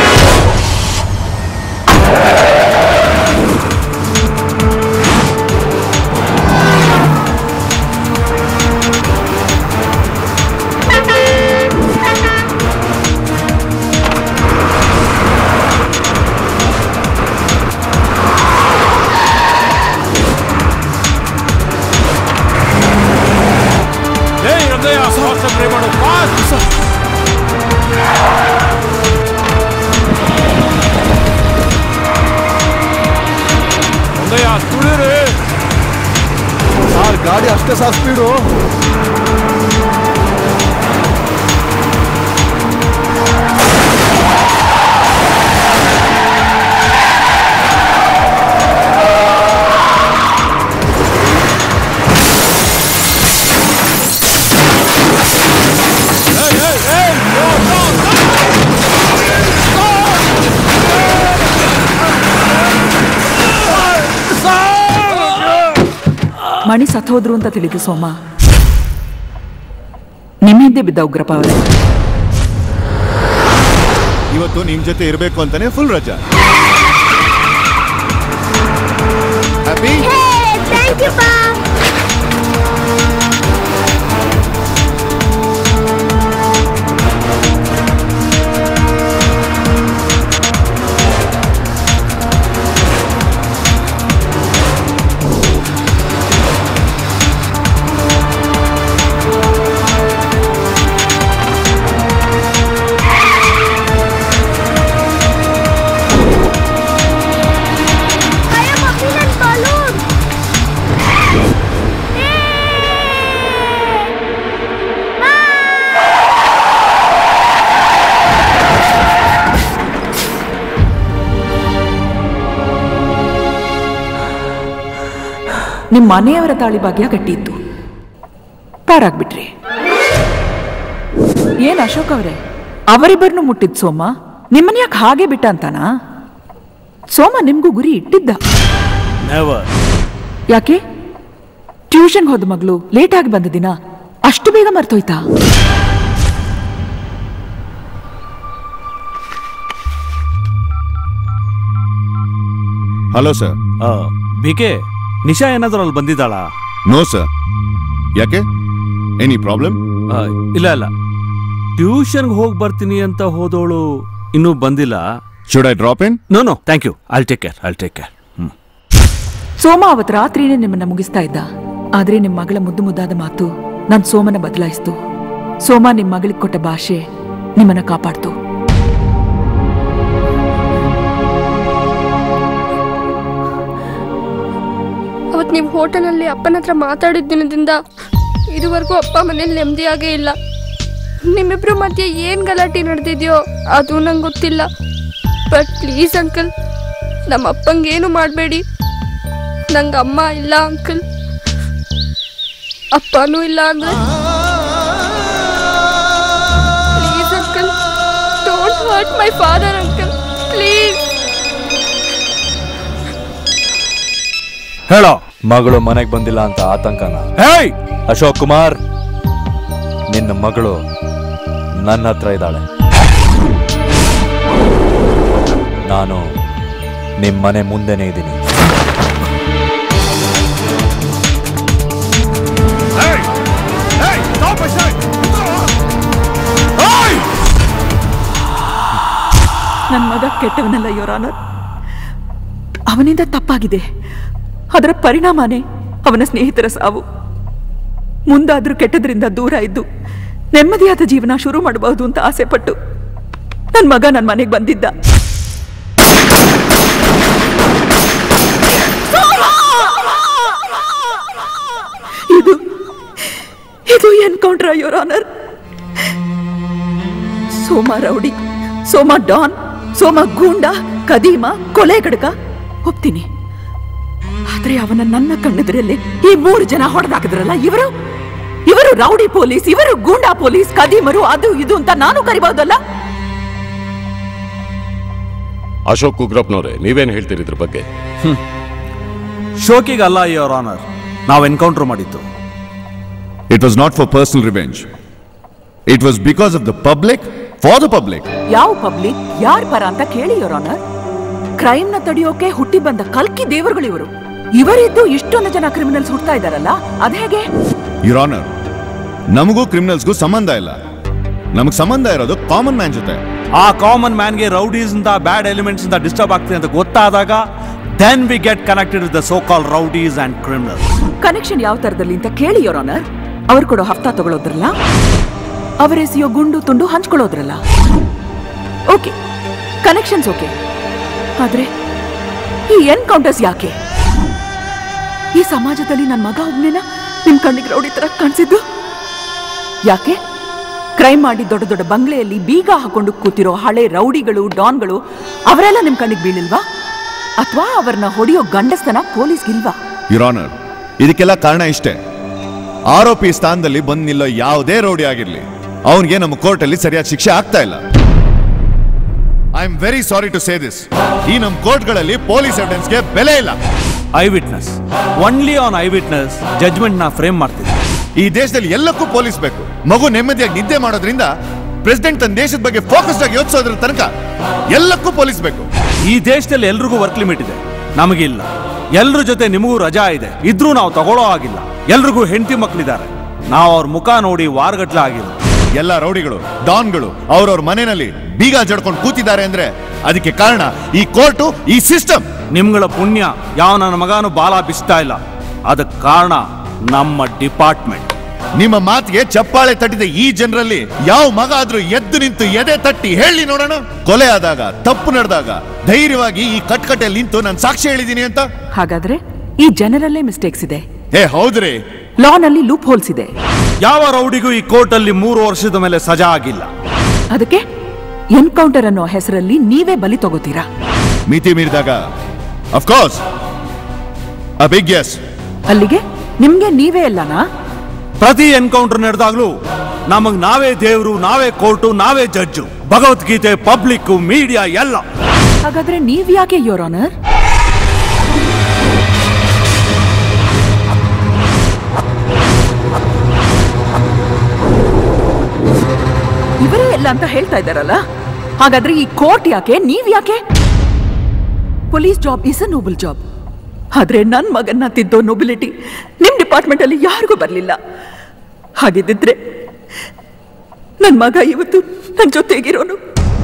[SPEAKER 20] ಸರ್ ಗಾಡಿ ಅಷ್ಟೇ ಸರ್ ಸ್ಪೀಡು.
[SPEAKER 1] ಮಣಿ ಸತ್ತೋದ್ರು ಅಂತ ತಿಳಿದು ಸೋಮ ನಿಮ್ಮ ಹಿಂದೆ ಬಿದ್ದ ಉಗ್ರಪ್ಪ ಅವರೇ.
[SPEAKER 4] ಇವತ್ತು ನಿಮ್ ಜೊತೆ ಇರಬೇಕು ಅಂತಾನೆ ಫುಲ್ ರಜಾ. ಹ್ಯಾಪಿ?
[SPEAKER 15] ಥ್ಯಾಂಕ್ ಯು ಪಾ.
[SPEAKER 1] ನಿಮ್ಮ ಮನೆಯವರ ತಾಳಿ ಭಾಗ್ಯ ಗಟ್ಟಿತ್ತು, ಪಾರಾಗ್ಬಿಟ್ರಿ. ಏನ್ ಅಶೋಕ್ ಅವರೇ, ಅವರಿಬ್ಬರನ್ನು ಮುಟ್ಟಿದ್ ಸೋಮ ನಿಮ್ಮನ್ನ ಯಾಕೆ ಹಾಗೆ ಬಿಟ್ಟ ಅಂತಾನ? ಸೋಮ ನಿಮ್ಗೂ ಗುರಿ ಇಟ್ಟಿದ್ದ. ಯಾಕೆ ಟ್ಯೂಷನ್ಗೆ ಹೋದ ಮಗಳು ಲೇಟ್ ಆಗಿ ಬಂದ ದಿನ ಅಷ್ಟು ಬೇಗ ಮರ್ತೋಯ್ತಾ?
[SPEAKER 4] Hello sir.
[SPEAKER 5] ಬಿಕೆ, ನಿಶಾ ಏನಾದ್ರೂ ಅಲ್ಲಿ ಬಂದಿದ್ದಾಳ?
[SPEAKER 4] No sir. ಯಾಕೆ, ಎನಿ ಪ್ರಾಬ್ಲಮ್?
[SPEAKER 5] ಇಲ್ಲ ಇಲ್ಲ, ಟ್ಯೂಷನ್ಗೆ ಹೋಗಿ ಬರ್ತೀನಿ ಅಂತ ಹೋದವಳು ಇನ್ನೂ ಬಂದಿಲ್ಲ.
[SPEAKER 4] Should I drop in?
[SPEAKER 5] No no thank you, I'll take care I'll take care.
[SPEAKER 1] Soma ಅವತ್ತು ರಾತ್ರಿನೇ ನಿಮ್ಮನ್ನ ಮುಗಿಸ್ತಾ ಇದ್ದ. ಆದ್ರೆ ನಿಮ್ಮ ಮಗಳ ಮುದ್ದು ಮುದ್ದಾದ ಮಾತು ನನ್ ಸೋಮನ ಬದಲಾಯಿಸ್ತು. ಸೋಮ ನಿಮ್ಮ ಮಗಳಿಗೆ ಕೊಟ್ಟ ಭಾಷೆ ನಿಮ್ಮನ್ನ ಕಾಪಾಡ್ತು.
[SPEAKER 12] ಅವತ್ತು ನೀವು ಹೋಟೆಲಲ್ಲಿ ಅಪ್ಪನ ಹತ್ರ ಮಾತಾಡಿದ ದಿನದಿಂದ ಇದುವರೆಗೂ ಅಪ್ಪ ಮನೇಲಿ ನೆಮ್ಮದಿಯಾಗೇ ಇಲ್ಲ. ನಿಮ್ಮಿಬ್ರು ಮಧ್ಯೆ ಏನ್ ಗಲಾಟೆ ನಡೆದಿದೆಯೋ ಅದು ನಂಗೆ ಗೊತ್ತಿಲ್ಲ. ಬಟ್ ಪ್ಲೀಸ್ ಅಂಕಲ್, ನಮ್ಮ ಅಪ್ಪಂಗೇನು ಮಾಡಬೇಡಿ. ನಂಗೆ ಅಮ್ಮ ಇಲ್ಲ ಅಂಕಲ್, ಅಪ್ಪನೂ ಇಲ್ಲ ಅಂದ್ರೆ please uncle, don't hurt my father uncle, please.
[SPEAKER 13] ಹೇಳೋ, ಮಗಳು ಮನೆಗೆ ಬಂದಿಲ್ಲ ಅಂತ ಆತಂಕನ? ಅಶೋಕ್ ಕುಮಾರ್, ನಿನ್ನ ಮಗಳು ನನ್ನ ಹತ್ರ ಇದ್ದಾಳೆ. ನಾನು ನಿಮ್ಮ ಮನೆ ಮುಂದೆನೇ ಇದ್ದೀನಿ.
[SPEAKER 1] ನನ್ನ ಮಗ ಕೆಟ್ಟವನಲ್ಲ ಯೋರ್ ಆನರ್. ಅವನಿಂದ ತಪ್ಪಾಗಿದೆ. ಅದರ ಪರಿಣಾಮನೇ ಅವನ ಸ್ನೇಹಿತರ ಸಾವು. ಮುಂದಾದ್ರೂ ಕೆಟ್ಟದ್ರಿಂದ ದೂರ ಇದ್ದು ನೆಮ್ಮದಿಯಾದ ಜೀವನ ಶುರು ಮಾಡಬಹುದು ಅಂತ ಆಸೆ ಪಟ್ಟು ನನ್ನ ಮಗ ನನ್ನ ಮನೆಗೆ ಬಂದಿದ್ದ. ಇದು ಇದು encounter your honour. Soma rowdy, Soma don, Soma ಗೂಂಡ, ಕದೀಮ, ಕೊಲೆಗಡಕ ಒಪ್ತೀನಿ. ಆದ್ರೆ ಅವನ ನನ್ನ ಕಣ್ಣೆದುರಲ್ಲೇ ಈ ಮೂರು ಜನ ಹೊಡೆದಾಕಿದ್ರಲ್ಲ, ಇವರು ಇವರು ರೌಡಿ ಪೊಲೀಸ್, ಇವರು ಗೂಂಡಾ ಪೊಲೀಸ್, ಕದೀಮರು, ಅದು ಇದು ಅಂತ ನಾನು ಕರಿಬಹುದಲ್ಲ?
[SPEAKER 3] ಅಶೋಕ್ ಉಗ್ರಪ್ಪನವ್ರೆ, ನೀವೇನ್ ಹೇಳ್ತೀರಿ ಇದ್ರ ಬಗ್ಗೆ?
[SPEAKER 5] ಶೋಕಿಗಲ್ಲ ಯೋರ್ ಆನರ್ ನಾವು ಎನ್ಕೌಂಟರ್ ಮಾಡಿದ್ದು.
[SPEAKER 4] It was not for personal revenge. It was because of the public, for the public.
[SPEAKER 1] ಯಾವ ಪಬ್ಲಿಕ್, ಯಾರ ಪರ ಅಂತ ಕೇಳಿ ಯೋರ್ ಆನರ್. ಕ್ರೈಮ್ ನ ತಡೆಯೋಕೆ ಹುಟ್ಟಿ ಬಂದ ಕಲ್ಕಿ ದೇವರುಗಳು ಇವರು. ಇವರಿದ್ದು ಇಷ್ಟೊಂದು ಜನ ಕ್ರಿಮಿನಲ್ಸ್ ಹುಡ್ತಾ ಇದಾರಲ್ಲ, ಅದ್ ಹೇಗೆ?
[SPEAKER 4] ಯುವರ್ ಆನರ್, ನಮಗೂ ಕ್ರಿಮಿನಲ್ಸ್ಗೂ ಸಂಬಂಧ ಇಲ್ಲ. ನಮಗ್ ಸಂಬಂಧ ಇರೋದು ಕಾಮನ್ ಮ್ಯಾನ್ ಜೊತೆ.
[SPEAKER 5] ಆ ಕಾಮನ್ ಮ್ಯಾನ್ಗೆ ರೌಡೀಸ್ ಇಂದ ಬ್ಯಾಡ್ ಎಲಿಮೆಂಟ್ಸ್ ಇಂದ ಡಿಸ್ಟರ್ಬ್ ಆಗ್ತಿದೆ ಅಂತ ಗೊತ್ತಾದಾಗ then we get connected with the so call rowdies and criminals.
[SPEAKER 1] Connection ಯಾವ ತರದಲ್ಲಿ ಅಂತ ಕೇಳಿ ಯೋರ್ ಆನರ್. ಅವ್ರು ಕೊಡೋ ಹಫ್ತಾ ತಗೊಳ್ಳೋದ್ರಲ್ಲ, ಅವರೆಸೆಯೋ ಗುಂಡು ತುಂಡು ಹಂಚ್ಕೊಳ್ಳೋದ್ರಲ್ಲ, ಓಕೆ ಕನೆಕ್ಷನ್ಸ್ ಓಕೆ. ಆದ್ರೆ ಈ ಎನ್ಕೌಂಟರ್ಸ್ ಯಾಕೆ? ಈ ಸಮಾಜದಲ್ಲಿ ನನ್ನ ಮಗ ಒಬ್ನೇನ ನಿಮ್ ಕಣ್ಣಿಗೆ ರೌಡಿ ತರ ಕಾಣಿಸಿದ್ದು ಯಾಕೆ? ಕ್ರೈಮ್ ಮಾಡಿ ದೊಡ್ಡ ದೊಡ್ಡ ಬಂಗ್ಲೆಯಲ್ಲಿ ಬೀಗ ಹಾಕೊಂಡು ಕೂತಿರೋ ಹಳೆ ರೌಡಿಗಳು, ಡಾನ್ಗಳು ಅವರೆಲ್ಲ ನಿಮ್ ಕಣ್ಣಿಗೆ ಬೀಳಿಲ್ವಾ? ಅಥವಾ ಅವರನ್ನ ಹೊಡೆಯೋ ಗಂಡಸ್ತನ ಪೊಲೀಸ್ಗಿಲ್ವಾ?
[SPEAKER 4] ಯುವರ್ ಆನರ್, ಇದಕ್ಕೆಲ್ಲ ಕಾರಣ ಇಷ್ಟೇ. ಆರೋಪಿ ಸ್ಥಾನದಲ್ಲಿ ಬಂದ್ ನಿಲ್ಲೋ ಯಾವುದೇ ರೌಡಿ ಆಗಿರ್ಲಿ, ಅವನಿಗೆ ನಮ್ಮ ಕೋರ್ಟ್ ಅಲ್ಲಿ ಸರಿಯಾದ ಶಿಕ್ಷೆ ಆಗ್ತಾ ಇಲ್ಲ. I am very sorry to say this. ಈ ನಮ್ಮ ಕೋರ್ಟ್ಗಳಲ್ಲಿ ಪೊಲೀಸ್ ಎವಿಡೆನ್ಸ್ಗೆ ಬೆಲೆ ಇಲ್ಲ.
[SPEAKER 5] Eyewitness, only on eyewitness judgement ನ ಫ್ರೇಮ್ ಮಾಡ್ತಿದ್ದೆ.
[SPEAKER 4] ಈ ದೇಶದಲ್ಲಿ ಎಲ್ಲಕ್ಕೂ ಪೊಲೀಸ್ ಬೇಕು. ಮಗು ನೆಮ್ಮದಿಯಾಗಿ ನಿದ್ದೆ ಮಾಡೋದ್ರಿಂದ ಪ್ರೆಸಿಡೆಂಟ್ ತನ್ನ ದೇಶದ ಬಗ್ಗೆ ಫೋಕಸ್ ಆಗಿ ಯೋಚಿಸೋದ್ರ ತನಕ ಎಲ್ಲಕ್ಕೂ ಪೊಲೀಸ್ ಬೇಕು.
[SPEAKER 5] ಈ ದೇಶದಲ್ಲಿ ಎಲ್ರಿಗೂ ವರ್ಕ್ ಲಿಮಿಟ್ ಇದೆ, ನಮಗಿಲ್ಲ. ಎಲ್ರ ಜೊತೆ ನಿಮಗೂ ರಜಾ ಇದೆ, ಇದ್ರೂ ನಾವು ತಗೊಳ್ಳೋ ಆಗಿಲ್ಲ. ಎಲ್ರಿಗೂ ಹೆಂಡತಿ ಮಕ್ಕಳಿದ್ದಾರೆ, ನಾವು ಅವ್ರ ಮುಖ ನೋಡಿ ವಾರಗಟ್ಲೆ ಆಗಿಲ್ಲ.
[SPEAKER 4] ಎಲ್ಲ ರೌಡಿಗಳು, ಡಾನ್ಗಳು ಅವ್ರವ್ರ ಮನೆಯಲ್ಲಿ ಬೀಗ ಜಡ್ಕೊಂಡು ಕೂತಿದ್ದಾರೆ ಅಂದ್ರೆ ಅದಕ್ಕೆ ಕಾರಣ ಈ ಕೋರ್ಟು, ಈ ಸಿಸ್ಟಮ್.
[SPEAKER 5] ನಿಮ್ಗಳ ಪುಣ್ಯ ಯಾವ ನನ್ನ ಮಗನೂ ಬಾಲ ಬಿಸ್ತಾ ಇಲ್ಲ. ಅದಕ್ಕೆ ಕಾರಣ ನಮ್ಮ ಡಿಪಾರ್ಟ್ಮೆಂಟ್.
[SPEAKER 4] ನಿಮ್ಮ ಮಾತಿಗೆ ಚಪ್ಪಾಳೆ ತಟ್ಟಿದ ಈ ಜನರಲ್ಲಿ ಯಾವ ಮಗ ಆದ್ರೂ ಎದ್ದು ನಿಂತು ಎದೆ ತಟ್ಟಿ ಹೇಳಿ ನೋಡೋಣ, ಕೊಲೆ ಆದಾಗ, ತಪ್ಪು ನಡೆದಾಗ ಧೈರ್ಯವಾಗಿ ಈ ಕಟ್ಕಟೆಯಲ್ಲಿ ನಿಂತು ನಾನು ಸಾಕ್ಷಿ ಹೇಳಿದೀನಿ ಅಂತ.
[SPEAKER 1] ಹಾಗಾದ್ರೆ ಈ ಜನರಲ್ಲೇ ಮಿಸ್ಟೇಕ್ಸ್ ಇದೆ.
[SPEAKER 4] ಏ ಹೌದ್ರಿ,
[SPEAKER 1] ಲಾ ನಲ್ಲಿ ಲೂಪ್ ಹೋಲ್ಸ್ ಇದೆ.
[SPEAKER 5] ಯಾವ ರೌಡಿಗೂ ಈ ಕೋರ್ಟ್ ಅಲ್ಲಿ ಮೂರು ವರ್ಷದ ಮೇಲೆ ಸಜಾ ಆಗಿಲ್ಲ.
[SPEAKER 1] ಅದಕ್ಕೆ ಎನ್ಕೌಂಟರ್ ಅನ್ನೋ ಹೆಸರಲ್ಲಿ ನೀವೇ ಬಲಿ ತಗೋತೀರಾ?
[SPEAKER 4] ಮಿತಿ ಮೀರಿದಾಗ of course a big yes.
[SPEAKER 1] ಅಲ್ಲಿಗೆ ನಿಮ್ಗೆ ನೀವೇ ಎಲ್ಲನಾ?
[SPEAKER 5] ಪ್ರತಿ ಎನ್ಕೌಂಟರ್ ನಡೆದಾಗ್ಲೂ ನಮಗ್ ನಾವೇ ದೇವರು, ನಾವೇ ಕೋರ್ಟು, ನಾವೇ ಜಡ್ಜು, ಭಗವದ್ಗೀತೆ, ಪಬ್ಲಿಕ್, ಮೀಡಿಯಾ ಎಲ್ಲ.
[SPEAKER 1] ಹಾಗಾದ್ರೆ ನೀವ್ ಯಾಕೆ ಯೋರ್ ಆನರ್? ಇವರೇ ಎಲ್ಲ ಅಂತ ಹೇಳ್ತಾ ಇದ್ದಾರಲ್ಲ, ಹಾಗಾದ್ರೆ ಈ ಕೋರ್ಟ್ ಯಾಕೆ, ನೀವ್ ಯಾಕೆ? Police job is a noble job. ಆದ್ರೆ ನನ್ ಮಗನ್ನ ತಿದ್ದೋ ನೋಬಿಲಿಟಿ ನಿಮ್ ಡಿಪಾರ್ಟ್ಮೆಂಟ್ ಅಲ್ಲಿ ಯಾರಿಗೂ ಬರ್ಲಿಲ್ಲ. ಹಾಗಿದ್ದಿದ್ರೆ ನನ್ ಮಗ ಇವತ್ತು ನನ್ ಜೊತೆಗಿರೋನು.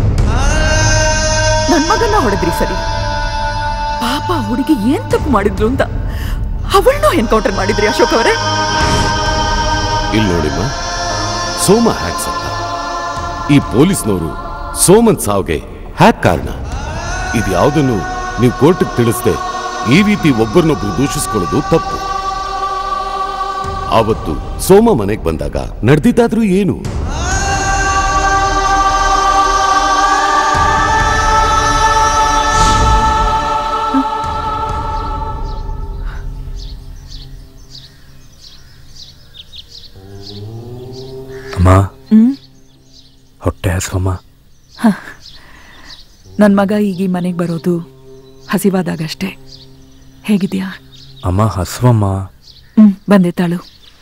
[SPEAKER 1] ನನ್ ಮಗನ್ನ ಹೊಡೆದ್ರಿ ಸರಿ, ಪಾಪ ಹುಡುಗಿ ಏನ್ ತಪ್ಪು ಮಾಡಿದ್ರು ಅಂತ ಅವಳನ್ನೂ ಎನ್ಕೌಂಟರ್ ಮಾಡಿದ್ರಿ ಅಶೋಕ್ ಅವರೇ.
[SPEAKER 3] ಇಲ್ಲಿ ನೋಡಿಮ್ಮ, ಸೋಮ ಹ್ಯಾಕ್ ಸತ್ತ. ಈ ಪೊಲೀಸ್ನವರು ಸೋಮನ್ ಸಾವ್ಗೆ ಹ್ಯಾಕ್ ಕಾರಣ. ಇದು ಯಾವುದನ್ನು ನೀವು ಕೋರ್ಟ್ಗೆ ತಿಳಿಸದೆ ಈ ರೀತಿ ಒಬ್ಬರನ್ನೊಬ್ರು ದೂಷಿಸ್ಕೊಳ್ಳೋದು ತಪ್ಪು. ಆವತ್ತು ಸೋಮ ಮನೆಗೆ ಬಂದಾಗ ನಡೆದಿದ್ದಾದ್ರೂ ಏನು?
[SPEAKER 13] ಅಮ್ಮ, ಹೊಟ್ಟೆ ಹಸ್ವಮ್ಮ.
[SPEAKER 1] ನನ್ ಮಗ ಈಗ ಈ ಮನೆಗೆ ಬರೋದು ಹಸಿವಾದಾಗಷ್ಟೇ. ಹೇಗಿದ್ಯಾ
[SPEAKER 13] ಅಮ್ಮ? ಹಸ್ವಮ್ಮ.
[SPEAKER 1] ಹ್ಮ್ ಬಂದೆ ತಾಳು.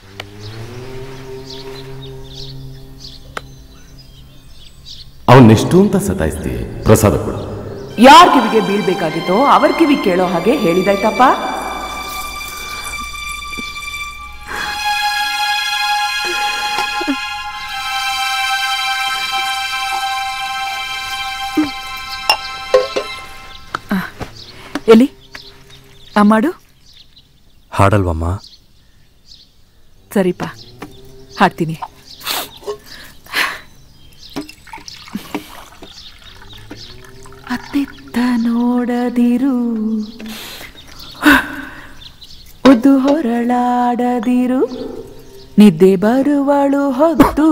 [SPEAKER 3] ಅವನ್ನೆಷ್ಟು ಅಂತ ಸತಾಯಿಸ್ತೀಯ? ಪ್ರಸಾದ ಕೊಡು.
[SPEAKER 1] ಯಾರ್ ಕಿವಿಗೆ ಬೀಳ್ಬೇಕಾಗಿತ್ತೋ ಅವ್ರ ಕಿವಿ ಕೇಳೋ ಹಾಗೆ ಹೇಳಿದಾಯ್ತಪ್ಪ. ಎಲ್ಲಿ ಆ ಮಾಡು.
[SPEAKER 13] ಹಾಡಲ್ವಮ್ಮ?
[SPEAKER 1] ಸರಿಪಾ, ಹಾಡ್ತೀನಿ. ಅತ್ತಿತ್ತ ನೋಡದಿರು, ಉದ್ದು ಹೊರಳಾಡದಿರು, ನಿದ್ದೆ ಬರುವಳು ಹೊತ್ತು.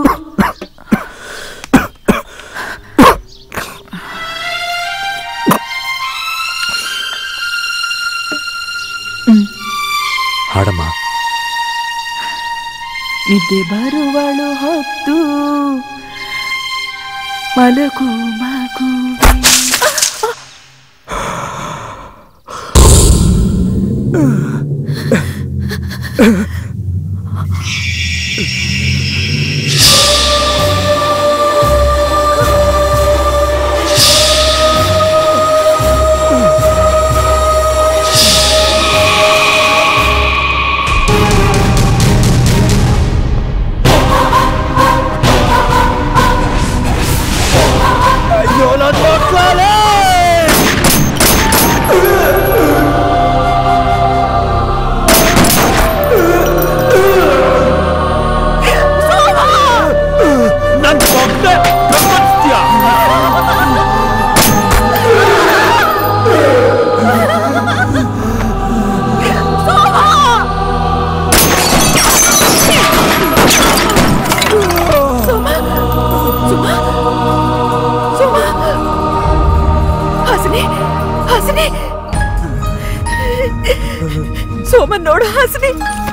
[SPEAKER 13] ಹಾಡಮ್ಮ.
[SPEAKER 1] ನಿದ್ದೆ ಬರುವಳು ಹೊತ್ತು ಮಲಗು ಮಗು. ಸೋಮನ್ ನೋಡು ಹಾಸಿನಿ.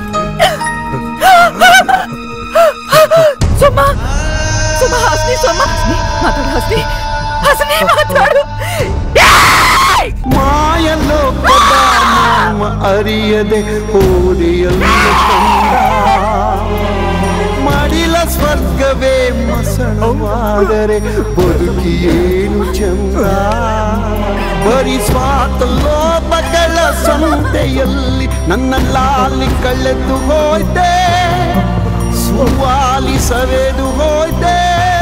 [SPEAKER 1] ಸೋಮ ಸೋಮ ಹಾಸಿನಿ ಸೋಮ ಮಾತಾಡು ಹಾಸಿನಿ ಹಾಸಿನಿ ಮಾತಾಡು.
[SPEAKER 7] ಮಾಯಲ್ಲೋ ನಾಮ ಅರಿಯದೆ ಹೋದೆಯಲ್ಲ ಕಂದ, ಮಾಡಿಲ ಸ್ವರ್ಗವೇ ಮಸಣವಾದರೆ ಬದುಕಿಯೇನು ಚಂದ. ಬರೀ ಸ್ವಾರ್ಥ ಲೋಭಗಳ ಸಂತೆಯಲ್ಲಿ ನನ್ನಲ್ಲಾಲಿ ಕಳೆದು ಹೋಯ್ತೆ, ಸುವಾಲಿ ಸವೆದು ಹೋಯ್ತೆ.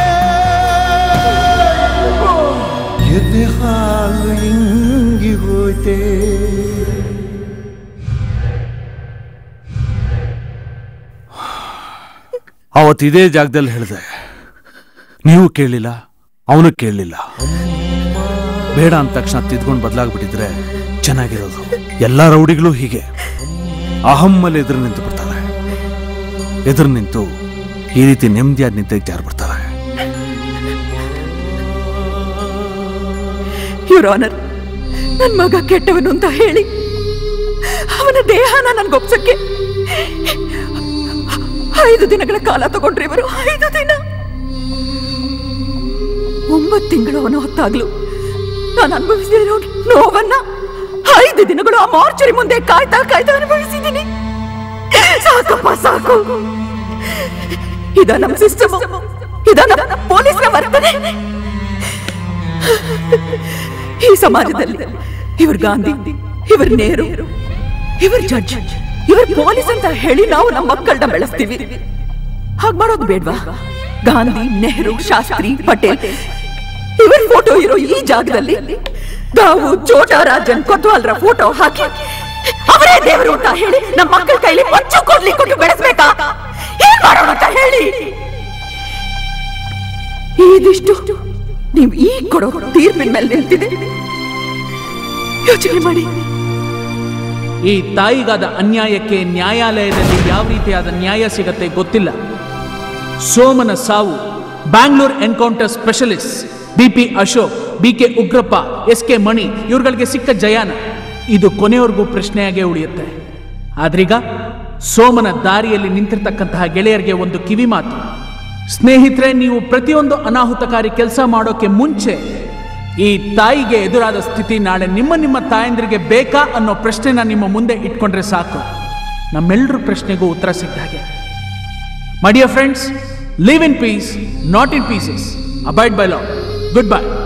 [SPEAKER 7] ಎದೆ ಹಾಲು ಇಂಗಿ ಹೋಯ್ತೆ.
[SPEAKER 5] ಅವತ್ತು ಇದೇ ಜಾಗದಲ್ಲಿ ಹೇಳಿದೆ, ನೀವು ಕೇಳಲಿಲ್ಲ, ಅವನು ಕೇಳಲಿಲ್ಲ. ಬೇಡ ಅಂದ ತಕ್ಷಣ ತಿದ್ಕೊಂಡು ಬದಲಾಗ್ಬಿಟ್ಟಿದ್ರೆ ಚೆನ್ನಾಗಿರೋದು. ಎಲ್ಲ ರೌಡಿಗಳು ಹೀಗೆ ಅಹಮ್ಮಲ್ಲಿ ಎದುರು ನಿಂತು ಬಿಡ್ತಾರೆ. ಎದುರು ನಿಂತು ಈ ರೀತಿ ನೆಮ್ಮದಿಯಾದ ನಿಂತ ಜಾರು ಬಿಡ್ತಾರೆ.
[SPEAKER 1] ಯುವರ್ ಆನರ್, ನನ್ ಮಗ ಕೆಟ್ಟವನು ಅಂತ ಹೇಳಿ ಅವನ ದೇಹನ ನನ್ಗೊಪ್ಸಕ್ಕೆ ಐದು ದಿನಗಳ ಕಾಲ ತಗೊಂಡ್ರಿ ಇವರು. ಐದು ದಿನ ಒಂಬತ್ತು ತಿಂಗಳು ಅವನ ಹೊತ್ತಾಗ್ಲು ನಾನು ಅನುಭವಿಸಿದ ನೋವನ್ನ ಐದು ದಿನಗಳು ಆ ಮಾರ್ಚರಿ ಮುಂದೆ ಕಾಯ್ತಾ ಕಾಯ್ತಾ ಅನುಭವಿಸಿದ್ದೀನಿ. ಸಾಕಪ್ಪ ಸಾಕು. ಇದ ನಮ್ಮ ಸಿಸ್ಟಮ್, ಇದ ನಮ್ಮ ಪೊಲೀಸರ ವರ್ತನೆ. ಈ ಸಮಾಜದಲ್ಲಿ ಇವರು ಗಾಂಧಿ, ಇವರು ನೆಹರು, ಇವರು ಜಡ್ಜ್, ಇವರು ಪೊಲೀಸ್ ಅಂತ ಹೇಳಿ ನಾವು ನಮ್ಮ ಮಕ್ಕಳನ್ನ ಬೆಳೆಸ್ತೀವಿ. ಹಾಗೆ ಮಾಡೋದು ಬೇಡ್ವಾ? ಗಾಂಧಿ, ನೆಹರು, ಶಾಸ್ತ್ರಿ, ಪಟೇಲ್ ಇವರ ಫೋಟೋ ಇರೋ ಈ ಜಾಗದಲ್ಲಿ ನಾವು ಚೋಟಾ ರಾಜನ್ ಕೊತ್ವಾಲ್ರ ಫೋಟೋ ಹಾಕಿ ಅವರೇ ದೇವರು ಅಂತ ಹೇಳಿ ನಮ್ಮ ಮಕ್ಕಳ ಕೈಲಿ ಪಂಚು ಕೊಡ್ಲಿ ಕೊಟ್ಟು ಬೆಳೆಸ್ಬೇಕಾ? ಏನ್ ಮಾಡೋಣ ಅಂತ ಹೇಳಿ? ಇದಿಷ್ಟು ನೀವು ಈಗ ಕೊಡೋ ತೀರ್ಪಿನ ಮೇಲೆ ನಿಂತಿದೆ. ಯೋಚನೆ ಮಾಡಿ.
[SPEAKER 11] ಈ ತಾಯಿಗಾದ ಅನ್ಯಾಯಕ್ಕೆ ನ್ಯಾಯಾಲಯದಲ್ಲಿ ಯಾವ ರೀತಿಯಾದ ನ್ಯಾಯ ಸಿಗತ್ತೆ ಗೊತ್ತಿಲ್ಲ. ಸೋಮನ ಸಾವು Bangalore encounter specialist B P Ashok, B K Ugrappa, S K Mani ಇವ್ರುಗಳಿಗೆ ಸಿಕ್ಕ ಜಯಾನ ಇದು ಕೊನೆಯವರೆಗೂ ಪ್ರಶ್ನೆಯಾಗೇ ಉಳಿಯುತ್ತೆ. ಆದ್ರೀಗ ಸೋಮನ ದಾರಿಯಲ್ಲಿ ನಿಂತಿರ್ತಕ್ಕಂತಹ ಗೆಳೆಯರಿಗೆ ಒಂದು ಕಿವಿ ಮಾತು. ಸ್ನೇಹಿತರೆ, ನೀವು ಪ್ರತಿಯೊಂದು ಅನಾಹುತಕಾರಿ ಕೆಲಸ ಮಾಡೋಕೆ ಮುಂಚೆ ಈ ತಾಯಿಗೆ ಎದುರಾದ ಸ್ಥಿತಿ ನಾಳೆ ನಿಮ್ಮ ನಿಮ್ಮ ತಾಯಂದ್ರಿಗೆ ಬೇಕಾ ಅನ್ನೋ ಪ್ರಶ್ನೆನ ನಿಮ್ಮ ಮುಂದೆ ಇಟ್ಕೊಂಡ್ರೆ ಸಾಕು. ನಮ್ಮೆಲ್ಲರ ಪ್ರಶ್ನೆಗೂ ಉತ್ತರ ಸಿಕ್ಕ ಹಾಗೆ. My dear friends, live in peace, not in pieces. Abide by law. Goodbye.